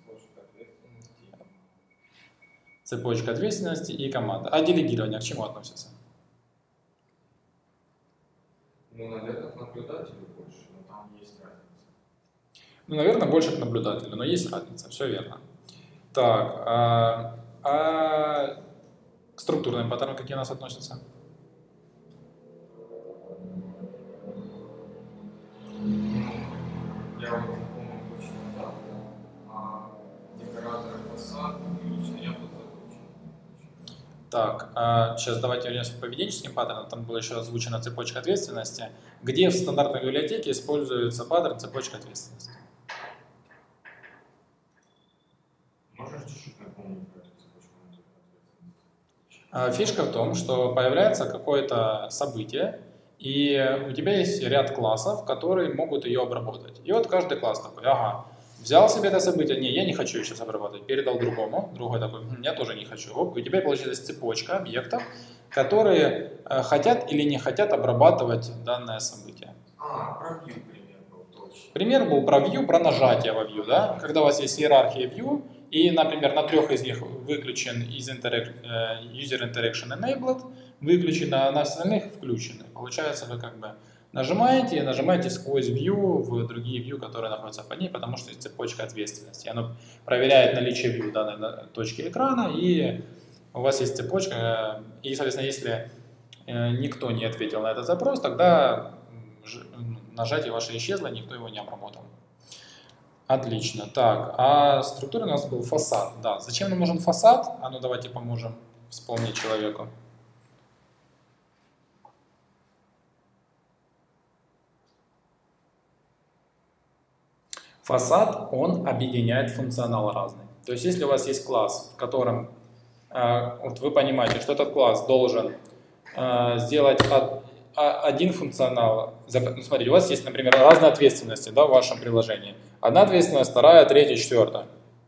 Цепочка ответственности и команда. А делегирование к чему относится? Ну, наверное, к наблюдателю больше, но там есть разница. Ну, наверное, больше к наблюдателю, но есть разница, все верно. Так, к структурным паттернам какие у нас относятся? Я вот помню очень давно, декораторы фасад, и лично я был заключен. Так, сейчас давайте вернемся к поведенческим паттернам. Там была еще озвучена цепочка ответственности. Где в стандартной библиотеке используется паттерн цепочка ответственности? Можешь чуть-чуть напомнить про эту цепочку ответственности? Фишка в том, что появляется какое-то событие, и у тебя есть ряд классов, которые могут ее обработать. И вот каждый класс такой, ага, взял себе это событие, не, я не хочу сейчас обрабатывать, передал другому, другой такой, я тоже не хочу. Оп, у тебя получилась цепочка объектов, которые хотят или не хотят обрабатывать данное событие. Про view пример был, точно. Пример был про view, про нажатие во view, да? Когда у вас есть иерархия view, и, например, на 3 из них выключен user interaction enabled, выключен, а на остальных включены. Получается, вы как бы нажимаете сквозь view в другие view, которые находятся под ней, потому что есть цепочка ответственности. Оно проверяет наличие view данной точки экрана, и у вас есть цепочка, и, соответственно, если никто не ответил на этот запрос, тогда нажатие ваше исчезло, никто его не обработал. Отлично. Так, а структура у нас был фасад. Да, зачем нам нужен фасад? А ну давайте поможем вспомнить человеку. Фасад, он объединяет функционал разный. То есть, если у вас есть класс, в котором вот вы понимаете, что этот класс должен сделать один функционал. Смотрите, у вас есть, например, разные ответственности, да, в вашем приложении. Одна ответственность, вторая, третья, четвертая.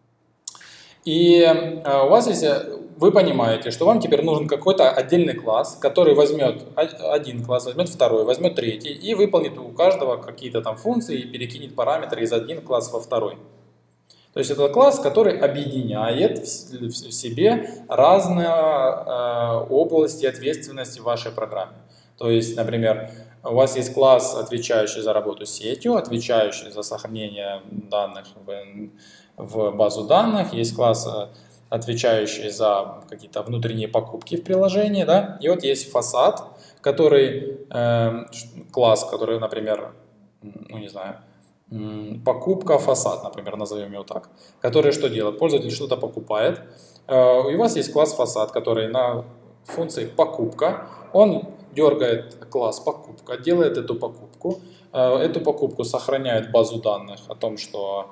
И у вас есть, вы понимаете, что вам теперь нужен какой-то отдельный класс, который возьмет один класс, возьмет второй, возьмет третий и выполнит у каждого какие-то там функции и перекинет параметры из один класс во второй. То есть это класс, который объединяет в себе разные области ответственности в вашей программе. То есть, например, у вас есть класс, отвечающий за работу с сетью, отвечающий за сохранение данных в базу данных, есть класс, отвечающий за какие-то внутренние покупки в приложении, да? И вот есть фасад, который, класс, который, например, ну не знаю, покупка фасад, например, назовем его так, который что делает? Пользователь что-то покупает, и у вас есть класс фасад, который на функции покупка, он дергает класс покупка, делает эту покупку сохраняет в базу данных о том, что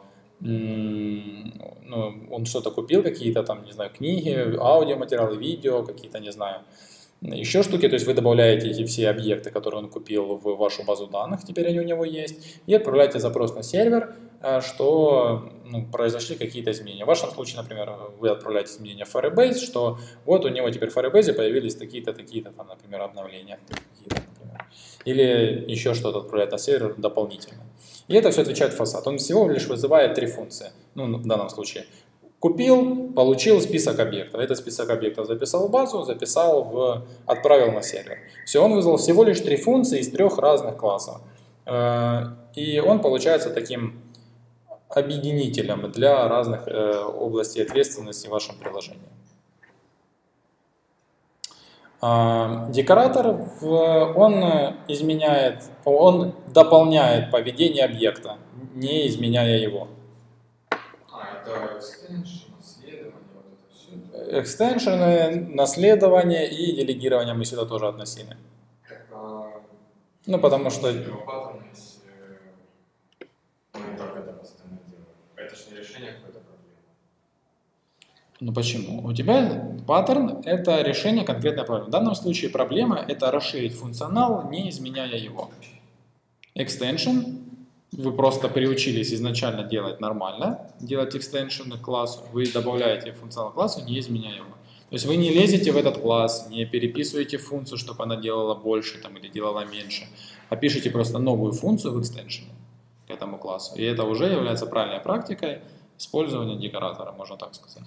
ну, он что-то купил, какие-то там, не знаю, книги, аудиоматериалы, видео, какие-то, не знаю, еще штуки, то есть вы добавляете эти все объекты, которые он купил, в вашу базу данных, теперь они у него есть, и отправляете запрос на сервер, что ну, произошли какие-то изменения. В вашем случае, например, вы отправляете изменения в Firebase, что вот у него теперь в Firebase появились такие-то, там, например, обновления, например. Или еще что-то отправляет на сервер дополнительно. И это все отвечает фасад. Он всего лишь вызывает 3 функции, ну, в данном случае. Купил, получил список объектов. Этот список объектов записал в базу, отправил на сервер. Все, он вызвал всего лишь 3 функции из 3 разных классов. И он получается таким объединителем для разных областей ответственности в вашем приложении. Декоратор, он дополняет поведение объекта, не изменяя его. Это экстеншн, наследование, вот это все. Экстеншены, наследование и делегирование мы сюда тоже относили. Ну, потому что... Мы так это постоянно делаем. Это же не решение какой-то проблемы. Ну почему? У тебя паттерн – это решение конкретной проблемы. В данном случае проблема – это расширить функционал, не изменяя его. Extension – вы просто приучились изначально делать нормально, делать экстеншены к классу, вы добавляете функционал к классу, не изменяя его. То есть вы не лезете в этот класс, не переписываете функцию, чтобы она делала больше там, или делала меньше, а пишете просто новую функцию в экстеншене к этому классу. И это уже является правильной практикой использования декоратора, можно так сказать.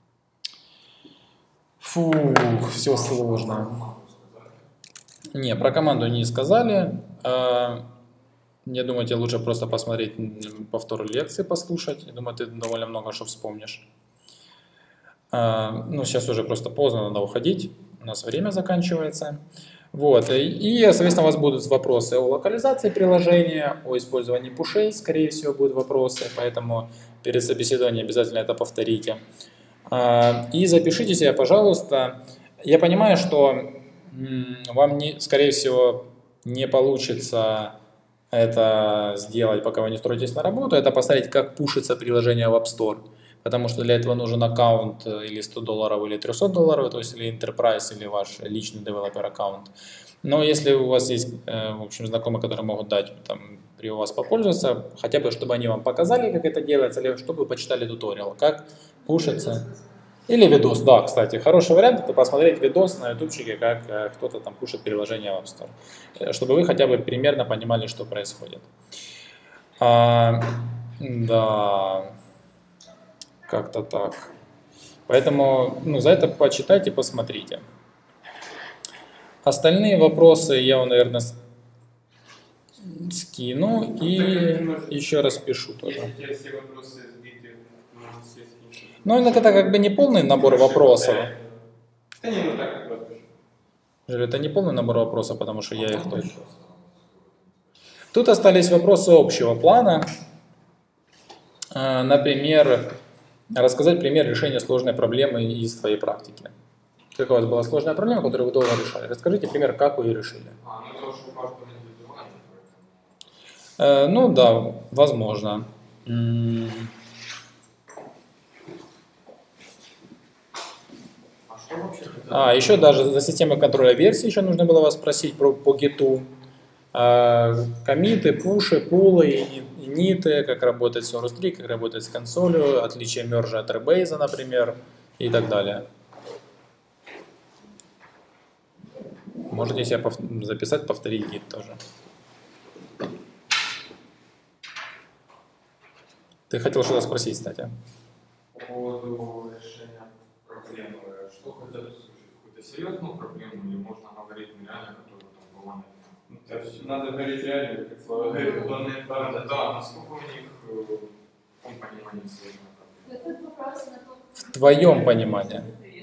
Фух, все сложно. Не, про команду не сказали. Я думаю, тебе лучше просто посмотреть повтор лекции, послушать. Я думаю, ты довольно много что вспомнишь. Ну, сейчас уже просто поздно, надо уходить. У нас время заканчивается. Вот. И, соответственно, у вас будут вопросы о локализации приложения, о использовании пушей, скорее всего, будут вопросы. Поэтому перед собеседованием обязательно это повторите. И запишите себя, пожалуйста. Я понимаю, что вам, скорее всего, не получится это сделать, пока вы не устроитесь на работу, это посмотреть, как пушится приложение в App Store. Потому что для этого нужен аккаунт или $100, или $300, то есть или Enterprise, или ваш личный девелопер аккаунт. Но если у вас есть, в общем, знакомые, которые могут дать там, при вас попользоваться, хотя бы, чтобы они вам показали, как это делается, или чтобы вы почитали туториал, как пушится. Или видос, да, кстати, хороший вариант, это посмотреть видос на ютубчике, как кто-то там пушит приложение в App Store, чтобы вы хотя бы примерно понимали, что происходит. Да, как-то так. Поэтому, ну, за это почитайте, посмотрите. Остальные вопросы я вам, наверное, скину и еще раз пишу тоже. Ну, это как бы не полный набор вопросов. Это не полный набор вопросов, потому что я их тоже. Тут остались вопросы общего плана. Например, рассказать пример решения сложной проблемы из твоей практики. Как у вас была сложная проблема, которую вы долго решали? Расскажите пример, как вы ее решили. Ну да, возможно. Еще даже за системой контроля версий еще нужно было вас спросить по гиту. Коммиты, пуши, пулы, иниты, как работает с Source 3, как работает с консолью, отличие мержа от Rebase, например, и так далее. Можете себе записать, повторить гид тоже. Ты хотел что-то спросить, кстати? По поводу решения проблемы. Что хотят услышать? Какую-то серьезную проблему или можно говорить реально, которую там была? Надо говорить реально, как слова говорят. Да, насколько у них в том понимании сложная проблема? В твоем понимании.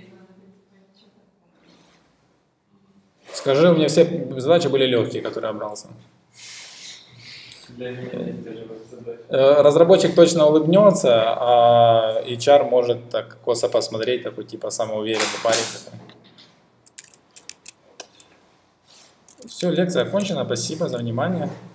Скажи, у меня все задачи были легкие, которые я брался. Разработчик точно улыбнется, а HR может так косо посмотреть, такой типа самоуверенный парень. Все, лекция окончена. Спасибо за внимание.